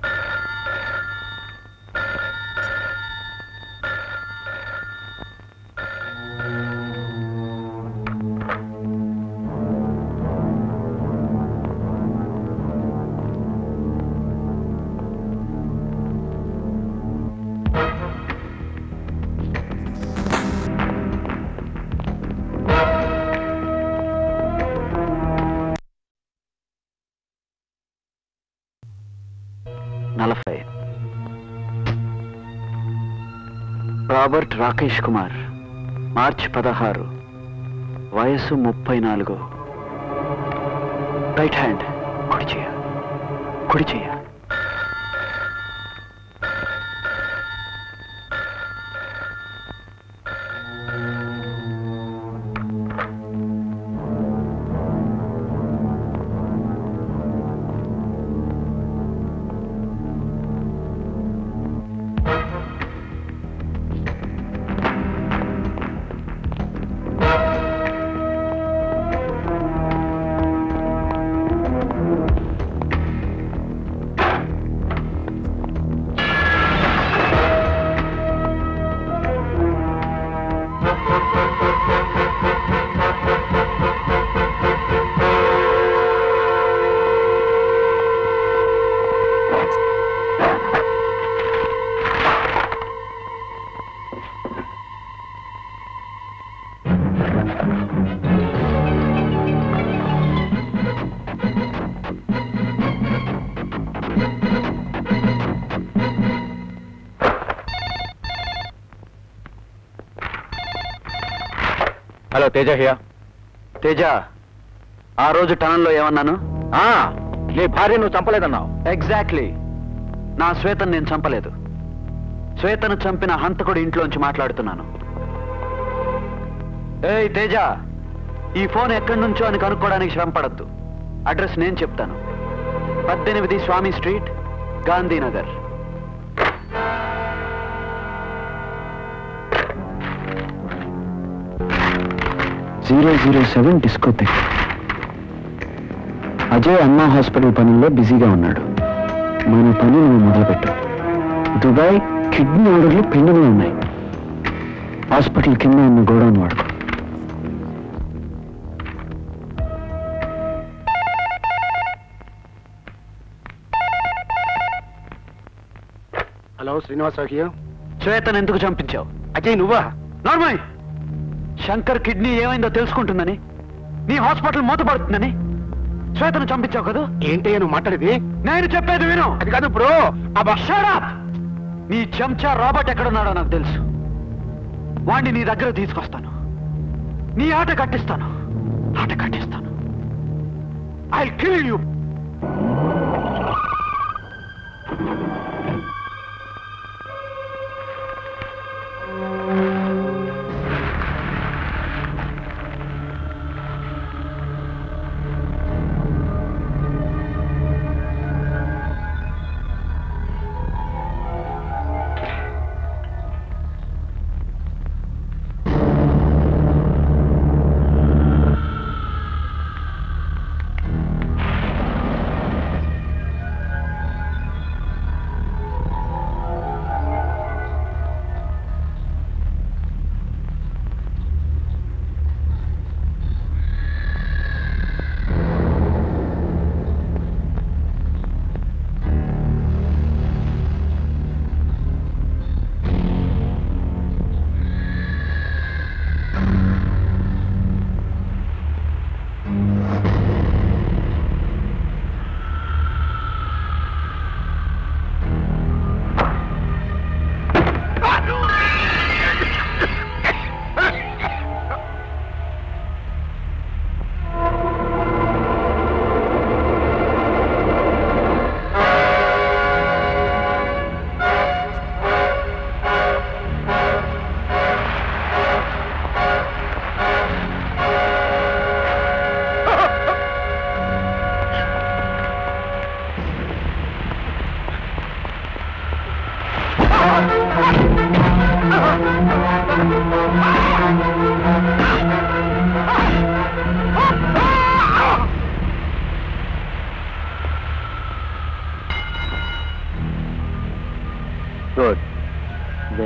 రాబర్ట్ రాకేష్ కుమార్, మార్చి 16, వయస్సు 34. రైట్ హ్యాండ్, కుడి చెయ్య, కుడి చెయ్య. Hello, Teja here. తేజ, ఆ రోజు టనల్లో ఏమన్నాను? నీ భార్య నువ్వు చంపలేదన్నావు. ఎగ్జాక్ట్లీ. నా శ్వేతను నేను చంపలేదు. శ్వేతను చంపిన హంతకుడు ఇంట్లోంచి మాట్లాడుతున్నాను. ఏయ్ తేజ, ఈ ఫోన్ ఎక్కడి నుంచో అని కనుక్కోవడానికి శ్రమ పడద్దు. అడ్రస్ నేను చెప్తాను. 18 స్వామి స్ట్రీట్, గాంధీనగర్. .007 డిస్కోథెక్. అజయ్ అన్నా హాస్పిటల్ పనుల్లో బిజీగా ఉన్నాడు. మన పని నువ్వు మొదలుపెట్టు. దుబాయ్ కిడ్నీ ఆర్డర్లు పెండింగ్లో ఉన్నాయి. హాస్పిటల్ కింద ఉన్న గోడౌన్ వాడుకో. హలో, శ్రీనివాసరావు. శ్వేతను ఎందుకు చంపించావు? అజయ్ నువ్వా? నార్మల్. శంకర్ కిడ్నీ ఏమైందో తెలుసుకుంటుందని, నీ హాస్పిటల్ మూతపడుతుందని శ్వేతను చంపించావు కదా? ఏంటయ్యా నువ్వు మాట్లాడేది? నేను చెప్పేది విను. అది కాదు ఇప్పుడు. Shut up! నీ చెంచా రాబర్ట్ ఎక్కడున్నాడో నాకు తెలుసు. వాణ్ణి నీ దగ్గర తీసుకొస్తాను. నీ ఆట కట్టిస్తాను. ఆట కట్టిస్తాను. I'll kill you.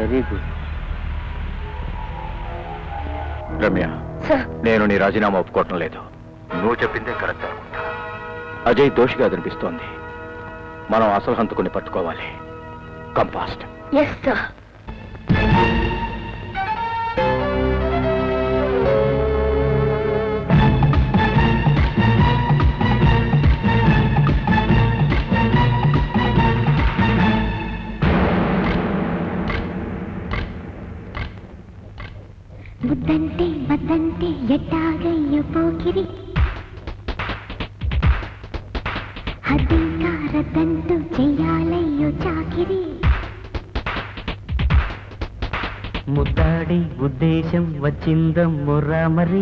Very good. Ramya, నేను నీ రాజీనామా ఒప్పుకోవటం లేదు. నువ్వు చెప్పిందే కరెక్ట్ అనుకుంటా. అజయ్ దోషిగా అనిపిస్తోంది. మనం అసలు హంతకుని పట్టుకోవాలి. కంపాస్ట్. Yes sir. ముద్దంటే మద్దంటే ఎట్టాగయ్యో పోకిరి హద్దింకా రద్దంటూ చెయ్యాలయ్యో చాకిరి ముద్దాడి ఉద్దేశం వచ్చిందమ్మురా మరి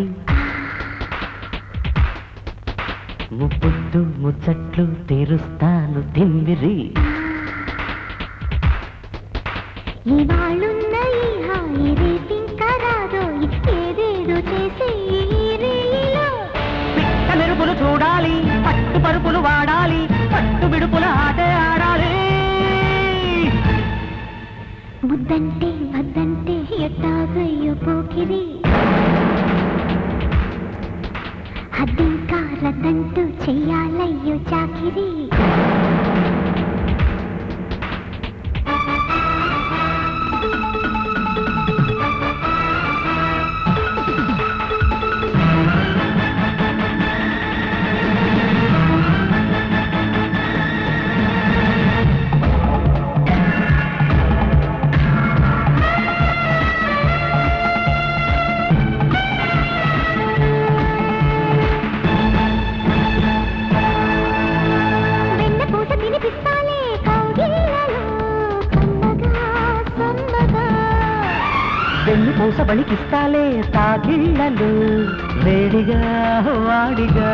ముప్పుద్దు ముచ్చట్లు తీరుస్తాను తిమ్మిరి ఇవాళున్న ఈ హాయి రేపింకా రాదో ఏదేదో చేసే పిట్ట మెరుపులు చూడాలి, పట్టు పరుపులు వాడాలి, పట్టు విడుపుల ఆటే ఆడాలి. ముద్దంటే వద్దంటే ఎట్టాగయ్యో పోకిరి హద్దింకా రద్దంటూ చెయ్యాలయ్యో చాకిరి వెన్ను పూస బలికిస్తాలే తాగిళ్ళలు వేడిగా వాడిగా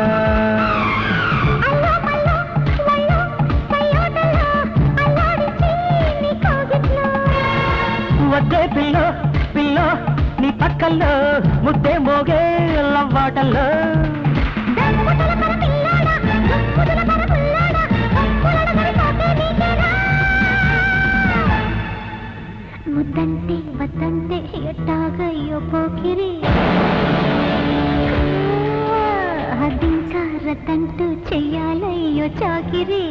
వద్దే పిల్లో పిల్లో నీ పక్కల్లో ముద్దే మోగే లవ్వాటల్లో ముద్దంటే వద్దంటే ఎట్టాగయ్యో పోకిరి హద్దింకా రద్దంటూ చెయ్యాలయ్యో చాకిరి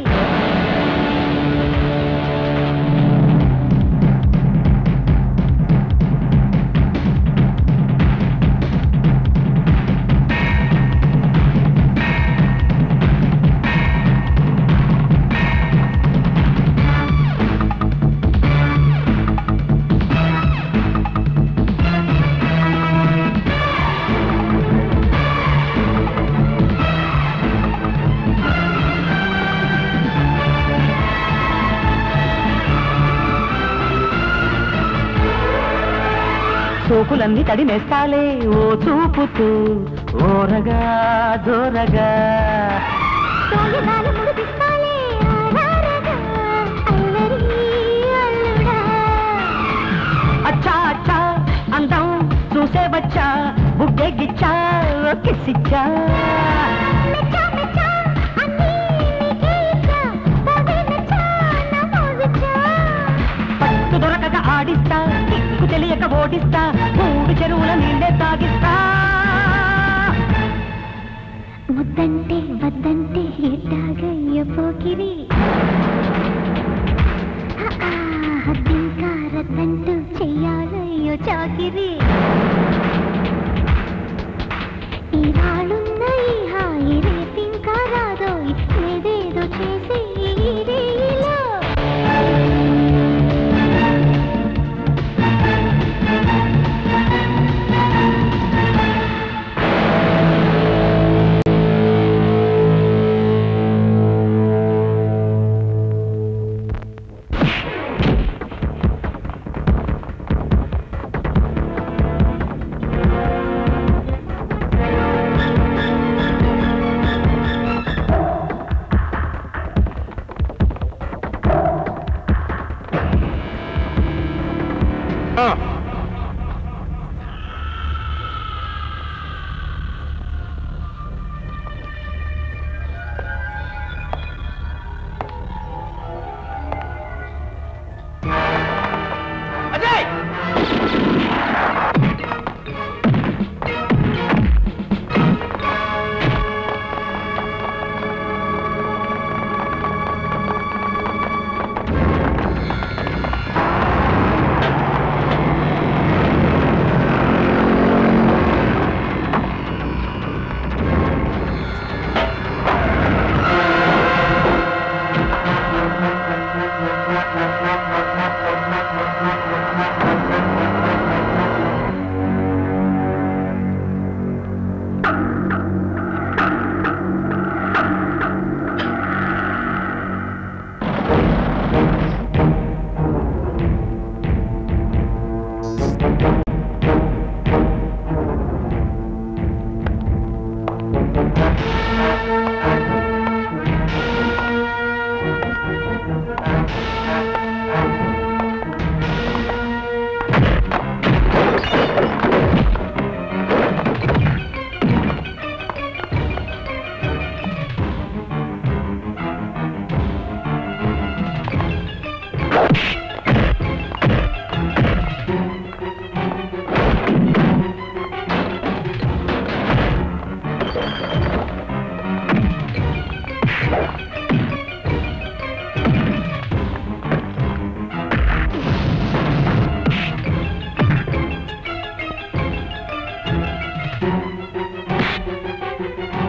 సోకులన్నీ తడినేస్తాలే ఓ చూపుతూ ఓరగా దూరగా అచ్చా అచ్చా అందం చూసే బచ్చా బుగ్గే గిచ్చా కిసిచ్చా పట్టు దొరకక ఆడిస్తా దిక్కు తెలియక ఓడిస్తా మూడు చెరువుల నీళ్ళే తాగిస్తా ముద్దంటే వద్దంటే ఎట్టాగయ్యో పోకిరి హద్దింకా రద్దంటూ చెయ్యాలయ్యో చాకిరి ఇవాళున్న ఈ హాయి రేపింకా రాదో ఏదేదో చేసి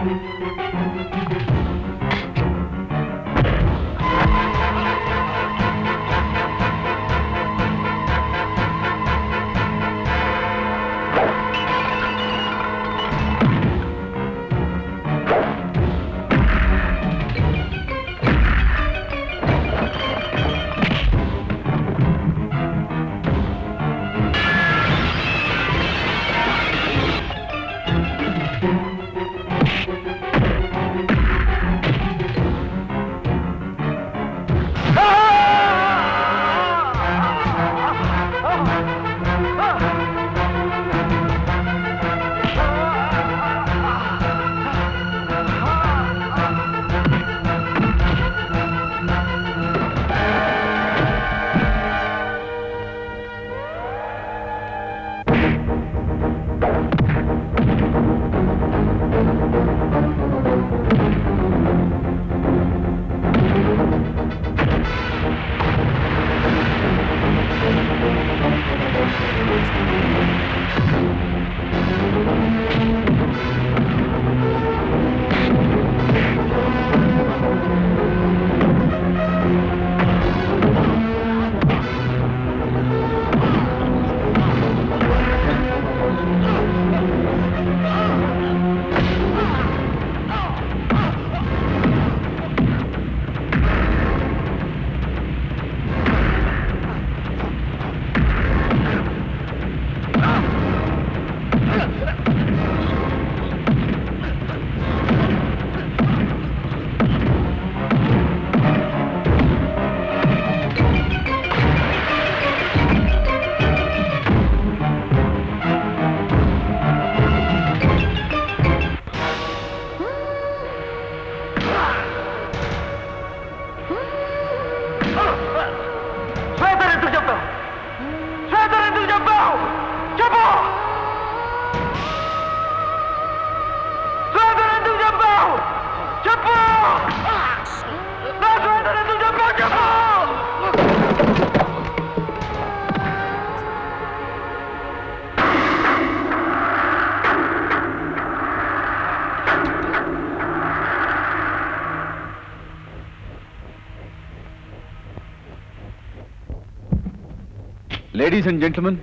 లేడీస్ అండ్ జెంట్మెన్,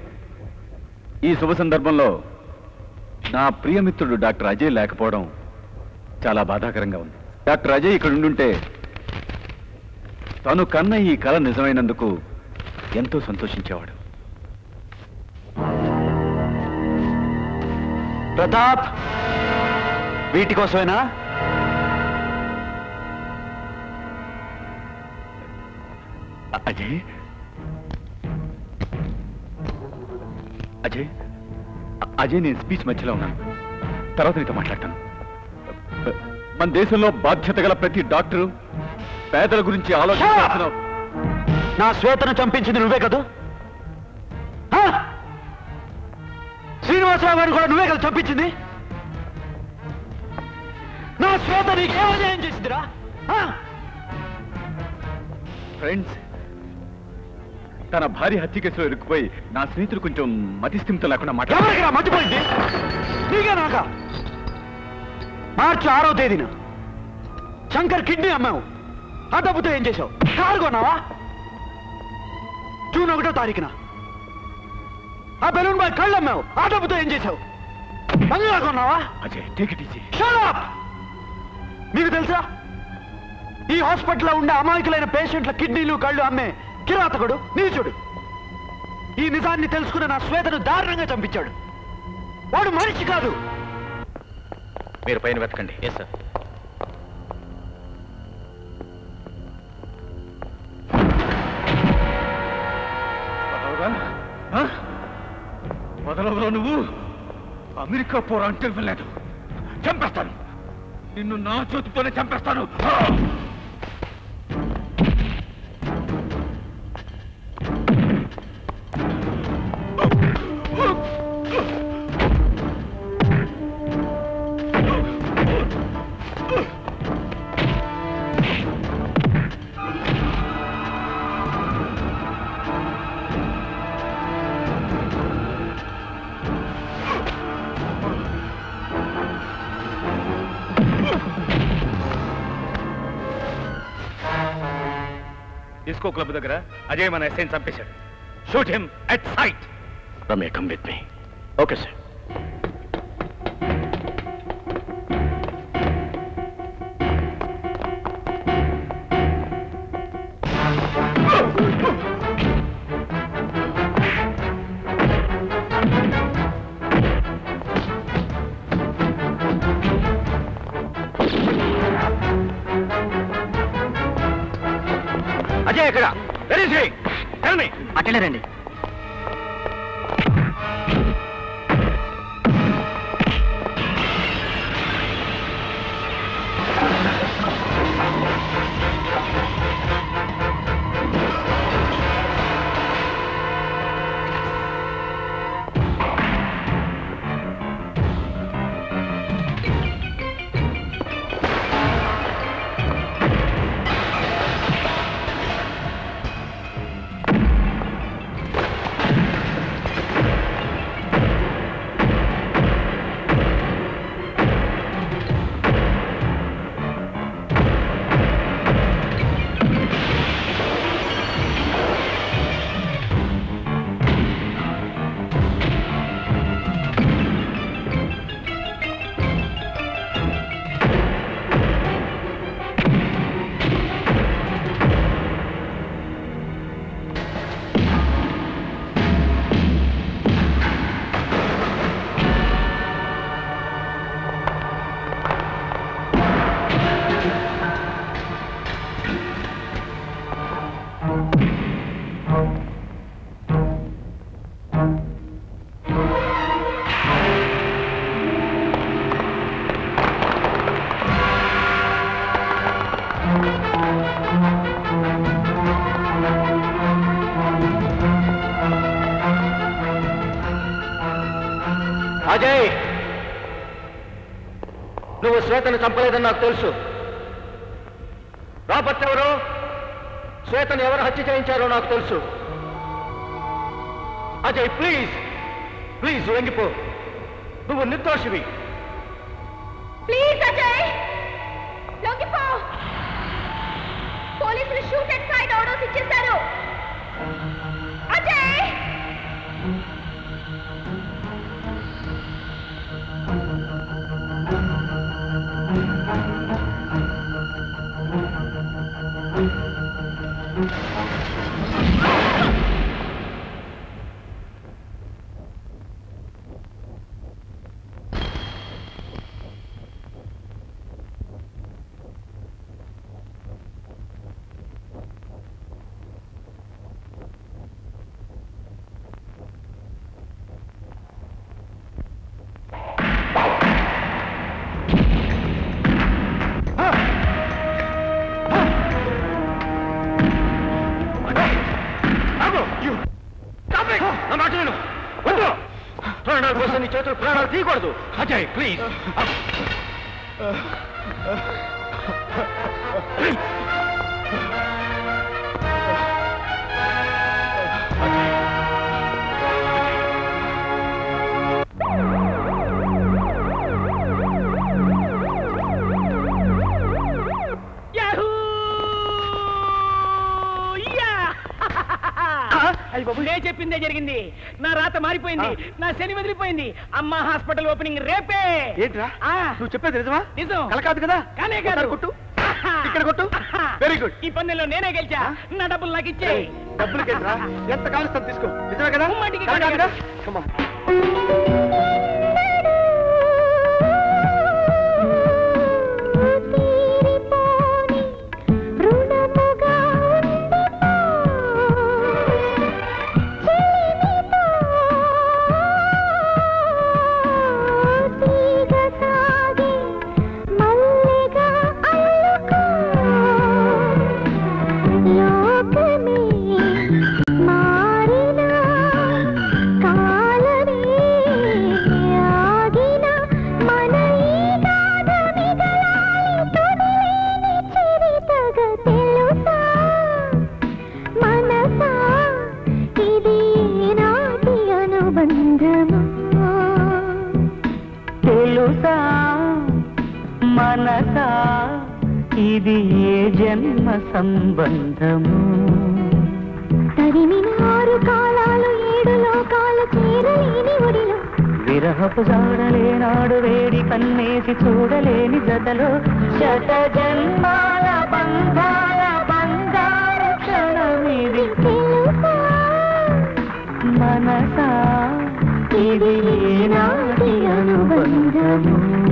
ఈ శుభ సందర్భంలో నా ప్రియమిత్రుడు డాక్టర్ అజయ్ లేకపోవడం చాలా బాధాకరంగా ఉంది. డాక్టర్ అజయ్ ఇక్కడ ఉండుంటే తను కన్న ఈ కళ నిజమైనందుకు ఎంతో సంతోషించేవాడు. ప్రతాప్, వీటి కోసమేనా? అజయ్ అజయ్ అజయ్ నేను స్పీచ్ మధ్యలో ఉన్నాను, తర్వాత నీతో మాట్లాడతాను. మన దేశంలో బాధ్యత గల ప్రతి డాక్టరు పేదల గురించి ఆలోచించాల్సిన. నా శ్వేతను చంపించింది నువ్వే కదా? శ్రీనివాసరావు గారిని కూడా నువ్వే కదా చంపించింది? నా శ్వేత నీకేమన్యాయం చేసిందిరా? ఫ్రెండ్స్, తన భార్య హత్య కేసులో ఇరుక్కుపోయి నా స్నేహితుడు కొంచెం మతిస్థిమితం లేకుండా మాట్లాడారు. మర్చిపోయింది నీకే నాకా? మార్చి 6వ తేదీన శంకర్ కిడ్నీ అమ్మావు. ఆ డబ్బుతో ఏం చేశావు? కారు కొన్నావా? జూన్ 1వ తారీఖున ఆ బెలూన్ బాయ్ కళ్ళు అమ్మావు. ఆ డబ్బుతో ఏం చేశావు? బంగ్లా కొన్నావా? Ajay, take it easy. మీకు తెలుసా, ఈ హాస్పిటల్లో ఉండే అమాయకులైన పేషెంట్ల కిడ్నీలు కళ్ళు అమ్మే కిరాతకుడు నీచుడు ఈ నిజాన్ని తెలుసుకున్న నా శ్వేతను దారుణంగా చంపించాడు. వాడు మనిషి కాదు. మీరు పైన వెతకండి. Yes sir. వదలవరా నువ్వు? అమెరికా పోరాంటే వెళ్ళలేదు. చంపేస్తాను నిన్ను, నా చేతితోనే చంపేస్తాను. డిస్కో క్లబ్ దగ్గర అజయ్ మన ఎస్ఐని చంపేశాడు. Shoot him at sight. Ramya, come with me. Okay sir. Ajay ఎక్కడ? వెరీ సీ టెల్ మీ. అక్కడే రండి. అజయ్, నువ్వు శ్వేతను చంపలేదని నాకు తెలుసు. రాబర్ట్ ఎవరు, శ్వేతను ఎవరు హత్య చేయించారో నాకు తెలుసు. అజయ్ ప్లీజ్ ప్లీజ్ లొంగిపో, నువ్వు నిర్దోషివి. ప్లీజ్ అజయ్ లొంగిపో. పోలీసులు షూట్ అండ్ ఫైట్ ఆర్డర్స్ ఇచ్చేశారు. అజయ్ ప్రాణాల కోసం నీ చేతులు ప్రాణాలు తీయకూడదు. అజయ్ ప్లీజ్. నేను చెప్పిందే జరిగింది. నా రాత మారిపోయింది, నా శని వదిలిపోయింది. అమ్మ హాస్పిటల్ ఓపెనింగ్ రేపే. ఏంట్రా నువ్వు చెప్పేది నిజమా? నిజం. కల కాదు కదా? కానే కాదు. కొట్టు, ఇక్కడ కొట్టు. Very good. ఈ పందెంలో నేనే గెలిచా. నా డబ్బులు నాకు ఇచ్చే. డబ్బులకేంట్రా, ఎంత కాలుస్తాను తీసుకో. నిజమే కదా? ఉమ్మడికి కల కాదు కదా? Come on. ఇది ఏ జన్మ సంబంధము తరిమిన 6 కాలాలు 7 లోకాలు చేరలేని ఒడిలో విరహపు జాడలేనాడు వేడి కన్నేసి చూడలేని జతలో శత జన్మాల బంధాల బంగారు క్షణమిది తెలుసా మనసా ఇది నాటి అనుబంధము